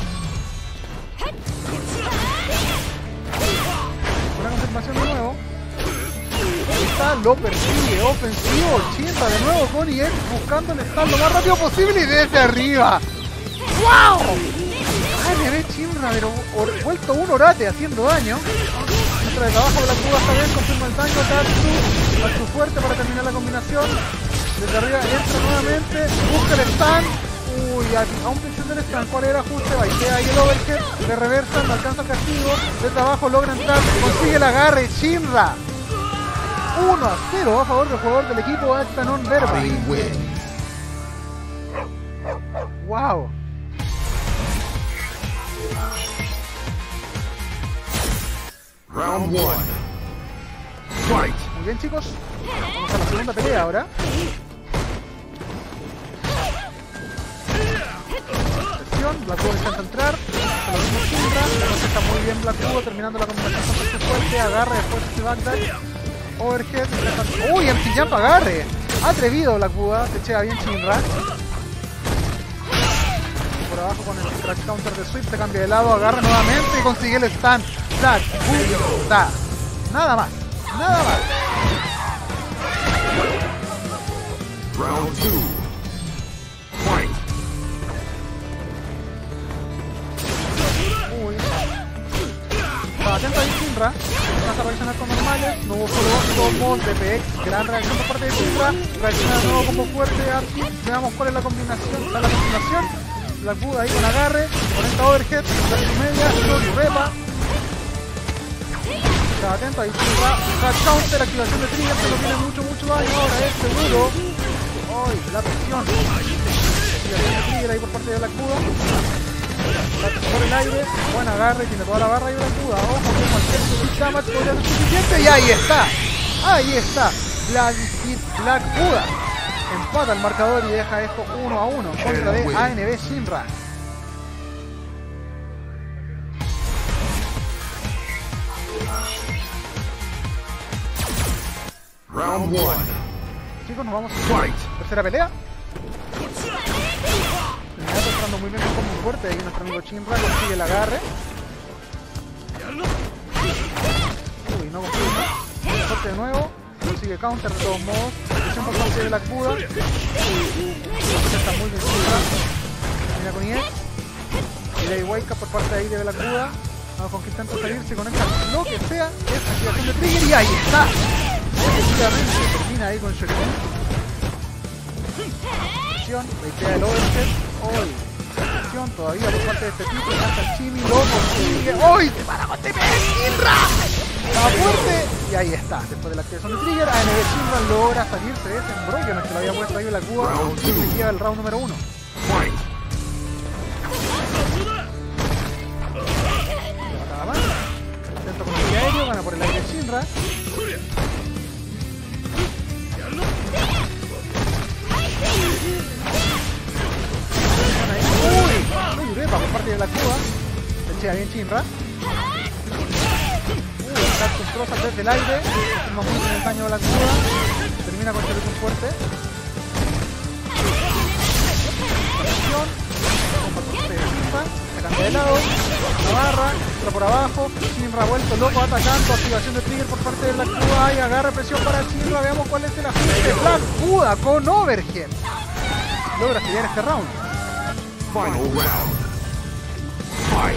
Una confirmación de nuevo. Ahí está, lo persigue, ofensivo, Shinra de nuevo con EX buscando el stand lo más rápido posible y desde arriba. ¡Wow! ANB Shinra, pero vuelto un orate haciendo daño. Entra desde abajo Black Buddha esta vez, confirma el daño, Tatsu fuerte para terminar la combinación. Desde arriba entra nuevamente, busca el stand. Uy, aún pensando en el stand, ¿cuál era ajuste? Baitea ahí el overhead, le reversan, no alcanza el castigo, desde abajo logra entrar, consigue el agarre, Shinra. 1-0 a favor del jugador del equipo hasta non-verba. Karin wins. Wow. Round 1. Fight. Muy bien, chicos. Vamos a la segunda pelea ahora. Black Buddha intenta entrar, lo mismo Shinra, la cosa está muy bien Black Buddha, terminando la combinación con su fuerte, agarre después de backdash, overhead, uy, anti-jump agarre, atrevido Black Buddha, se echea bien Shinra. Por abajo con el crash counter de sweep, se cambia de lado, agarra nuevamente y consigue el stun. Black Buddha, nada más, nada más. Round 2. Fight. Atento ahí Shinra, alcanza a reaccionar con normales, no hubo follow-up, combos, DPX, gran reacción por parte de Shinra, reacciona de nuevo como fuerte, Arki, veamos cuál es la combinación, la continuación, Black Buddha ahí con agarre, conecta overhead, la media, y repa. Está atento ahí Shinra, crash counter, activación de trigger, que no tiene mucho daño, ahora es seguro. Ay, la presión. Activación de trigger ahí por parte de Black Buddha. Por el aire, buen agarre, tiene toda la barra y Black Buddha. Ojo que cualquier damage podría ser suficiente. Y ahí está, Black Buddha empata el marcador y deja esto 1-1 contra de ANB Shinra. Round 1. Chicos, nos vamos a Fight. tercera pelea. Está entrando muy bien el combo fuerte, ahí nuestro amigo Shinra consigue el agarre. Uy, no confirma. Fuerte de nuevo, consigue counter de todos modos. Presión por parte de Black Buddha. Está muy bien Shinra. Termina con EX. Y de wake up por parte ahí de Black Buddha. Vamos conquistando salir, se conecta lo que sea. Es activación de trigger y ahí está. Efectivamente, termina ahí con Shoryuken. Baitea el overhead. Hoy, presión todavía por parte de este tipo. Hasta el Chimi lo consigue. ¡Hoy! ¡Se para con TP! ¡Shinra! Está fuerte. Y ahí está. Después de la activación de trigger, ANB Shinra logra salirse de ese embrollo en el que lo había puesto ahí Black Buddha. Y se lleva el round número 1. Fight. Atento con el pie aéreo, gana por el aire Shinra. Muy Urepa por parte de Black Buddha. Se echea bien Shinra. Captain Cross desde el aire. Hacemos muy bien el daño de la Buda. Termina con este un fuerte. Se cambia de lado. La barra. Entra por abajo. Shinra vuelto loco atacando. Activación de trigger por parte de Black Buda. Y agarra presión para Shinra. Veamos cuál es el ajuste. Black Buda con overhead. Logra sellar este round. Final round. Fight.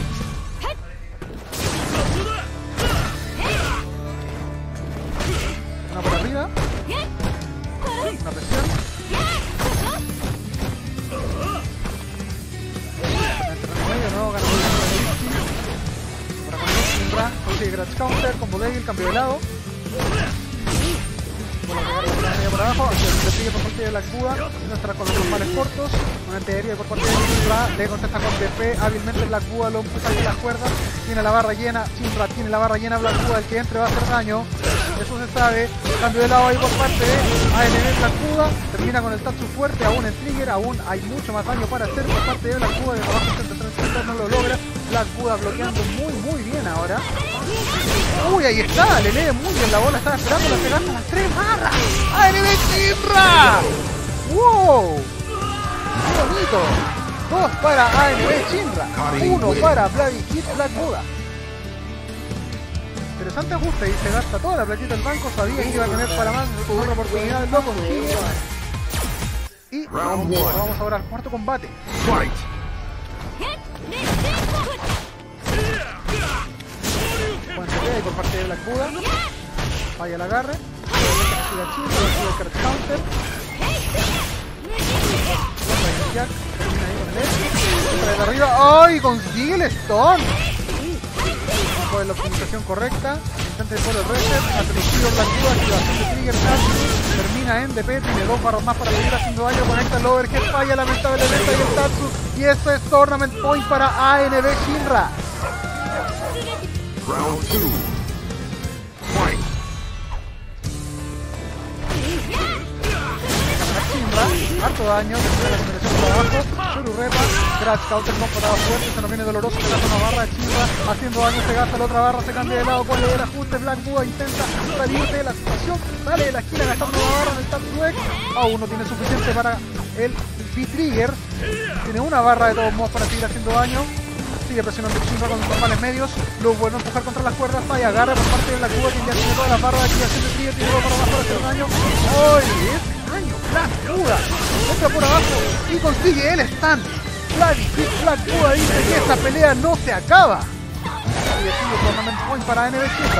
Una por arriba. Una presión. Medio nuevo gana para con Shinra. Consigue Grudge Counter. Combo débil. Cambio de lado. Bueno, pegar por abajo, se sigue por parte de Black Buda, nuestra con los normales cortos, una antiaérea por parte de Shinra, le contesta con DP, hábilmente Black Buda lo empuja hacia las cuerdas, tiene la barra llena, Shinra tiene la barra llena, Black Buda, el que entre va a hacer daño, eso se sabe, cambio de lado ahí por parte de ANB Black Buda, termina con el Tatsu fuerte, aún en trigger, aún hay mucho más daño para hacer por parte de Black Buda, de abajo no lo logra, Black Buda bloqueando muy bien ahora. Uy, ahí está, le lee muy bien la bola, estaba esperando la pegando las 3 barras. ¡ANB Shinra! ¡Wow! ¡Qué bonito! 2 para ANB Shinra, 1 para Bloody Hit Black Buda. Interesante ajuste y se gasta toda la platita del banco, sabía que iba a tener para más otra oportunidad, lo consigue. Y vamos ahora al cuarto combate. Fight. Buen TP por parte de Black Buda. Falla el agarre. Sigue a Chile, sigue el Card Counter. Jack, termina ahí con el S. Entra desde arriba. ¡Ay! Consigue el stun. Fue la optimización correcta. Intenta de el reset. Hace los tiros Black Buda. Activación de trigger. Termina en DP. Tiene 2 barras más para seguir haciendo daño. Conecta el overhead. Falla lamentablemente ahí el Tatsu. Y esto es Tournament Point para ANB Shinra. Round 2. Fight. Shinra, harto daño, después de la combinación por abajo, Chururepa, Crash Counter con patada fuerte, se nos viene doloroso, se gasta una barra de Shinra, haciendo daño, se gasta la otra barra, se cambia de lado, cuál es el ajuste, Black Buda intenta salir de la situación, sale de la esquina gastando una barra en el Tatsu X, aún no tiene suficiente para el B-Trigger, tiene una barra de todos modos para seguir haciendo daño. Sigue presionando Shinra con los normales medios, lo vuelve a empujar contra las cuerdas, falla, agarra por parte de Black Buda, quien ya tiene todas las barras de activación de trigger, tiene 2 barras más para hacer daño. ¡Ay! ¡Es daño! Black Buda entra por abajo y consigue el stun. Black Buda dice que esta pelea no se acaba. Y sigue Tournament Point para ANB Shinra.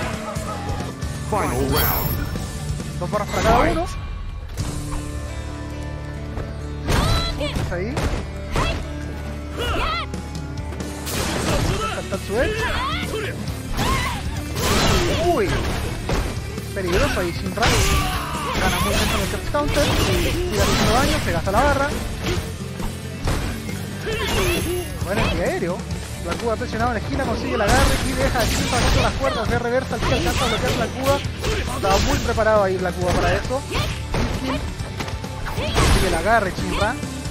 Final round. 2 barras para cada uno. ¿Es ahí? Tatsu X. Uy, peligroso ahí Shinra. Gana muy bien con el Crash Counter. Sigue haciendo daño, se gasta la barra. Bueno, antiaéreo. Black Buda presionado en la esquina, consigue el agarre y deja a Shinra contra las cuerdas de reversa. Al que alcanza a bloquear Black Buda. Estaba muy preparado ahí Black Buda para eso. Consigue el agarre Shinra.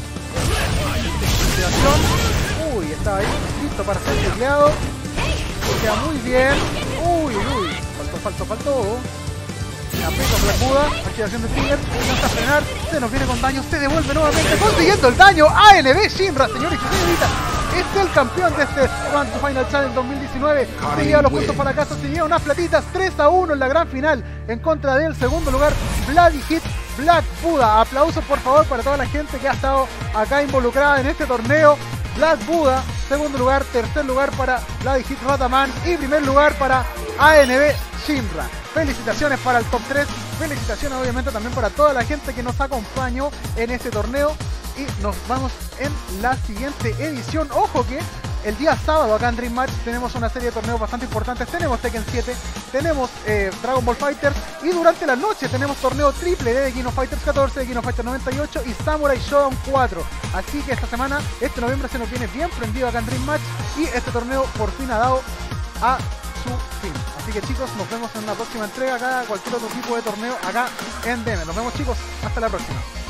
Uy, estaba ahí listo para ser empleado. Queda muy bien. Uy. Faltó. Aplica Black Buda, activación de trigger, intenta frenar, se nos viene con daño, se devuelve nuevamente, consiguiendo el daño. ANB Shinra, señores y señoritas, es el campeón de este Run to Final Challenge 2019. Se lleva los puntos para casa, se lleva unas platitas 3-1 en la gran final en contra del segundo lugar, Bloody Hit Black Buda. Aplausos por favor para toda la gente que ha estado acá involucrada en este torneo. Black Buda, segundo lugar, tercer lugar para Bloody Hit Rataman y primer lugar para ANB Shinra. Felicitaciones para el top 3, felicitaciones obviamente también para toda la gente que nos acompañó en este torneo y nos vamos en la siguiente edición. Ojo que el día sábado acá en Dream Match tenemos una serie de torneos bastante importantes, tenemos Tekken 7, tenemos Dragon Ball Fighters y durante la noche tenemos torneo triple de King of Fighters 14, de King of Fighters 98 y Samurai Shodown 4. Así que esta semana, este noviembre se nos viene bien prendido acá en Dream Match y este torneo por fin ha dado a su fin. Así que chicos, nos vemos en una próxima entrega acá, cualquier otro tipo de torneo acá en DM. Nos vemos chicos, hasta la próxima.